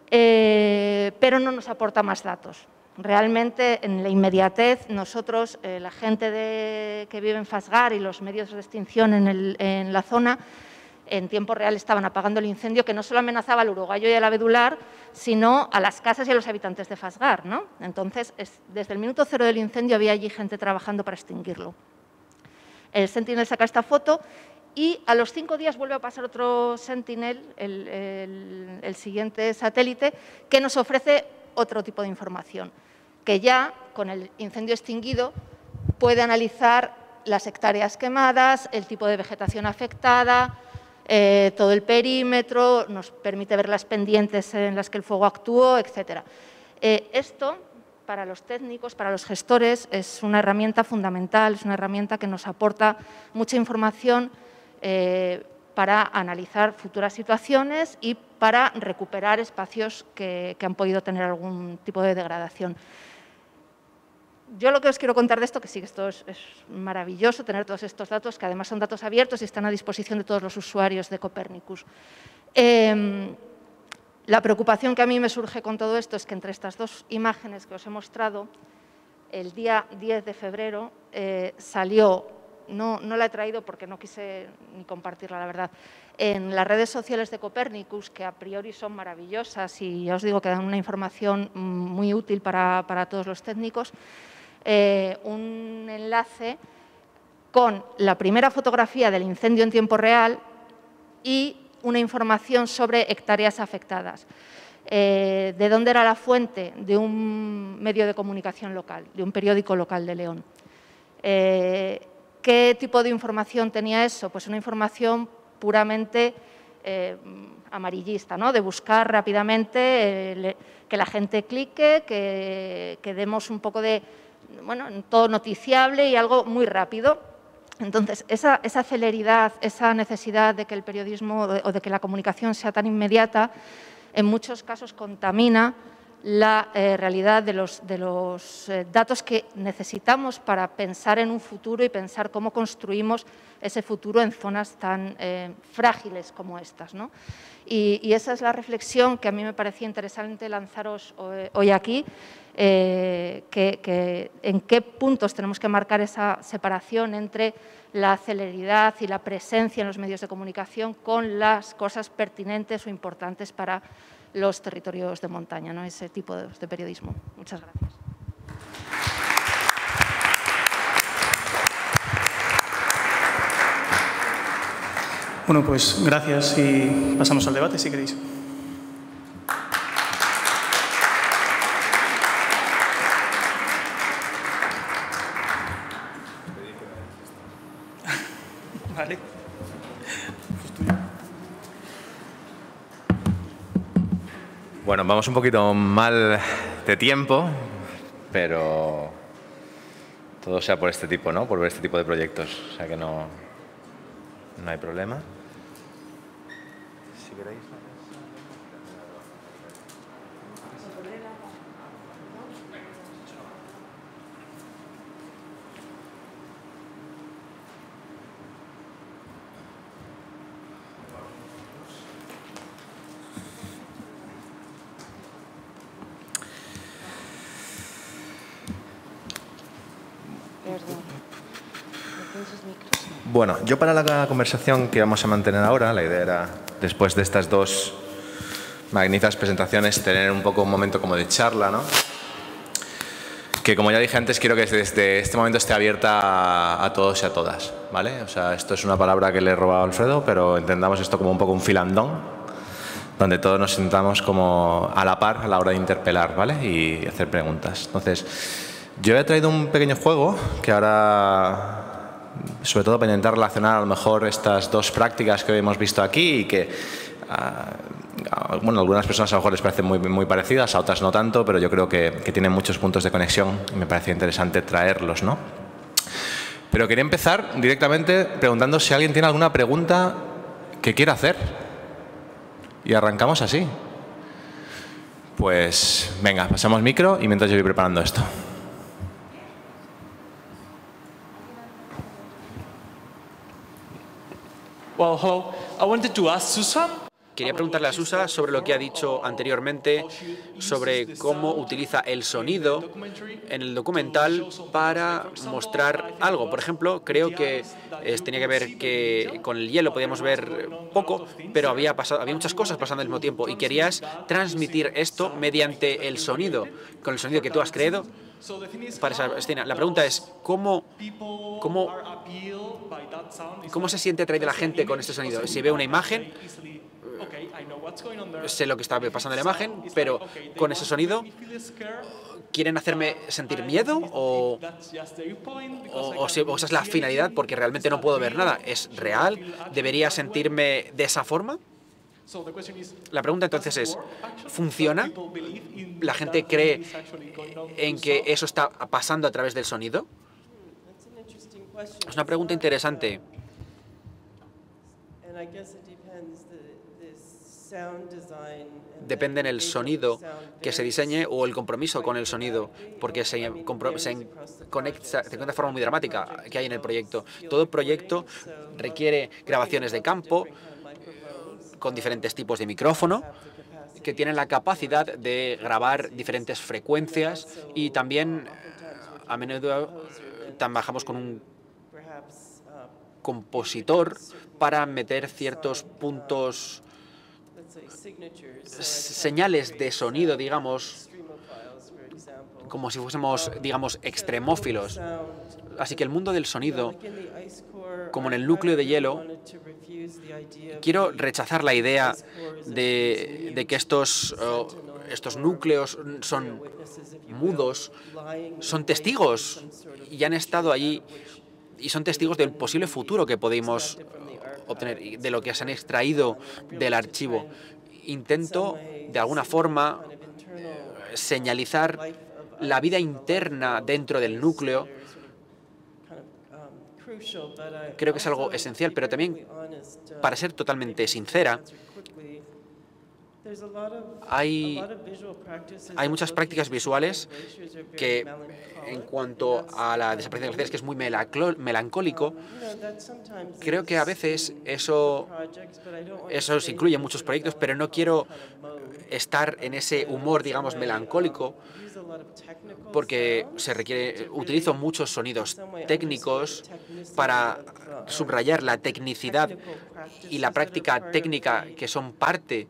eh, pero no nos aporta más datos. Realmente, en la inmediatez, nosotros, eh, la gente de, que vive en Fasgar y los medios de extinción en, el, en la zona, en tiempo real estaban apagando el incendio, que no solo amenazaba al urogallo y al abedular, sino a las casas y a los habitantes de Fasgar, ¿no? Entonces, es, desde el minuto cero del incendio había allí gente trabajando para extinguirlo. El Sentinel saca esta foto y a los cinco días vuelve a pasar otro Sentinel, el, el, el siguiente satélite, que nos ofrece otro tipo de información, que ya, con el incendio extinguido, puede analizar las hectáreas quemadas, el tipo de vegetación afectada, eh, todo el perímetro, nos permite ver las pendientes en las que el fuego actuó, etcétera. Eh, esto, para los técnicos, para los gestores, es una herramienta fundamental, es una herramienta que nos aporta mucha información eh, para analizar futuras situaciones y para recuperar espacios que, que han podido tener algún tipo de degradación. Yo lo que os quiero contar de esto, que sí que esto es, es maravilloso, tener todos estos datos, que además son datos abiertos y están a disposición de todos los usuarios de Copernicus. Eh, la preocupación que a mí me surge con todo esto es que entre estas dos imágenes que os he mostrado, el día diez de febrero eh, salió, no, no la he traído porque no quise ni compartirla, la verdad, en las redes sociales de Copernicus, que a priori son maravillosas y ya os digo que dan una información muy útil para, para todos los técnicos, Eh, un enlace con la primera fotografía del incendio en tiempo real y una información sobre hectáreas afectadas. Eh, ¿De dónde era la fuente? De un medio de comunicación local, de un periódico local de León. Eh, ¿Qué tipo de información tenía eso? Pues una información puramente eh, amarillista, ¿no? De buscar rápidamente eh, le, que la gente clique, que, que demos un poco de... bueno, todo noticiable y algo muy rápido. Entonces, esa, esa celeridad, esa necesidad de que el periodismo o de que la comunicación sea tan inmediata, en muchos casos contamina la eh, realidad de los, de los eh, datos que necesitamos para pensar en un futuro y pensar cómo construimos ese futuro en zonas tan eh, frágiles como estas, ¿no? Y, y esa es la reflexión que a mí me parecía interesante lanzaros hoy, hoy aquí, eh, que, que en qué puntos tenemos que marcar esa separación entre la celeridad y la presencia en los medios de comunicación con las cosas pertinentes o importantes para los territorios de montaña, ¿no? Ese tipo de, de periodismo. Muchas gracias. Bueno, pues gracias y pasamos al debate, si queréis. Vale. Bueno, vamos un poquito mal de tiempo, pero todo sea por este tipo, ¿no? Por ver este tipo de proyectos. O sea que no, no hay problema. Si queréis. Bueno, yo para la conversación que vamos a mantener ahora, la idea era, después de estas dos magníficas presentaciones, tener un poco un momento como de charla, ¿no? Que, como ya dije antes, quiero que desde este momento esté abierta a, a todos y a todas, ¿vale? O sea, esto es una palabra que le he robado a Alfredo, pero entendamos esto como un poco un filandón, donde todos nos sintamos como a la par a la hora de interpelar, ¿vale? Y hacer preguntas. Entonces, yo he traído un pequeño juego que ahora, sobre todo para intentar relacionar a lo mejor estas dos prácticas que hemos visto aquí y que, uh, bueno, a algunas personas a lo mejor les parecen muy, muy parecidas, a otras no tanto, pero yo creo que, que tienen muchos puntos de conexión y me parecía interesante traerlos, ¿no? Pero quería empezar directamente preguntando si alguien tiene alguna pregunta que quiera hacer. Y arrancamos así. Pues venga, pasamos micro y mientras yo voy preparando esto. Well, hello. I wanted to ask Susan, Quería preguntarle a Susa sobre lo que ha dicho anteriormente sobre cómo utiliza el sonido en el documental para mostrar algo. Por ejemplo, creo que eh, tenía que ver que con el hielo podíamos ver poco, pero había, pasado, había muchas cosas pasando al mismo tiempo y querías transmitir esto mediante el sonido, con el sonido que tú has creado para esa escena. La pregunta es, ¿cómo, cómo, cómo se siente atraída la gente con este sonido? Si ve una imagen, sé lo que está pasando en la imagen, pero con ese sonido, ¿quieren hacerme sentir miedo o, o, o, si, o esa es la finalidad porque realmente no puedo ver nada? ¿Es real? ¿Debería sentirme de esa forma? La pregunta entonces es, ¿funciona? ¿La gente cree en que eso está pasando a través del sonido? Es una pregunta interesante. Depende del sonido que se diseñe o el compromiso con el sonido, porque se, se conecta de una forma muy dramática que hay en el proyecto. Todo proyecto requiere grabaciones de campo con diferentes tipos de micrófono que tienen la capacidad de grabar diferentes frecuencias y también a menudo trabajamos con un compositor para meter ciertos puntos, señales de sonido, digamos, como si fuésemos, digamos, extremófilos. Así que el mundo del sonido, como en el núcleo de hielo, quiero rechazar la idea de, de que estos, uh, estos núcleos son mudos, son testigos y han estado allí y son testigos del posible futuro que podemos obtener, de lo que se han extraído del archivo. Intento, de alguna forma, señalizar la vida interna dentro del núcleo. Creo que es algo esencial, pero también, para ser totalmente sincera, hay, hay muchas prácticas visuales que, en cuanto a la desaparición de glaciares, que es muy melancólico, creo que a veces eso, eso se incluye en muchos proyectos, pero no quiero estar en ese humor, digamos, melancólico, porque se requiere, utilizo muchos sonidos técnicos para subrayar la tecnicidad y la práctica técnica que son parte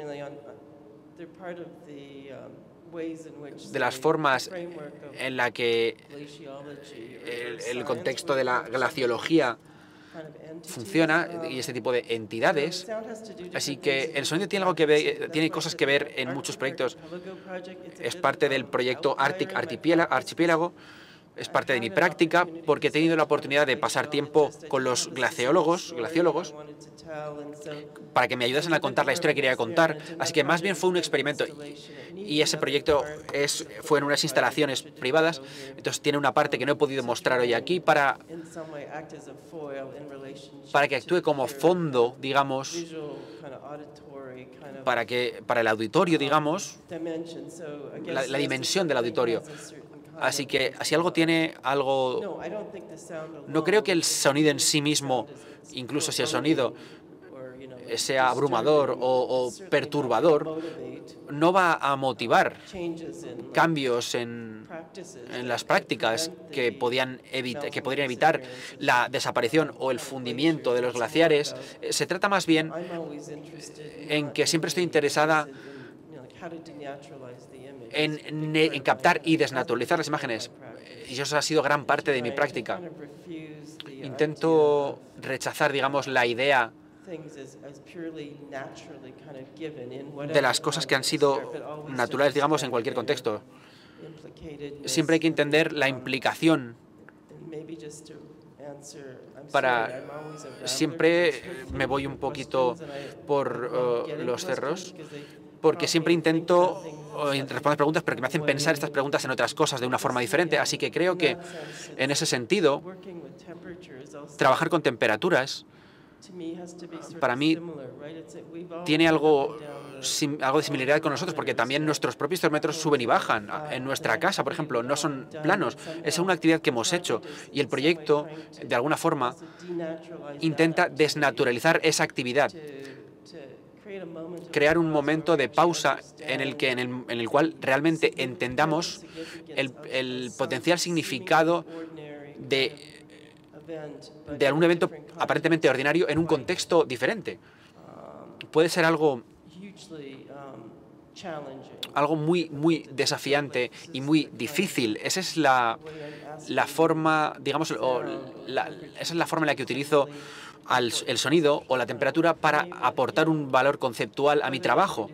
de las formas en la que el, el contexto de la glaciología funciona y este tipo de entidades. Así que el sonido tiene algo que ver, tiene cosas que ver en muchos proyectos. Es parte del proyecto Arctic Archipiélago, es parte de mi práctica porque he tenido la oportunidad de pasar tiempo con los glaciólogos, glaciólogos para que me ayudasen a contar la historia que quería contar. Así que más bien fue un experimento y ese proyecto es, fue en unas instalaciones privadas, entonces tiene una parte que no he podido mostrar hoy aquí para, para que actúe como fondo, digamos, para, que, para el auditorio, digamos, la, la dimensión del auditorio. Así que si algo tiene algo... No creo que el sonido en sí mismo, incluso si el sonido sea abrumador o, o perturbador, no va a motivar cambios en, en las prácticas que, podían evita, que podrían evitar la desaparición o el fundimiento de los glaciares. Se trata más bien en que siempre estoy interesada En, en captar y desnaturalizar las imágenes. Y eso ha sido gran parte de mi práctica. Intento rechazar, digamos, la idea de las cosas que han sido naturales, digamos, en cualquier contexto. Siempre hay que entender la implicación para... Siempre me voy un poquito por uh, los cerros, porque siempre intento responder preguntas, pero que me hacen pensar estas preguntas en otras cosas de una forma diferente. Así que creo que, en ese sentido, trabajar con temperaturas, para mí, tiene algo, algo de similaridad con nosotros, porque también nuestros propios termómetros suben y bajan. En nuestra casa, por ejemplo, no son planos. Es una actividad que hemos hecho y el proyecto, de alguna forma, intenta desnaturalizar esa actividad crear un momento de pausa en el, que, en el, en el cual realmente entendamos el, el potencial significado de, de algún evento aparentemente ordinario en un contexto diferente. Puede ser algo, algo muy, muy desafiante y muy difícil. Esa es la, la forma, digamos, o la, esa es la forma en la que utilizo al, el sonido o la temperatura para aportar un valor conceptual a mi trabajo.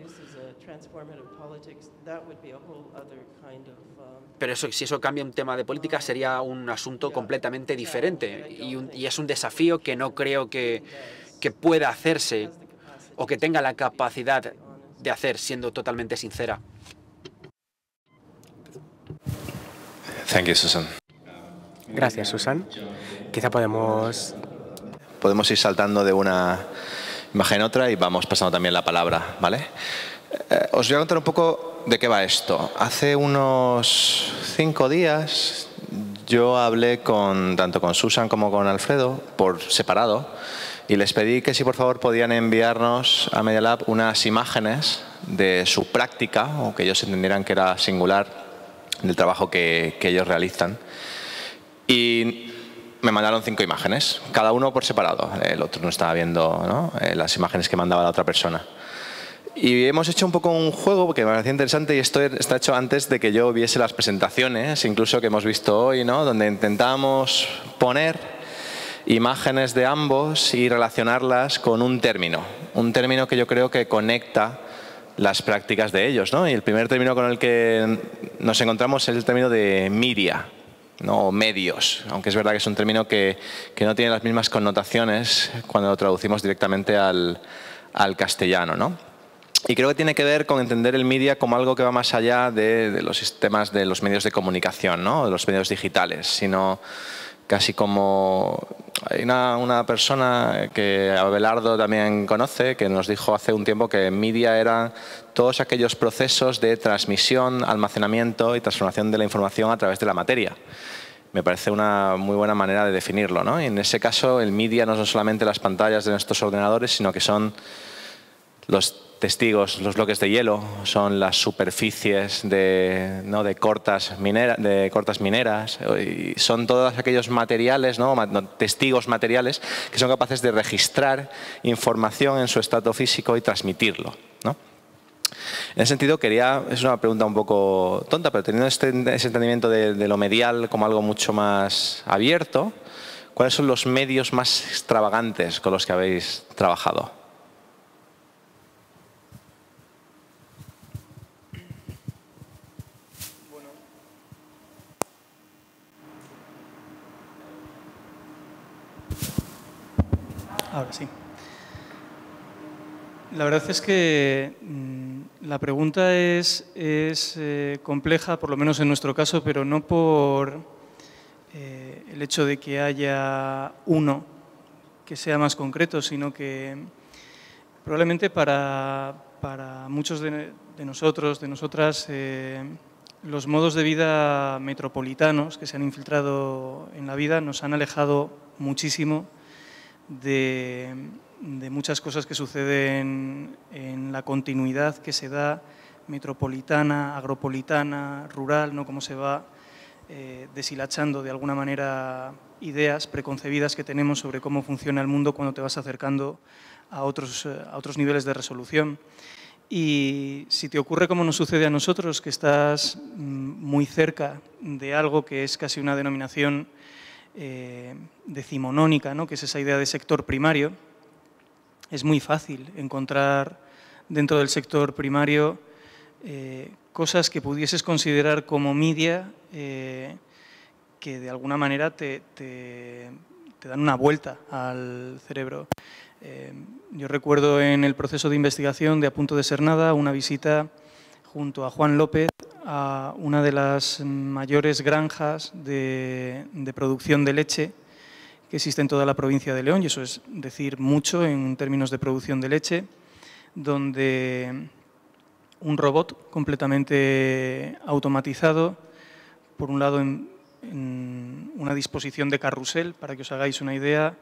Pero eso, si eso cambia un tema de política, sería un asunto completamente diferente y, un, y es un desafío que no creo que, que pueda hacerse o que tenga la capacidad de hacer, siendo totalmente sincera. Thank you, Susan. Gracias, Susan. Quizá podemos... Podemos ir saltando de una imagen a otra y vamos pasando también la palabra, ¿vale? Eh, os voy a contar un poco de qué va esto. Hace unos cinco días yo hablé con, tanto con Susan como con Alfredo por separado y les pedí que si por favor podían enviarnos a Media Lab unas imágenes de su práctica o que ellos entendieran que era singular del trabajo que, que ellos realizan. Y me mandaron cinco imágenes, cada uno por separado. El otro no estaba viendo, ¿no?, eh, las imágenes que mandaba la otra persona. Y hemos hecho un poco un juego que me parecía interesante y esto está hecho antes de que yo viese las presentaciones, incluso que hemos visto hoy, ¿no?, donde intentamos poner imágenes de ambos y relacionarlas con un término, un término que yo creo que conecta las prácticas de ellos, ¿no? Y el primer término con el que nos encontramos es el término de media, ¿no?, o medios, aunque es verdad que es un término que, que no tiene las mismas connotaciones cuando lo traducimos directamente al, al castellano, ¿no? Y creo que tiene que ver con entender el media como algo que va más allá de, de los sistemas de los medios de comunicación, ¿no?, de los medios digitales, sino casi como... Hay una, una persona que Abelardo también conoce, que nos dijo hace un tiempo que media eran todos aquellos procesos de transmisión, almacenamiento y transformación de la información a través de la materia. Me parece una muy buena manera de definirlo, ¿no? Y en ese caso el media no son solamente las pantallas de nuestros ordenadores, sino que son los testigos, los bloques de hielo, son las superficies de, ¿no?, de, cortas, minera, de cortas mineras, y son todos aquellos materiales, ¿no?, testigos materiales que son capaces de registrar información en su estado físico y transmitirlo, ¿no? En ese sentido, quería, es una pregunta un poco tonta, pero teniendo este, ese entendimiento de, de lo medial como algo mucho más abierto, ¿cuáles son los medios más extravagantes con los que habéis trabajado? Ahora sí. La verdad es que mmm, la pregunta es, es eh, compleja, por lo menos en nuestro caso, pero no por eh, el hecho de que haya uno que sea más concreto, sino que probablemente para, para muchos de, de nosotros, de nosotras, eh, los modos de vida metropolitanos que se han infiltrado en la vida nos han alejado muchísimo De, de muchas cosas que suceden en la continuidad que se da metropolitana, agropolitana, rural, ¿no?, cómo se va eh, deshilachando de alguna manera ideas preconcebidas que tenemos sobre cómo funciona el mundo cuando te vas acercando a otros, a otros niveles de resolución. Y si te ocurre como nos sucede a nosotros, que estás muy cerca de algo que es casi una denominación Eh, decimonónica, ¿no?, que es esa idea de sector primario, es muy fácil encontrar dentro del sector primario eh, cosas que pudieses considerar como media eh, que de alguna manera te, te, te dan una vuelta al cerebro. Eh, yo recuerdo en el proceso de investigación de A Punto de Ser Nada una visita junto a Juan López a una de las mayores granjas de, de producción de leche que existe en toda la provincia de León, y eso es decir mucho en términos de producción de leche, donde un robot completamente automatizado, por un lado en, en una disposición de carrusel, para que os hagáis una idea,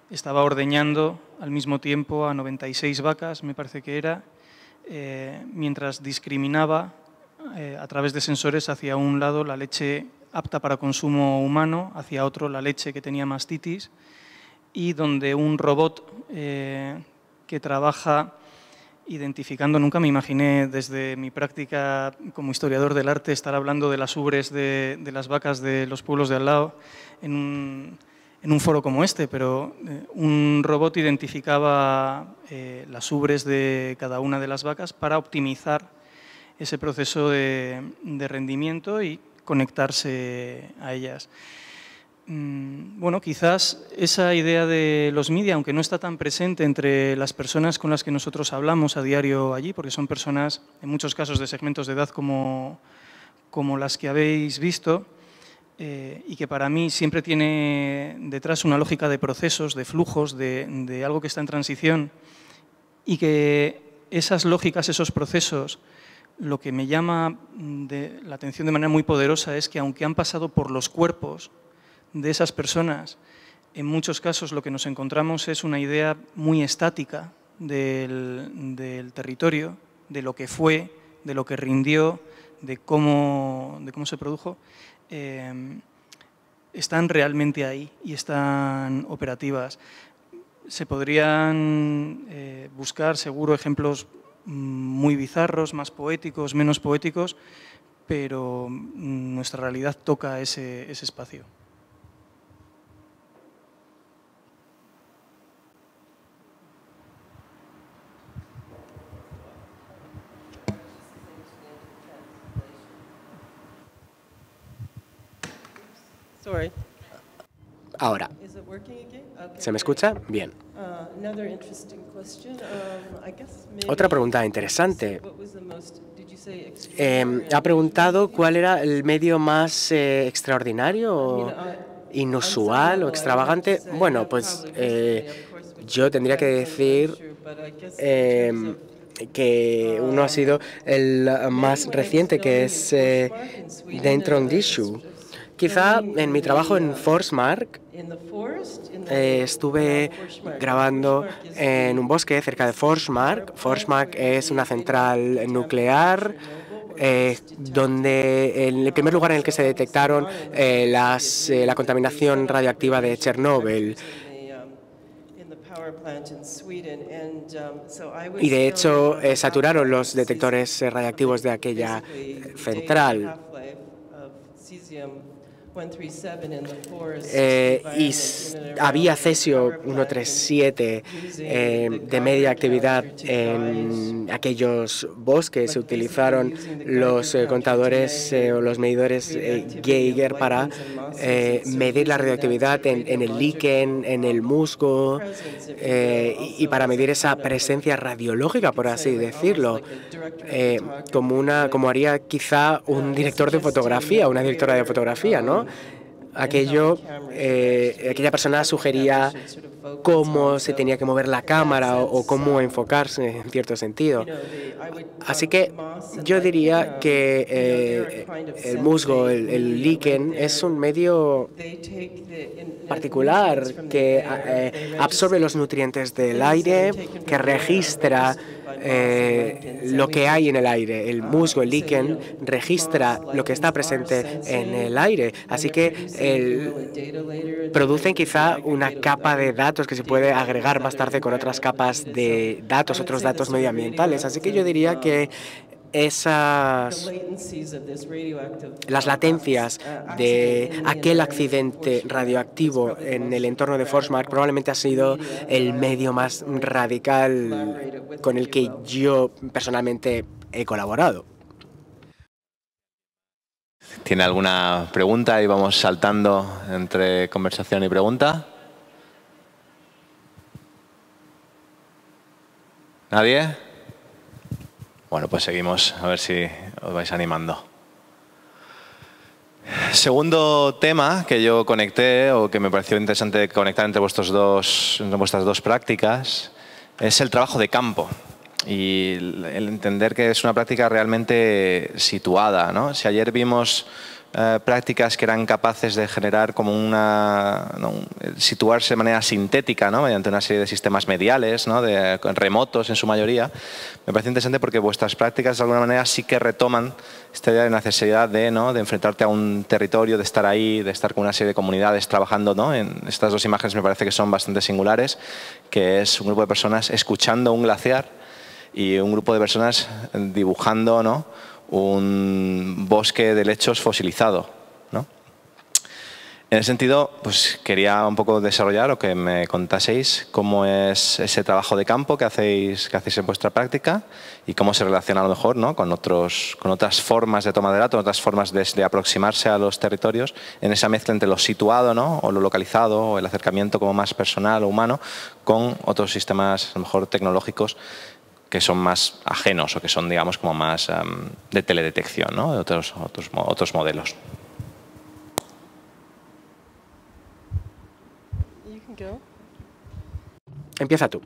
estaba ordeñando al mismo tiempo a noventa y seis vacas, me parece que era, eh, mientras discriminaba eh, a través de sensores hacia un lado la leche apta para consumo humano, hacia otro la leche que tenía mastitis, y donde un robot eh, que trabaja identificando, nunca me imaginé desde mi práctica como historiador del arte estar hablando de las ubres de, de las vacas de los pueblos de al lado en un, en un foro como este, pero eh, un robot identificaba eh, las ubres de cada una de las vacas para optimizar ese proceso de, de rendimiento y conectarse a ellas. Bueno, quizás esa idea de los media, aunque no está tan presente entre las personas con las que nosotros hablamos a diario allí, porque son personas, en muchos casos, de segmentos de edad como, como las que habéis visto, eh, y que para mí siempre tiene detrás una lógica de procesos, de flujos, de, de algo que está en transición, y que esas lógicas, esos procesos, lo que me llama de la atención de manera muy poderosa es que, aunque han pasado por los cuerpos de esas personas, en muchos casos lo que nos encontramos es una idea muy estática del, del territorio, de lo que fue, de lo que rindió, de cómo, de cómo se produjo, eh, están realmente ahí y están operativas. Se podrían eh, buscar seguro ejemplos muy bizarros, más poéticos, menos poéticos, pero nuestra realidad toca ese, ese espacio. Ahora, ¿se me escucha? Bien. Otra pregunta interesante. Eh, ha preguntado cuál era el medio más eh, extraordinario, o inusual o extravagante. Bueno, pues eh, yo tendría que decir eh, que uno ha sido el más reciente, que es eh, Dentro en Issue. Quizá en mi trabajo en Forsmark eh, estuve grabando en un bosque cerca de Forsmark. Forsmark es una central nuclear eh, donde en el primer lugar en el que se detectaron eh, las, eh, la contaminación radioactiva de Chernóbil. Y de hecho eh, saturaron los detectores eh, radiactivos de aquella central. Eh, y había cesio ciento treinta y siete eh, de media actividad en aquellos bosques. Se utilizaron los eh, contadores eh, o los medidores eh, Geiger para eh, medir la radioactividad en, en el líquen, en el musgo, eh, y, y para medir esa presencia radiológica, por así decirlo, eh, como, una, como haría quizá un director de fotografía, una directora de fotografía, ¿no? Aquello, eh, aquella persona sugería cómo se tenía que mover la cámara o, o cómo enfocarse en cierto sentido. Así que yo diría que eh, el musgo, el, el líquen, es un medio particular que eh, absorbe los nutrientes del aire, que registra eh, lo que hay en el aire. El musgo, el líquen, registra lo que está presente en el aire. Así que el, producen quizá una capa de datos que se puede agregar más tarde con otras capas de datos, otros datos medioambientales. Así que yo diría que esas, las latencias de aquel accidente radioactivo en el entorno de Forsmark probablemente ha sido el medio más radical con el que yo personalmente he colaborado. ¿Tiene alguna pregunta? Y vamos saltando entre conversación y pregunta. ¿Nadie? Bueno, pues seguimos, a ver si os vais animando. Segundo tema que yo conecté, o que me pareció interesante conectar entre, vuestros dos, entre vuestras dos prácticas, es el trabajo de campo y el entender que es una práctica realmente situada, ¿no? Si ayer vimos eh, prácticas que eran capaces de generar como una, ¿no? situarse de manera sintética, ¿no? mediante una serie de sistemas mediales, ¿no? de, remotos en su mayoría. Me parece interesante porque vuestras prácticas de alguna manera sí que retoman esta idea de la necesidad de, ¿no? de enfrentarte a un territorio, de estar ahí, de estar con una serie de comunidades trabajando, ¿no? En estas dos imágenes me parece que son bastante singulares, que es un grupo de personas escuchando un glaciar y un grupo de personas dibujando, ¿no? un bosque de helechos fosilizado, ¿no? En ese sentido, pues quería un poco desarrollar o que me contaseis cómo es ese trabajo de campo que hacéis, que hacéis en vuestra práctica y cómo se relaciona a lo mejor, ¿no? con, otros, con otras formas de toma de datos, otras formas de, de aproximarse a los territorios, en esa mezcla entre lo situado, ¿no? o lo localizado, o el acercamiento como más personal o humano, con otros sistemas a lo mejor tecnológicos que son más ajenos o que son, digamos, como más um, de teledetección, ¿no? de otros, otros, otros modelos. Empieza tú.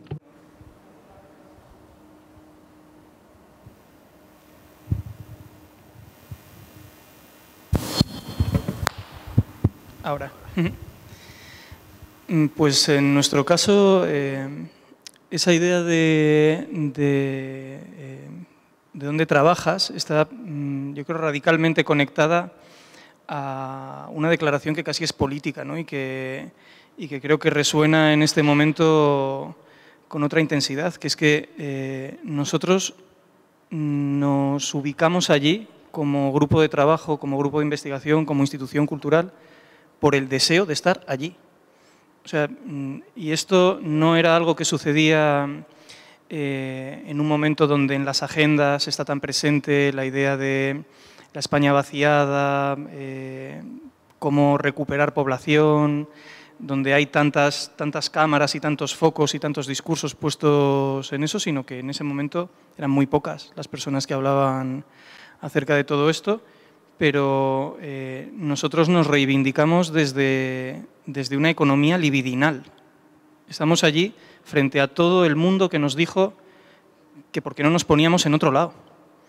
Ahora. Pues en nuestro caso, eh, esa idea de, de, eh, de dónde trabajas está, yo creo, radicalmente conectada a una declaración que casi es política, ¿no? y, que, y que creo que resuena en este momento con otra intensidad, que es que eh, nosotros nos ubicamos allí como grupo de trabajo, como grupo de investigación, como institución cultural, por el deseo de estar allí. O sea, y esto no era algo que sucedía eh, en un momento donde en las agendas está tan presente la idea de la España vaciada, eh, cómo recuperar población, donde hay tantas, tantas cámaras y tantos focos y tantos discursos puestos en eso, sino que en ese momento eran muy pocas las personas que hablaban acerca de todo esto. Pero eh, nosotros nos reivindicamos desde, desde una economía libidinal. Estamos allí frente a todo el mundo que nos dijo que por qué no nos poníamos en otro lado.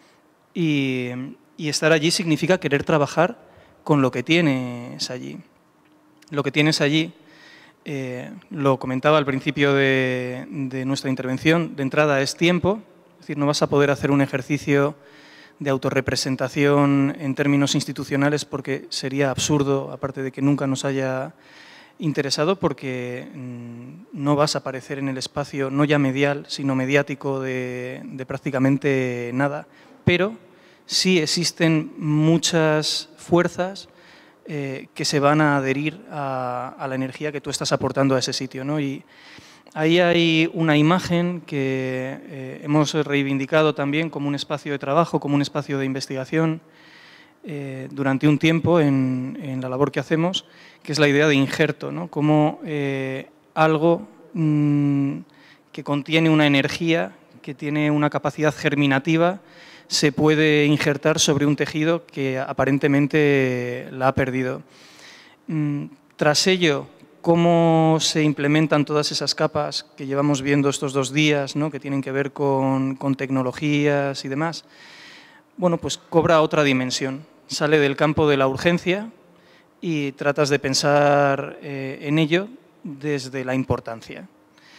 Y, y estar allí significa querer trabajar con lo que tienes allí. Lo que tienes allí, eh, lo comentaba al principio de, de nuestra intervención, de entrada es tiempo, es decir, no vas a poder hacer un ejercicio de autorrepresentación en términos institucionales porque sería absurdo, aparte de que nunca nos haya interesado, porque no vas a aparecer en el espacio, no ya medial, sino mediático de, de prácticamente nada. Pero sí existen muchas fuerzas eh, que se van a adherir a, a la energía que tú estás aportando a ese sitio, ¿no? Y ahí hay una imagen que eh, hemos reivindicado también como un espacio de trabajo, como un espacio de investigación eh, durante un tiempo en, en la labor que hacemos, que es la idea de injerto, ¿no? Como eh, algo mmm, que contiene una energía, que tiene una capacidad germinativa, se puede injertar sobre un tejido que aparentemente la ha perdido. Mm, tras ello, cómo se implementan todas esas capas que llevamos viendo estos dos días, ¿no? que tienen que ver con, con tecnologías y demás, bueno, pues cobra otra dimensión. Sale del campo de la urgencia y tratas de pensar eh, en ello desde la importancia.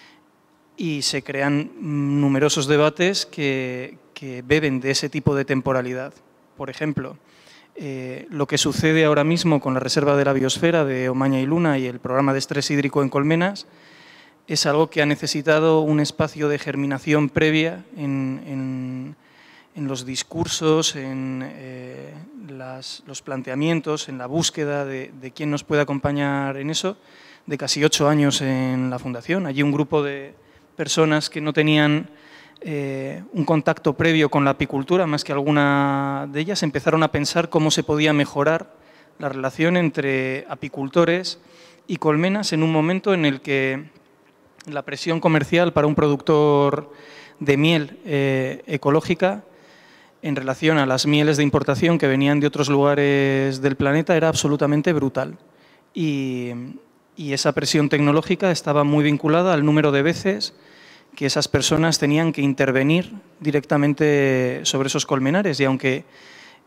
Y se crean numerosos debates que, que beben de ese tipo de temporalidad. Por ejemplo, Eh, lo que sucede ahora mismo con la Reserva de la Biosfera de Omaña y Luna y el programa de estrés hídrico en Colmenas es algo que ha necesitado un espacio de germinación previa en, en, en los discursos, en eh, las, los planteamientos, en la búsqueda de, de quién nos puede acompañar en eso, de casi ocho años en la Fundación. Allí un grupo de personas que no tenían Eh, un contacto previo con la apicultura, más que alguna de ellas, empezaron a pensar cómo se podía mejorar la relación entre apicultores y colmenas en un momento en el que la presión comercial para un productor de miel eh, ecológica en relación a las mieles de importación que venían de otros lugares del planeta era absolutamente brutal. Y, y esa presión tecnológica estaba muy vinculada al número de veces que esas personas tenían que intervenir directamente sobre esos colmenares. Y aunque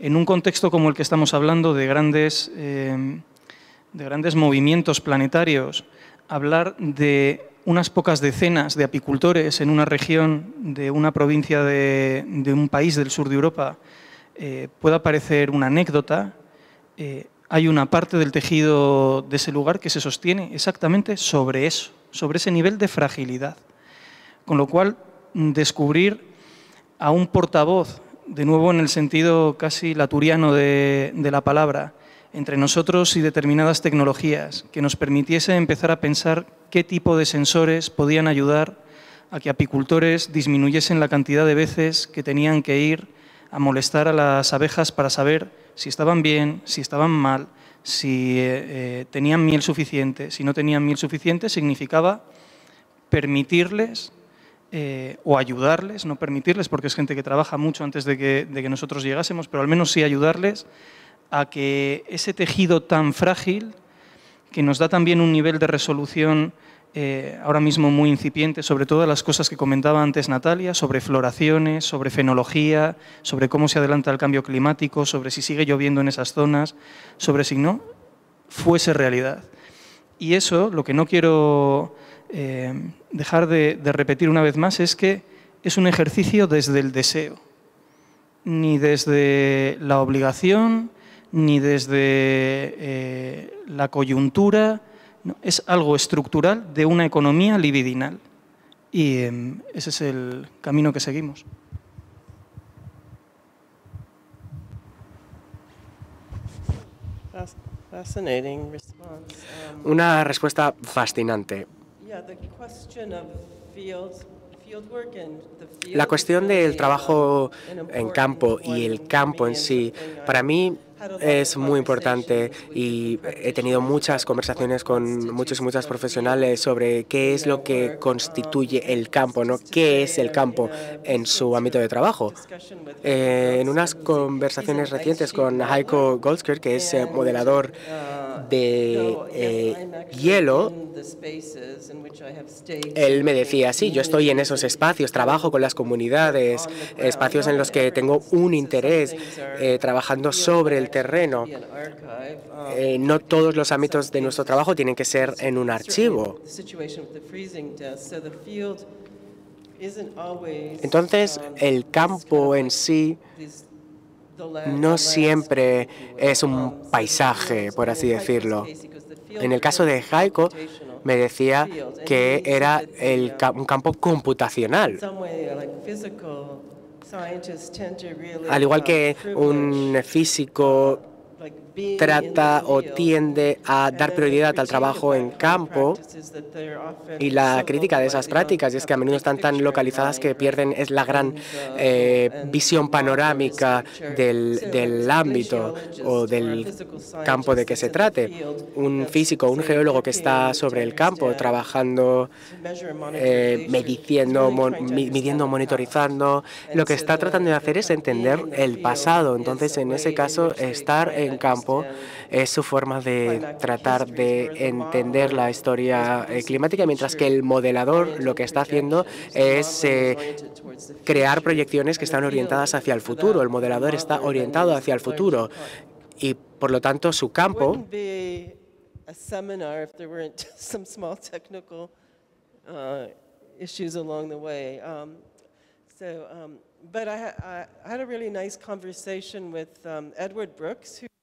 en un contexto como el que estamos hablando de grandes, eh, de grandes movimientos planetarios, hablar de unas pocas decenas de apicultores en una región de una provincia de, de un país del sur de Europa eh, pueda parecer una anécdota, eh, hay una parte del tejido de ese lugar que se sostiene exactamente sobre eso, sobre ese nivel de fragilidad. Con lo cual, descubrir a un portavoz, de nuevo en el sentido casi laturiano de, de la palabra, entre nosotros y determinadas tecnologías, que nos permitiese empezar a pensar qué tipo de sensores podían ayudar a que apicultores disminuyesen la cantidad de veces que tenían que ir a molestar a las abejas para saber si estaban bien, si estaban mal, si eh, eh, tenían miel suficiente. Si no tenían miel suficiente, significaba permitirles eh, o ayudarles, no permitirles, porque es gente que trabaja mucho antes de que, de que nosotros llegásemos, pero al menos sí ayudarles a que ese tejido tan frágil, que nos da también un nivel de resolución eh, ahora mismo muy incipiente, sobre todas las cosas que comentaba antes Natalia, sobre floraciones, sobre fenología, sobre cómo se adelanta el cambio climático, sobre si sigue lloviendo en esas zonas, sobre si no, fuese realidad. Y eso, lo que no quiero eh, dejar de, de repetir una vez más, es que es un ejercicio desde el deseo, ni desde la obligación, ni desde eh, la coyuntura, no, es algo estructural de una economía libidinal. Y eh, ese es el camino que seguimos. Una respuesta fascinante. La cuestión del trabajo en campo y el campo en sí, para mí es muy importante y he tenido muchas conversaciones con muchos y muchas profesionales sobre qué es lo que constituye el campo, ¿no? ¿Qué es el campo en su ámbito de trabajo? Eh, en unas conversaciones recientes con Heiko Goldskir, que es eh, modelador de eh, hielo, él me decía, sí, yo estoy en esos espacios, trabajo con las comunidades, espacios en los que tengo un interés, eh, trabajando sobre el terreno. Eh, no todos los ámbitos de nuestro trabajo tienen que ser en un archivo. Entonces, el campo en sí no siempre es un paisaje, por así decirlo. En el caso de Heiko, me decía que era el, un campo computacional. Al igual que un físico trata o tiende a dar prioridad al trabajo en campo, y la crítica de esas prácticas es que a menudo están tan localizadas que pierden es la gran eh, visión panorámica del, del ámbito o del campo de que se trate. Un físico, un geólogo que está sobre el campo trabajando, eh, midiendo, mon, midiendo, monitorizando, lo que está tratando de hacer es entender el pasado. Entonces, en ese caso, estar en campo es su forma de tratar de entender la historia eh, climática, mientras que el modelador lo que está haciendo es eh, crear proyecciones que están orientadas hacia el futuro. El modelador está orientado hacia el futuro y, por lo tanto, su campo But I, I had a really nice conversation with um, Edward Brooks, who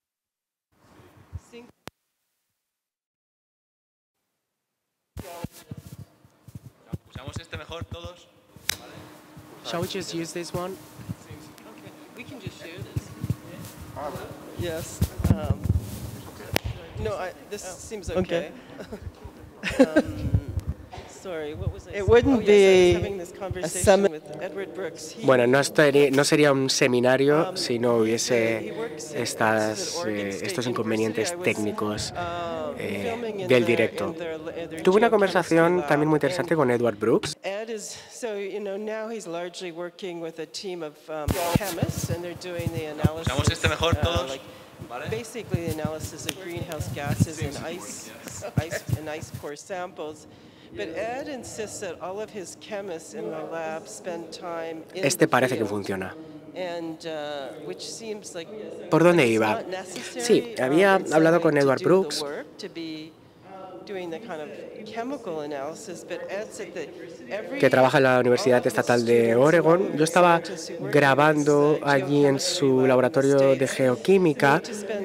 ¿Usamos este mejor todos? Shall we just use this one? Okay, we can just share this. Yes. Um, no, I, this seems okay. okay. um, sorry, what was I It wouldn't oh, yes, be I was having this a conversation summit. with Edward Brooks. He, Bueno, no, estaría, no sería un seminario si no hubiese estas, eh, estos inconvenientes técnicos eh, del directo. Tuve una conversación también muy interesante con Edward Brooks. Ed is, so, you know, now he's largely working with a team of um, chemists, and they're doing the analysis. ¿Usamos este mejor todos? Uh, like, basically, the analysis of greenhouse gases in ice, ice and ice core samples. But Ed insists that all of his chemists in the lab spend time in Este parece the que field. funciona. ¿Por dónde iba? Sí, había hablado con Edward Brooks que trabaja en la Universidad Estatal de Oregon. Yo estaba grabando allí en su laboratorio de geoquímica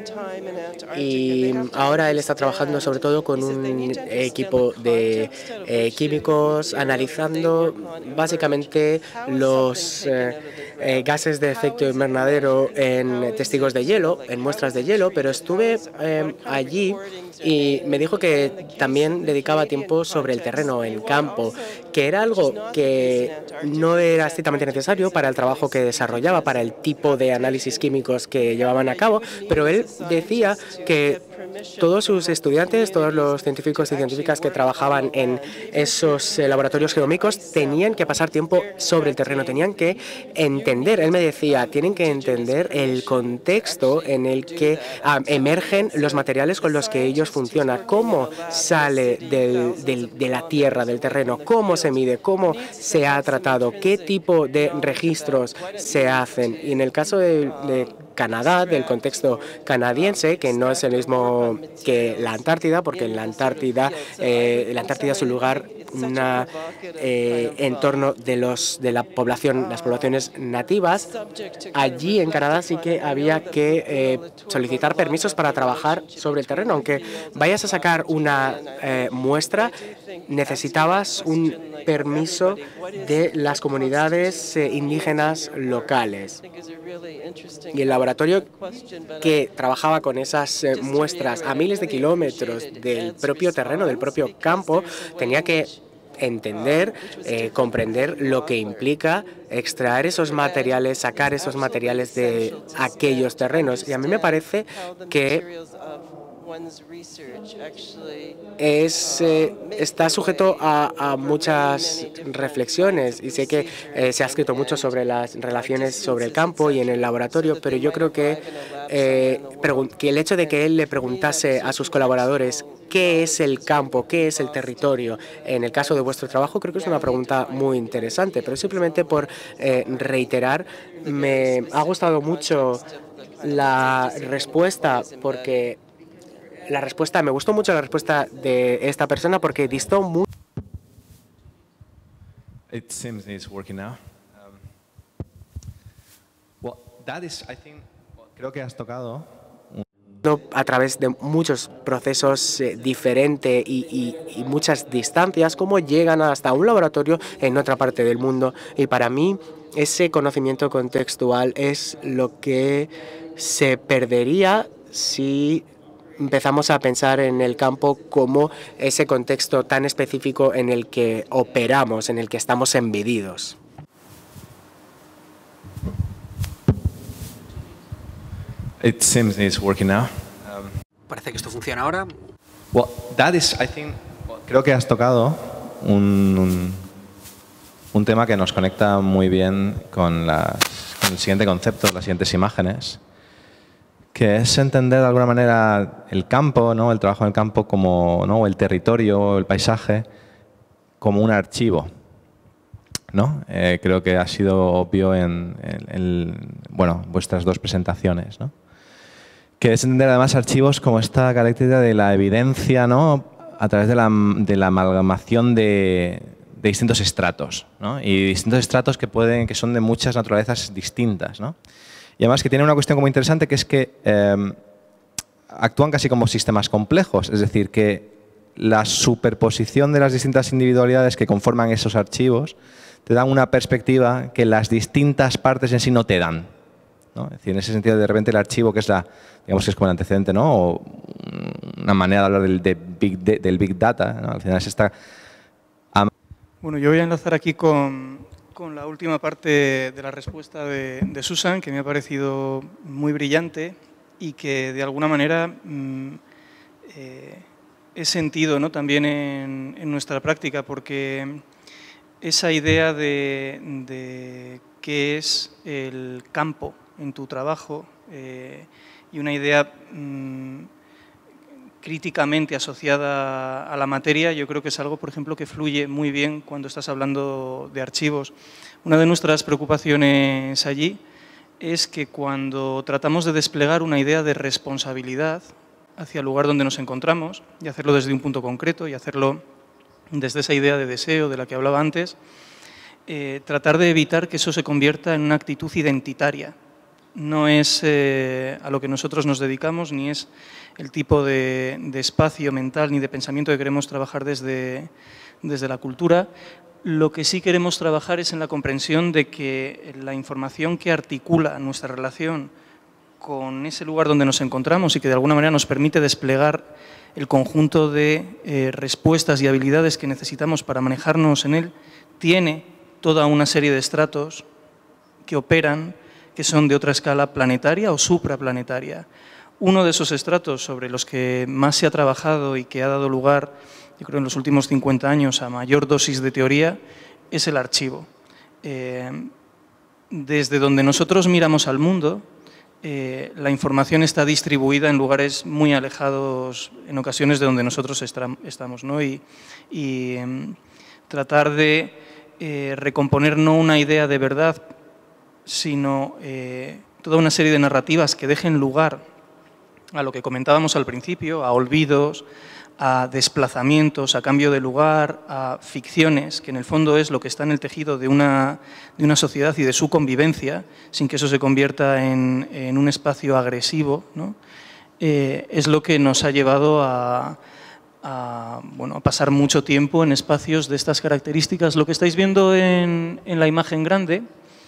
y ahora él está trabajando sobre todo con un equipo de eh, químicos analizando básicamente los eh, eh, gases de efecto invernadero en testigos de hielo, en muestras de hielo, pero estuve eh, allí y me dijo que también dedicaba tiempo sobre el terreno, en campo, que era algo que no era estrictamente necesario para el trabajo que desarrollaba, para el tipo de análisis químicos que llevaban a cabo, pero él decía que todos sus estudiantes, todos los científicos y científicas que trabajaban en esos eh, laboratorios geomicos tenían que pasar tiempo sobre el terreno, tenían que entender, él me decía, tienen que entender el contexto en el que ah, emergen los materiales con los que ellos funcionan, cómo sale del, del, de la tierra, del terreno, cómo se mide, cómo se ha tratado, qué tipo de registros se hacen. Y en el caso de, de Canadá, del contexto canadiense, que no es el mismo que la Antártida, porque en la Antártida, eh, la Antártida es un lugar, una eh, entorno de los de la población, las poblaciones nativas. Allí en Canadá sí que había que eh, solicitar permisos para trabajar sobre el terreno, aunque vayas a sacar una eh, muestra, necesitabas un permiso de las comunidades eh, indígenas locales. Y el laboratorio que trabajaba con esas eh, muestras a miles de kilómetros del propio terreno, del propio campo, tenía que entender, eh, comprender lo que implica extraer esos materiales, sacar esos materiales de aquellos terrenos. Y a mí me parece que es, eh, está sujeto a, a muchas reflexiones y sé que eh, se ha escrito mucho sobre las relaciones sobre el campo y en el laboratorio, pero yo creo que, eh, que el hecho de que él le preguntase a sus colaboradores qué es el campo, qué es el territorio, en el caso de vuestro trabajo, creo que es una pregunta muy interesante, pero simplemente por eh, reiterar, me ha gustado mucho la respuesta porque La respuesta, me gustó mucho la respuesta de esta persona porque distó mucho. It seems it's working now. Um, well, that is, I think, creo que has tocado a través de muchos procesos eh, diferentes y, y, y muchas distancias, cómo llegan hasta un laboratorio en otra parte del mundo. Y para mí, ese conocimiento contextual es lo que se perdería si empezamos a pensar en el campo como ese contexto tan específico en el que operamos, en el que estamos embedidos. It seems it's working now. Um, Parece que esto funciona ahora. Well, that is, I think, creo que has tocado un, un, un tema que nos conecta muy bien con, las, con el siguiente concepto, las siguientes imágenes, que es entender de alguna manera el campo, ¿no? El trabajo en el campo como, ¿no? El territorio, el paisaje, como un archivo, ¿no? Eh, creo que ha sido obvio en, en, en bueno, vuestras dos presentaciones, ¿no? Que es entender además archivos como esta característica de la evidencia, ¿no? A través de la, de la amalgamación de, de distintos estratos, ¿no? Y distintos estratos que, pueden, que son de muchas naturalezas distintas, ¿no? Y además que tiene una cuestión como interesante, que es que eh, actúan casi como sistemas complejos, es decir, que la superposición de las distintas individualidades que conforman esos archivos te dan una perspectiva que las distintas partes en sí no te dan, ¿no? Es decir, en ese sentido, de repente el archivo, que es la, digamos que es como el antecedente, ¿no? O una manera de hablar del, de big, de, del big data, ¿no? Al final es esta... Bueno, yo voy a enlazar aquí con... con la última parte de la respuesta de, de Susan, que me ha parecido muy brillante y que de alguna manera mmm, eh, he sentido, ¿no? También en, en nuestra práctica, porque esa idea de, de qué es el campo en tu trabajo eh, y una idea mmm, críticamente asociada a la materia, yo creo que es algo, por ejemplo, que fluye muy bien cuando estás hablando de archivos. Una de nuestras preocupaciones allí es que cuando tratamos de desplegar una idea de responsabilidad hacia el lugar donde nos encontramos y hacerlo desde un punto concreto y hacerlo desde esa idea de deseo de la que hablaba antes, eh, tratar de evitar que eso se convierta en una actitud identitaria. No es eh, a lo que nosotros nos dedicamos, ni es el tipo de, de espacio mental ni de pensamiento que queremos trabajar desde, desde la cultura. Lo que sí queremos trabajar es en la comprensión de que la información que articula nuestra relación con ese lugar donde nos encontramos y que de alguna manera nos permite desplegar el conjunto de eh, respuestas y habilidades que necesitamos para manejarnos en él, tiene toda una serie de estratos que operan, que son de otra escala planetaria o supraplanetaria. Uno de esos estratos sobre los que más se ha trabajado y que ha dado lugar, yo creo en los últimos cincuenta años, a mayor dosis de teoría, es el archivo. Eh, desde donde nosotros miramos al mundo, eh, la información está distribuida en lugares muy alejados, en ocasiones, de donde nosotros estamos, ¿no? Y, y eh, tratar de eh, recomponer no una idea de verdad, sino eh, toda una serie de narrativas que dejen lugar a lo que comentábamos al principio, a olvidos, a desplazamientos, a cambio de lugar, a ficciones, que en el fondo es lo que está en el tejido de una, de una sociedad y de su convivencia, sin que eso se convierta en, en un espacio agresivo, ¿no? Eh, es lo que nos ha llevado a, a, bueno, a pasar mucho tiempo en espacios de estas características. Lo que estáis viendo en, en la imagen grande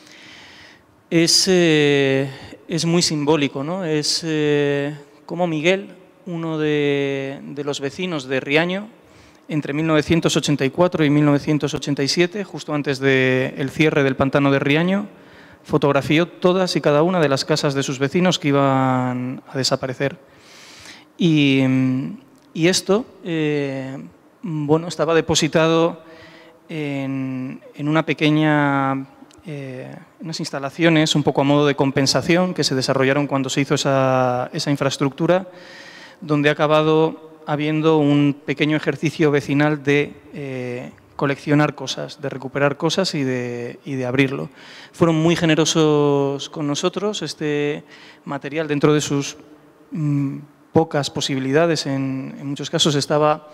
es, eh, es muy simbólico, ¿no? Es eh, como Miguel, uno de, de los vecinos de Riaño, entre mil novecientos ochenta y cuatro y mil novecientos ochenta y siete, justo antes del cierre del pantano de Riaño, fotografió todas y cada una de las casas de sus vecinos que iban a desaparecer. Y, y esto eh, bueno, estaba depositado en, en una pequeña... Eh, unas instalaciones un poco a modo de compensación que se desarrollaron cuando se hizo esa, esa infraestructura, donde ha acabado habiendo un pequeño ejercicio vecinal de eh, coleccionar cosas, de recuperar cosas y de, y de abrirlo. Fueron muy generosos con nosotros. Este material, dentro de sus mmm, pocas posibilidades, en, en muchos casos estaba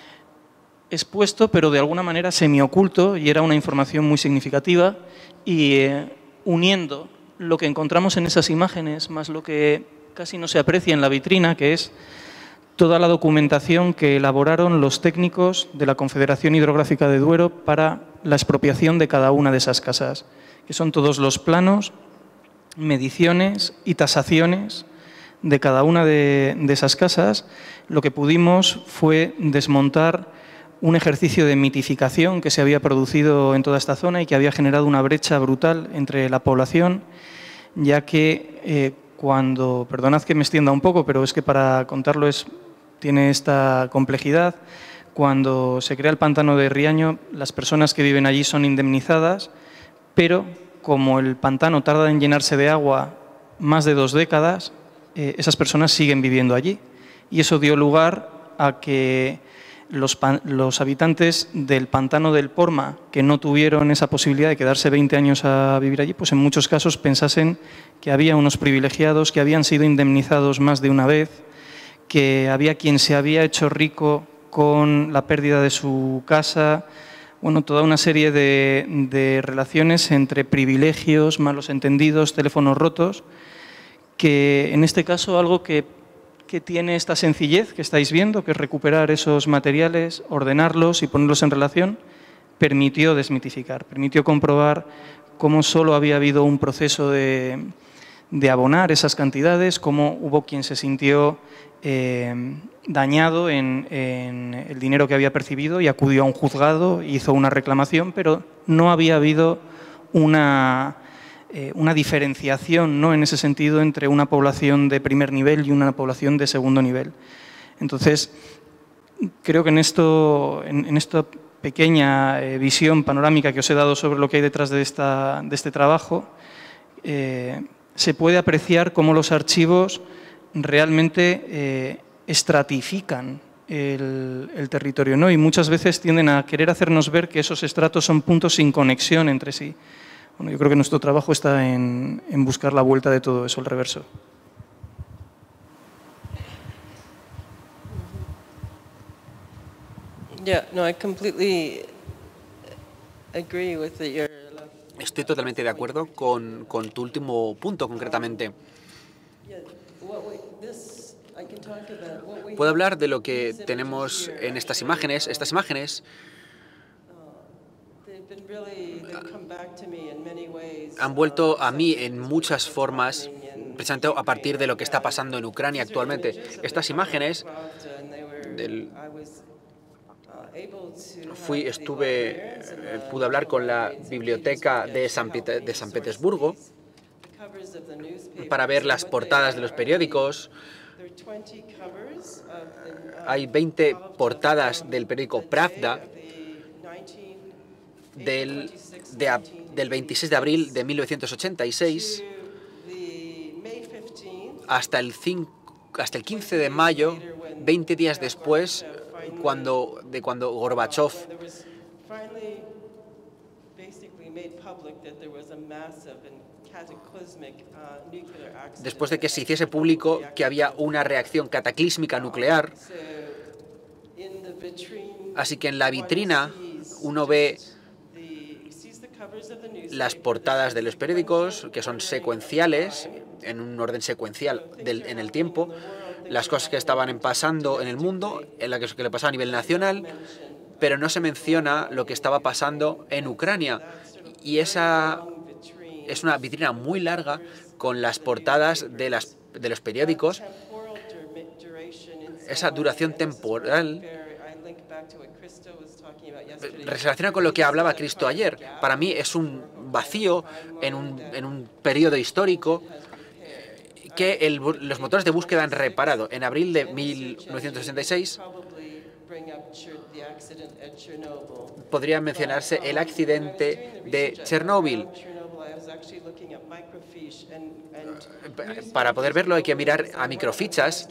expuesto, pero de alguna manera semioculto, y era una información muy significativa. Y eh, uniendo lo que encontramos en esas imágenes, más lo que casi no se aprecia en la vitrina, que es toda la documentación que elaboraron los técnicos de la Confederación Hidrográfica de Duero para la expropiación de cada una de esas casas, que son todos los planos, mediciones y tasaciones de cada una de, de esas casas. Lo que pudimos fue desmontar un ejercicio de mitificación que se había producido en toda esta zona y que había generado una brecha brutal entre la población, ya que eh, cuando, perdonad que me extienda un poco, pero es que para contarlo es, tiene esta complejidad, cuando se crea el pantano de Riaño, las personas que viven allí son indemnizadas, pero como el pantano tarda en llenarse de agua más de dos décadas, eh, esas personas siguen viviendo allí. Y eso dio lugar a que Los, los habitantes del pantano del Porma, que no tuvieron esa posibilidad de quedarse veinte años a vivir allí, pues en muchos casos pensasen que había unos privilegiados, que habían sido indemnizados más de una vez, que había quien se había hecho rico con la pérdida de su casa, bueno, toda una serie de, de relaciones entre privilegios, malos entendidos, teléfonos rotos, que en este caso algo que que tiene esta sencillez que estáis viendo, que es recuperar esos materiales, ordenarlos y ponerlos en relación, permitió desmitificar, permitió comprobar cómo solo había habido un proceso de, de abonar esas cantidades, cómo hubo quien se sintió eh, dañado en, en el dinero que había percibido y acudió a un juzgado, hizo una reclamación, pero no había habido una... Eh, una diferenciación, ¿no?, en ese sentido entre una población de primer nivel y una población de segundo nivel. Entonces, creo que en, esto, en, en esta pequeña eh, visión panorámica que os he dado sobre lo que hay detrás de, esta, de este trabajo, eh, se puede apreciar cómo los archivos realmente eh, estratifican el, el territorio, ¿no? Y muchas veces tienden a querer hacernos ver que esos estratos son puntos sin conexión entre sí. Bueno, yo creo que nuestro trabajo está en, en buscar la vuelta de todo eso al reverso. Yeah, no, I completely agree with the, your Estoy totalmente de acuerdo con, con tu último punto, concretamente. Puedo hablar de lo que tenemos en estas imágenes. Estas imágenes han vuelto a mí en muchas formas, precisamente a partir de lo que está pasando en Ucrania actualmente. Estas imágenes del... Fui, estuve, eh, pude hablar con la biblioteca de San, de San Petersburgo para ver las portadas de los periódicos. Hay veinte portadas del periódico Pravda del, de, del veintiséis de abril de mil novecientos ochenta y seis hasta el, cinco, hasta el quince de mayo, veinte días después, Cuando, de cuando Gorbachev después de que se hiciese público que había una reacción cataclísmica nuclear. Así que en la vitrina uno ve las portadas de los periódicos, que son secuenciales, en un orden secuencial del, en el tiempo, las cosas que estaban pasando en el mundo, en la que, que le pasaba a nivel nacional, pero no se menciona lo que estaba pasando en Ucrania. Y esa es una vitrina muy larga con las portadas de, las, de los periódicos. Esa duración temporal relaciona con lo que hablaba Cristo ayer. Para mí es un vacío en un, en un periodo histórico que el, los motores de búsqueda han reparado. En abril de mil novecientos sesenta y seis podría mencionarse el accidente de Chernóbil. Para poder verlo hay que mirar a microfichas.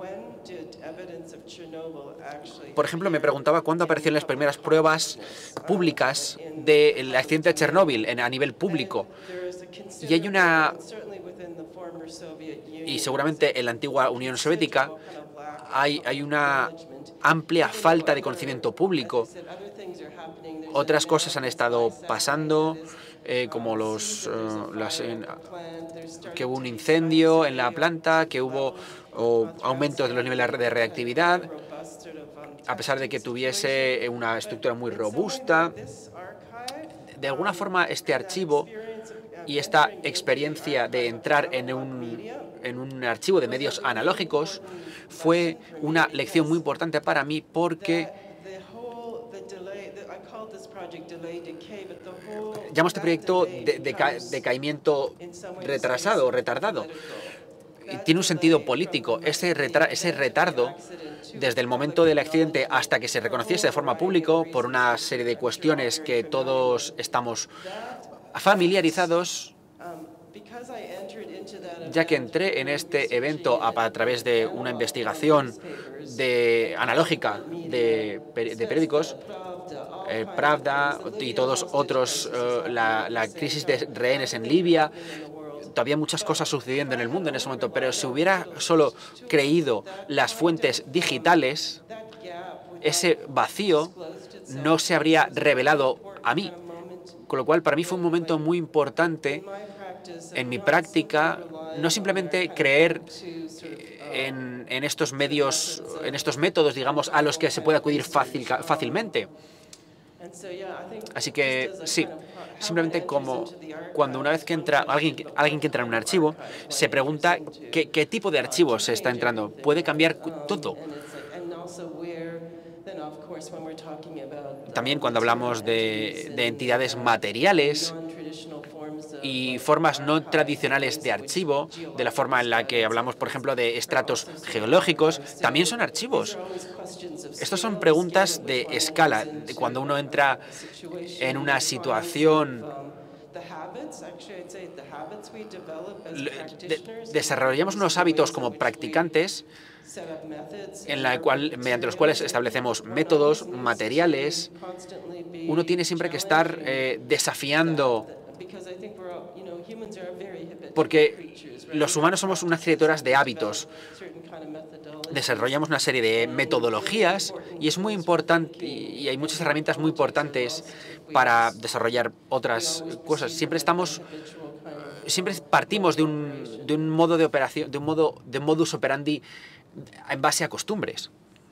Por ejemplo, me preguntaba cuándo aparecieron las primeras pruebas públicas del accidente de Chernóbil en, a nivel público. Y hay una... Y seguramente en la antigua Unión Soviética hay, hay una amplia falta de conocimiento público. Otras cosas han estado pasando, eh, como los, uh, las, en, que hubo un incendio en la planta, que hubo oh, aumento de los niveles de reactividad, a pesar de que tuviese una estructura muy robusta. De alguna forma, este archivo y esta experiencia de entrar en un, en un archivo de medios analógicos fue una lección muy importante para mí, porque llamo a este proyecto de, de, decaimiento retrasado o retardado. Tiene un sentido político. Ese, retra ese retardo, desde el momento del accidente hasta que se reconociese de forma pública, por una serie de cuestiones que todos estamos familiarizados, ya que entré en este evento a, a través de una investigación de, analógica de, de periódicos, eh, Pravda y todos otros, eh, la, la crisis de rehenes en Libia. Todavía muchas cosas sucediendo en el mundo en ese momento, pero si hubiera solo creído las fuentes digitales, ese vacío no se habría revelado a mí. Con lo cual, para mí fue un momento muy importante en mi práctica, no simplemente creer en, en estos medios, en estos métodos, digamos, a los que se puede acudir fácil, fácilmente. Así que, sí, simplemente como cuando una vez que entra alguien, alguien que entra en un archivo, se pregunta qué, qué tipo de archivo se está entrando. Puede cambiar todo. También cuando hablamos de, de entidades materiales y formas no tradicionales de archivo, de la forma en la que hablamos, por ejemplo, de estratos geológicos, también son archivos. Estas son preguntas de escala. Cuando uno entra en una situación, de, desarrollamos unos hábitos como practicantes en la cual, mediante los cuales establecemos métodos, materiales. Uno tiene siempre que estar eh, desafiando Porque los humanos somos unas criaturas de hábitos. Desarrollamos una serie de metodologías y es muy importante, y hay muchas herramientas muy importantes para desarrollar otras cosas. Siempre estamos, siempre partimos de un, de un modo de operación, de un modo de modus operandi en base a costumbres.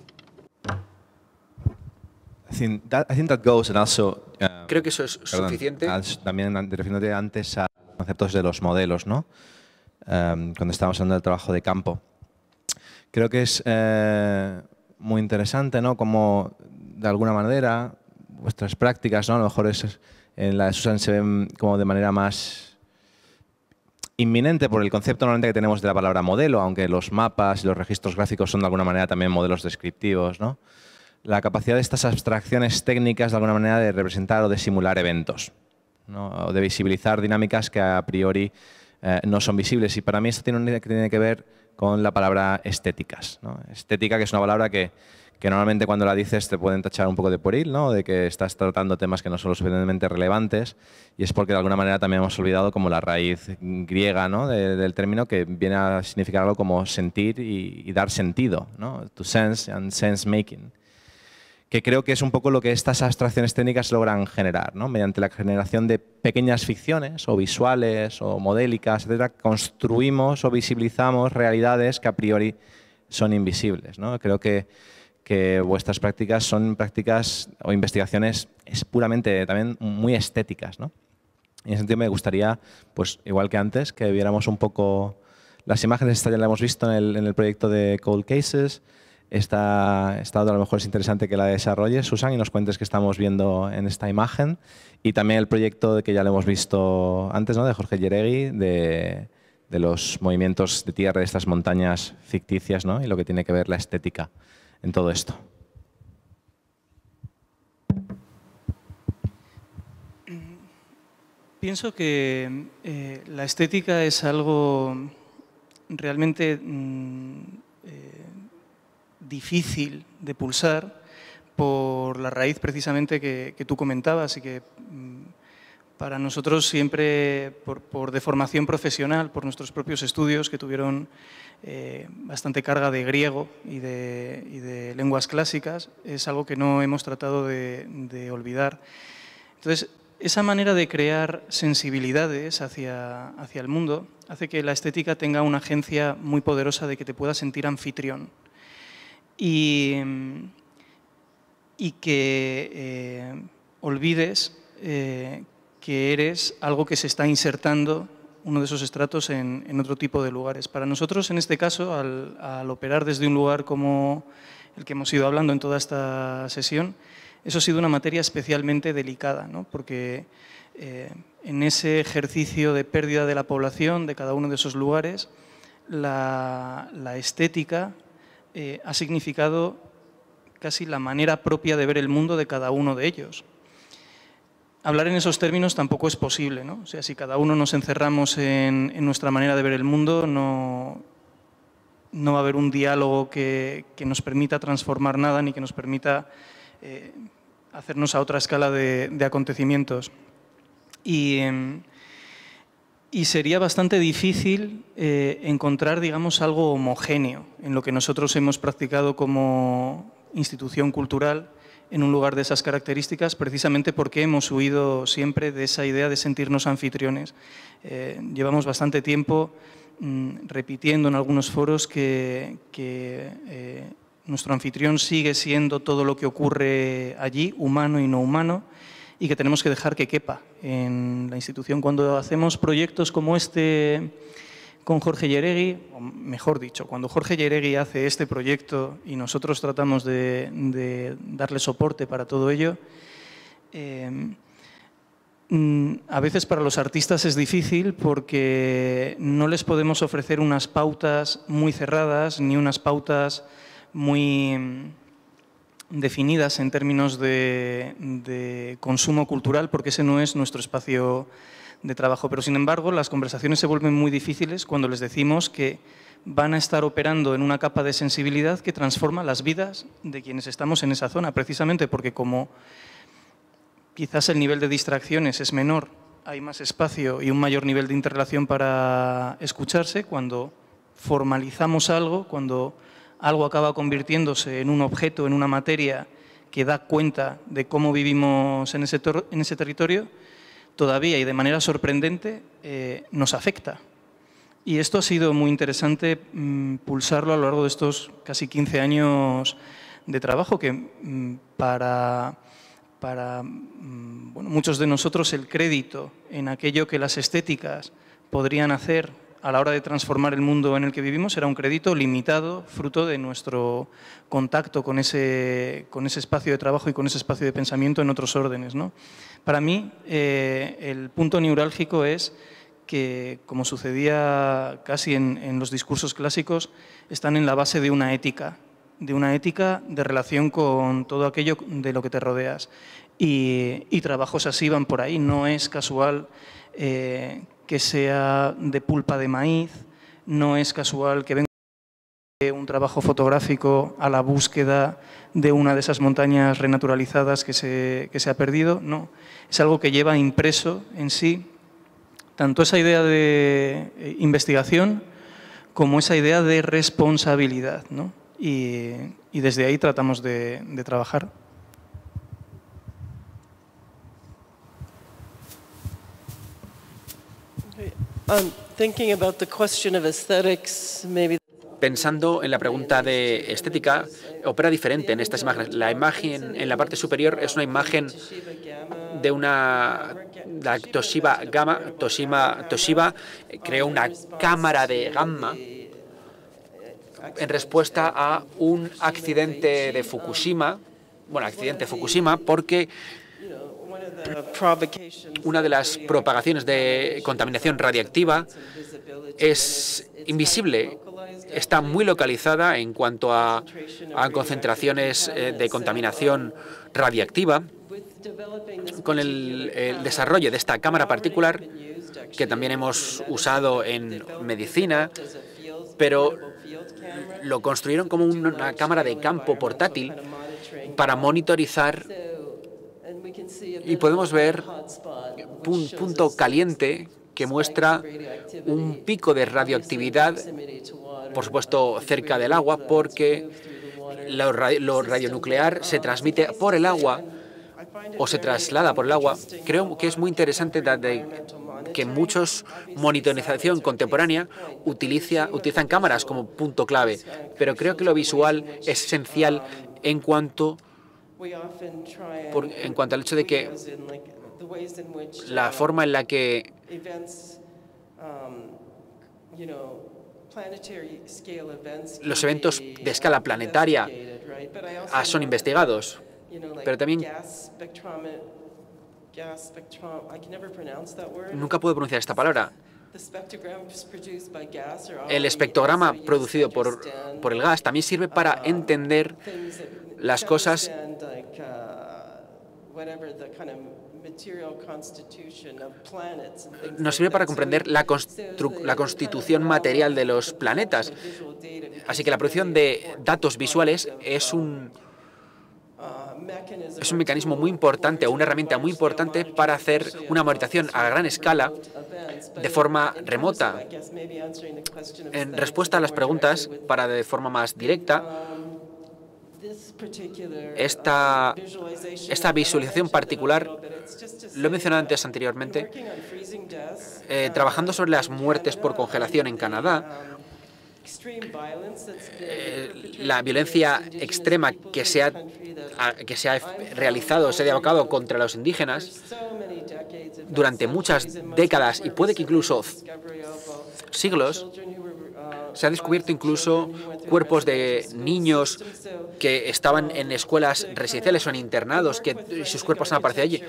Creo que eso es Perdón, suficiente. También refiriéndote antes a conceptos de los modelos, ¿no? Um, cuando estábamos hablando del trabajo de campo. Creo que es eh, muy interesante, ¿no? Como de alguna manera vuestras prácticas, ¿no? A lo mejor es, en la de Susan se ven como de manera más inminente por el concepto normalmente que tenemos de la palabra modelo, aunque los mapas y los registros gráficos son de alguna manera también modelos descriptivos, ¿no? La capacidad de estas abstracciones técnicas de alguna manera de representar o de simular eventos, ¿no? O de visibilizar dinámicas que a priori eh, no son visibles. Y para mí esto tiene, tiene que ver con la palabra estéticas, ¿no? Estética, que es una palabra que, que normalmente cuando la dices te pueden tachar un poco de pueril, ¿no? De que estás tratando temas que no son lo suficientemente relevantes, y es porque de alguna manera también hemos olvidado como la raíz griega, ¿no? de, del término, que viene a significar algo como sentir y, y dar sentido, ¿no? To sense and sense making. Que creo que es un poco lo que estas abstracciones técnicas logran generar, ¿no? Mediante la generación de pequeñas ficciones o visuales o modélicas, etcétera, construimos o visibilizamos realidades que a priori son invisibles, ¿no? Creo que, que vuestras prácticas son prácticas o investigaciones es puramente también muy estéticas, ¿no? En ese sentido me gustaría, pues igual que antes, que viéramos un poco las imágenes. Esta ya la hemos visto en el, en el proyecto de Cold Cases. Esta, esta a lo mejor es interesante que la desarrolles, Susan, y nos cuentes qué estamos viendo en esta imagen. Y también el proyecto que ya lo hemos visto antes, ¿no? De Jorge Yeregui, de, de los movimientos de tierra de estas montañas ficticias, ¿no? Y lo que tiene que ver la estética en todo esto. Pienso que eh, la estética es algo realmente mm, eh, difícil de pulsar por la raíz precisamente que, que tú comentabas y que mm, para nosotros siempre, por, por deformación profesional, por nuestros propios estudios que tuvieron eh, bastante carga de griego y de, y de lenguas clásicas, es algo que no hemos tratado de, de olvidar. Entonces, esa manera de crear sensibilidades hacia, hacia el mundo hace que la estética tenga una agencia muy poderosa de que te puedas sentir anfitrión. Y, y que eh, olvides eh, que eres algo que se está insertando, uno de esos estratos, en, en otro tipo de lugares. Para nosotros, en este caso, al, al operar desde un lugar como el que hemos ido hablando en toda esta sesión, eso ha sido una materia especialmente delicada, ¿no? Porque eh, en ese ejercicio de pérdida de la población de cada uno de esos lugares, la, la estética Eh, ha significado casi la manera propia de ver el mundo de cada uno de ellos. Hablar en esos términos tampoco es posible, ¿no? O sea, si cada uno nos encerramos en, en nuestra manera de ver el mundo, no, no va a haber un diálogo que, que nos permita transformar nada ni que nos permita eh, hacernos a otra escala de, de acontecimientos. Y... Eh, Y sería bastante difícil eh, encontrar, digamos, algo homogéneo en lo que nosotros hemos practicado como institución cultural en un lugar de esas características, precisamente porque hemos huido siempre de esa idea de sentirnos anfitriones. Eh, llevamos bastante tiempo mmm, repitiendo en algunos foros que, que eh, nuestro anfitrión sigue siendo todo lo que ocurre allí, humano y no humano, y que tenemos que dejar que quepa en la institución. Cuando hacemos proyectos como este con Jorge Yeregui, o mejor dicho, cuando Jorge Yeregui hace este proyecto y nosotros tratamos de, de darle soporte para todo ello, eh, a veces para los artistas es difícil porque no les podemos ofrecer unas pautas muy cerradas ni unas pautas muy definidas en términos de, de consumo cultural, porque ese no es nuestro espacio de trabajo. Pero, sin embargo, las conversaciones se vuelven muy difíciles cuando les decimos que van a estar operando en una capa de sensibilidad que transforma las vidas de quienes estamos en esa zona, precisamente porque como quizás el nivel de distracciones es menor hay más espacio y un mayor nivel de interrelación para escucharse, cuando formalizamos algo, cuando algo acaba convirtiéndose en un objeto, en una materia que da cuenta de cómo vivimos en ese, en ese territorio, todavía y de manera sorprendente eh, nos afecta. Y esto ha sido muy interesante mmm, pulsarlo a lo largo de estos casi quince años de trabajo, que mmm, para, para mmm, bueno, muchos de nosotros el crédito en aquello que las estéticas podrían hacer a la hora de transformar el mundo en el que vivimos era un crédito limitado, fruto de nuestro contacto con ese, con ese espacio de trabajo y con ese espacio de pensamiento en otros órdenes, ¿no? Para mí, eh, el punto neurálgico es que, como sucedía casi en, en los discursos clásicos, están en la base de una ética, de una ética de relación con todo aquello de lo que te rodeas. Y, y trabajos así van por ahí. No es casual eh, que sea de pulpa de maíz, no es casual que venga un trabajo fotográfico a la búsqueda de una de esas montañas renaturalizadas que se, que se ha perdido. No, es algo que lleva impreso en sí tanto esa idea de investigación como esa idea de responsabilidad, ¿no? Y, y desde ahí tratamos de, de trabajar. Um, thinking about the question of aesthetics, maybe. Pensando en la pregunta de estética, opera diferente en estas imágenes. La imagen en la parte superior es una imagen de una la Toshiba Gamma. Toshiba, Toshiba creó una cámara de gamma en respuesta a un accidente de Fukushima. Bueno, accidente de Fukushima porque una de las propagaciones de contaminación radiactiva es invisible, está muy localizada en cuanto a, a concentraciones eh, de contaminación radiactiva. Con el, el desarrollo de esta cámara particular, que también hemos usado en medicina, pero lo construyeron como una cámara de campo portátil para monitorizar. Y podemos ver un punto caliente que muestra un pico de radioactividad, por supuesto cerca del agua, porque lo, radio, lo radionuclear se transmite por el agua o se traslada por el agua. Creo que es muy interesante de que muchos monitorización contemporánea utiliza, utilizan cámaras como punto clave, pero creo que lo visual es esencial en cuanto Por, en cuanto al hecho de que la forma en la que los eventos de escala planetaria son investigados, pero también nunca puedo pronunciar esta palabra. El espectrograma producido por, por el gas también sirve para entender las cosas nos sirve para comprender la, la constitución material de los planetas. Así que la producción de datos visuales es un, es un mecanismo muy importante, o una herramienta muy importante para hacer una monitorización a gran escala de forma remota. En respuesta a las preguntas, para de forma más directa, Esta, esta visualización particular, lo he mencionado antes anteriormente, eh, trabajando sobre las muertes por congelación en Canadá, eh, la violencia extrema que se ha, que se ha realizado, se ha llevado contra los indígenas durante muchas décadas y puede que incluso siglos. Se ha descubierto incluso cuerpos de niños que estaban en escuelas residenciales o en internados, que sus cuerpos han aparecido allí.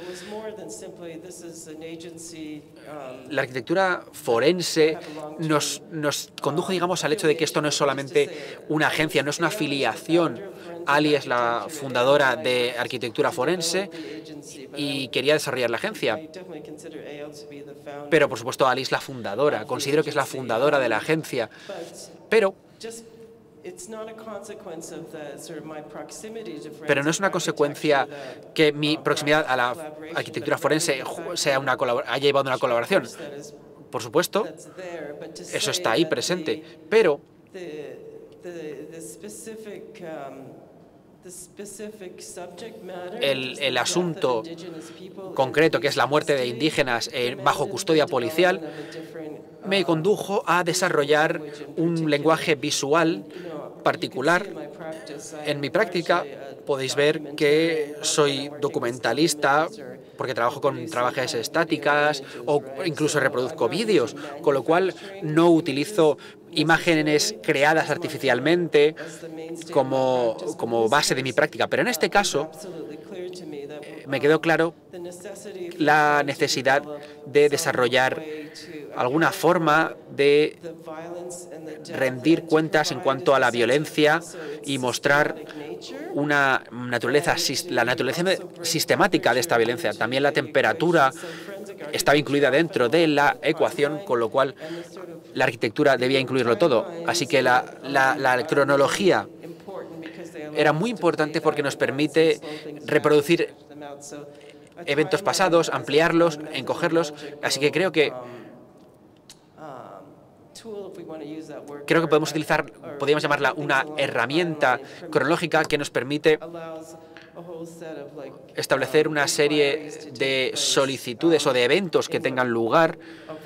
La arquitectura forense nos, nos condujo, digamos, al hecho de que esto no es solamente una agencia, no es una afiliación. Ali es la fundadora de arquitectura forense y quería desarrollar la agencia. Pero, por supuesto, Ali es la fundadora. Considero que es la fundadora de la agencia. Pero Pero no es una consecuencia que mi proximidad a la arquitectura forense sea una haya llevado a una colaboración. Por supuesto, eso está ahí presente, pero el, el asunto concreto, que es la muerte de indígenas eh, bajo custodia policial, me condujo a desarrollar un lenguaje visual particular. En mi práctica podéis ver que soy documentalista porque trabajo con trabajes estáticas o incluso reproduzco vídeos, con lo cual no utilizo imágenes creadas artificialmente como, como base de mi práctica. Pero en este caso me quedó claro la necesidad de desarrollar alguna forma de rendir cuentas en cuanto a la violencia y mostrar una naturaleza, la naturaleza sistemática de esta violencia. También la temperatura estaba incluida dentro de la ecuación, con lo cual la arquitectura debía incluirlo todo. Así que la, la, la cronología era muy importante porque nos permite reproducir eventos pasados, ampliarlos, encogerlos. Así que creo que Creo que podemos utilizar, podríamos llamarla una herramienta cronológica que nos permite establecer una serie de solicitudes o de eventos que tengan lugar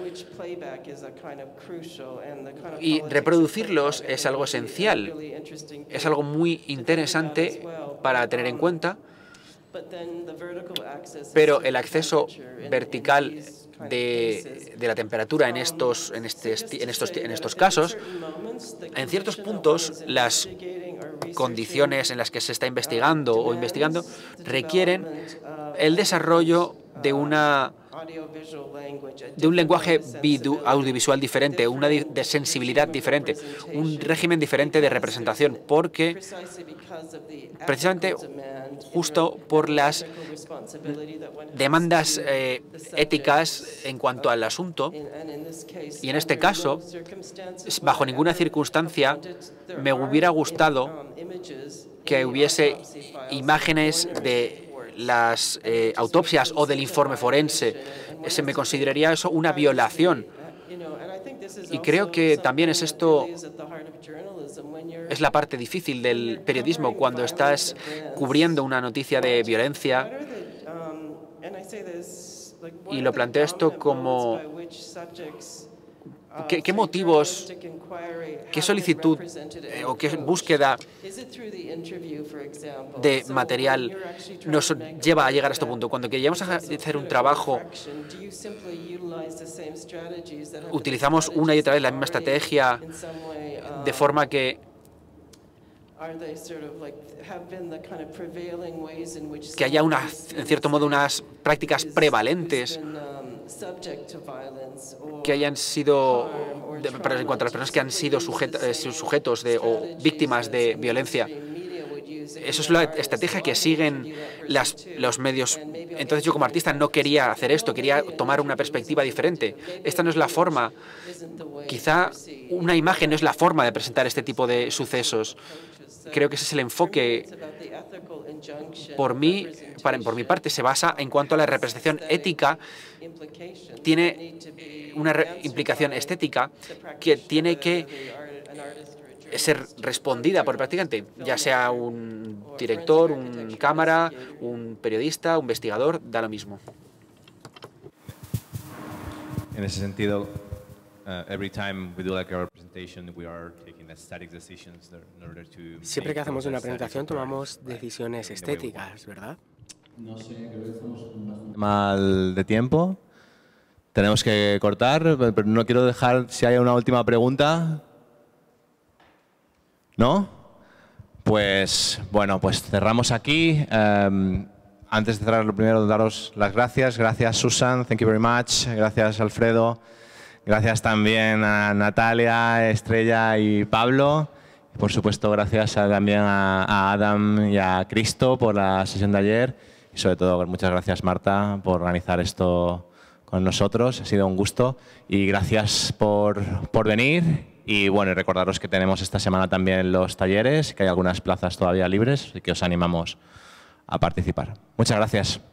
y reproducirlos es algo esencial, es algo muy interesante para tener en cuenta, pero el acceso vertical De, de la temperatura en estos, en, este, en, estos, en estos casos, en ciertos puntos las condiciones en las que se está investigando o investigando requieren el desarrollo de una de un lenguaje audiovisual diferente, una de sensibilidad diferente, un régimen diferente de representación, porque precisamente justo por las demandas eh, éticas en cuanto al asunto, y en este caso, bajo ninguna circunstancia me hubiera gustado que hubiese imágenes de las eh, autopsias o del informe forense. Se me consideraría eso una violación. Y creo que también es esto, es la parte difícil del periodismo cuando estás cubriendo una noticia de violencia. Y lo planteo esto como ¿Qué, qué motivos, qué solicitud eh, o qué búsqueda de material nos lleva a llegar a este punto? Cuando queríamos hacer un trabajo, utilizamos una y otra vez la misma estrategia de forma que que haya una, en cierto modo, unas prácticas prevalentes que hayan sido, de, en cuanto a las personas que han sido sujet, eh, sujetos de, o víctimas de violencia. Eso es la estrategia que siguen las, los medios. Entonces yo como artista no quería hacer esto, quería tomar una perspectiva diferente. Esta no es la forma, quizá una imagen no es la forma de presentar este tipo de sucesos. Creo que ese es el enfoque. Por mí, para, por mi parte, se basa en cuanto a la representación ética. Tiene una re implicación estética que tiene que ser respondida por el practicante, ya sea un director, un cámara, un periodista, un investigador, da lo mismo. En ese sentido, uh, every time we do like a representation, we are taking static decisions in order to. Siempre que hacemos una presentación tomamos decisiones estéticas, ¿verdad? No sé, creo que estamos mal de tiempo. Tenemos que cortar, pero no quiero dejar si hay una última pregunta. ¿No? Pues bueno, pues cerramos aquí. Um, antes de cerrar, lo primero, daros las gracias. Gracias, Susan. Thank you very much. Gracias, Alfredo. Gracias también a Natalia, Estrella y Pablo. Y por supuesto, gracias a, también a, a Adam y a Cristo por la sesión de ayer. Y sobre todo, muchas gracias, Marta, por organizar esto con nosotros. Ha sido un gusto. Y gracias por, por venir. Y bueno, y recordaros que tenemos esta semana también los talleres, que hay algunas plazas todavía libres y que os animamos a participar. Muchas gracias.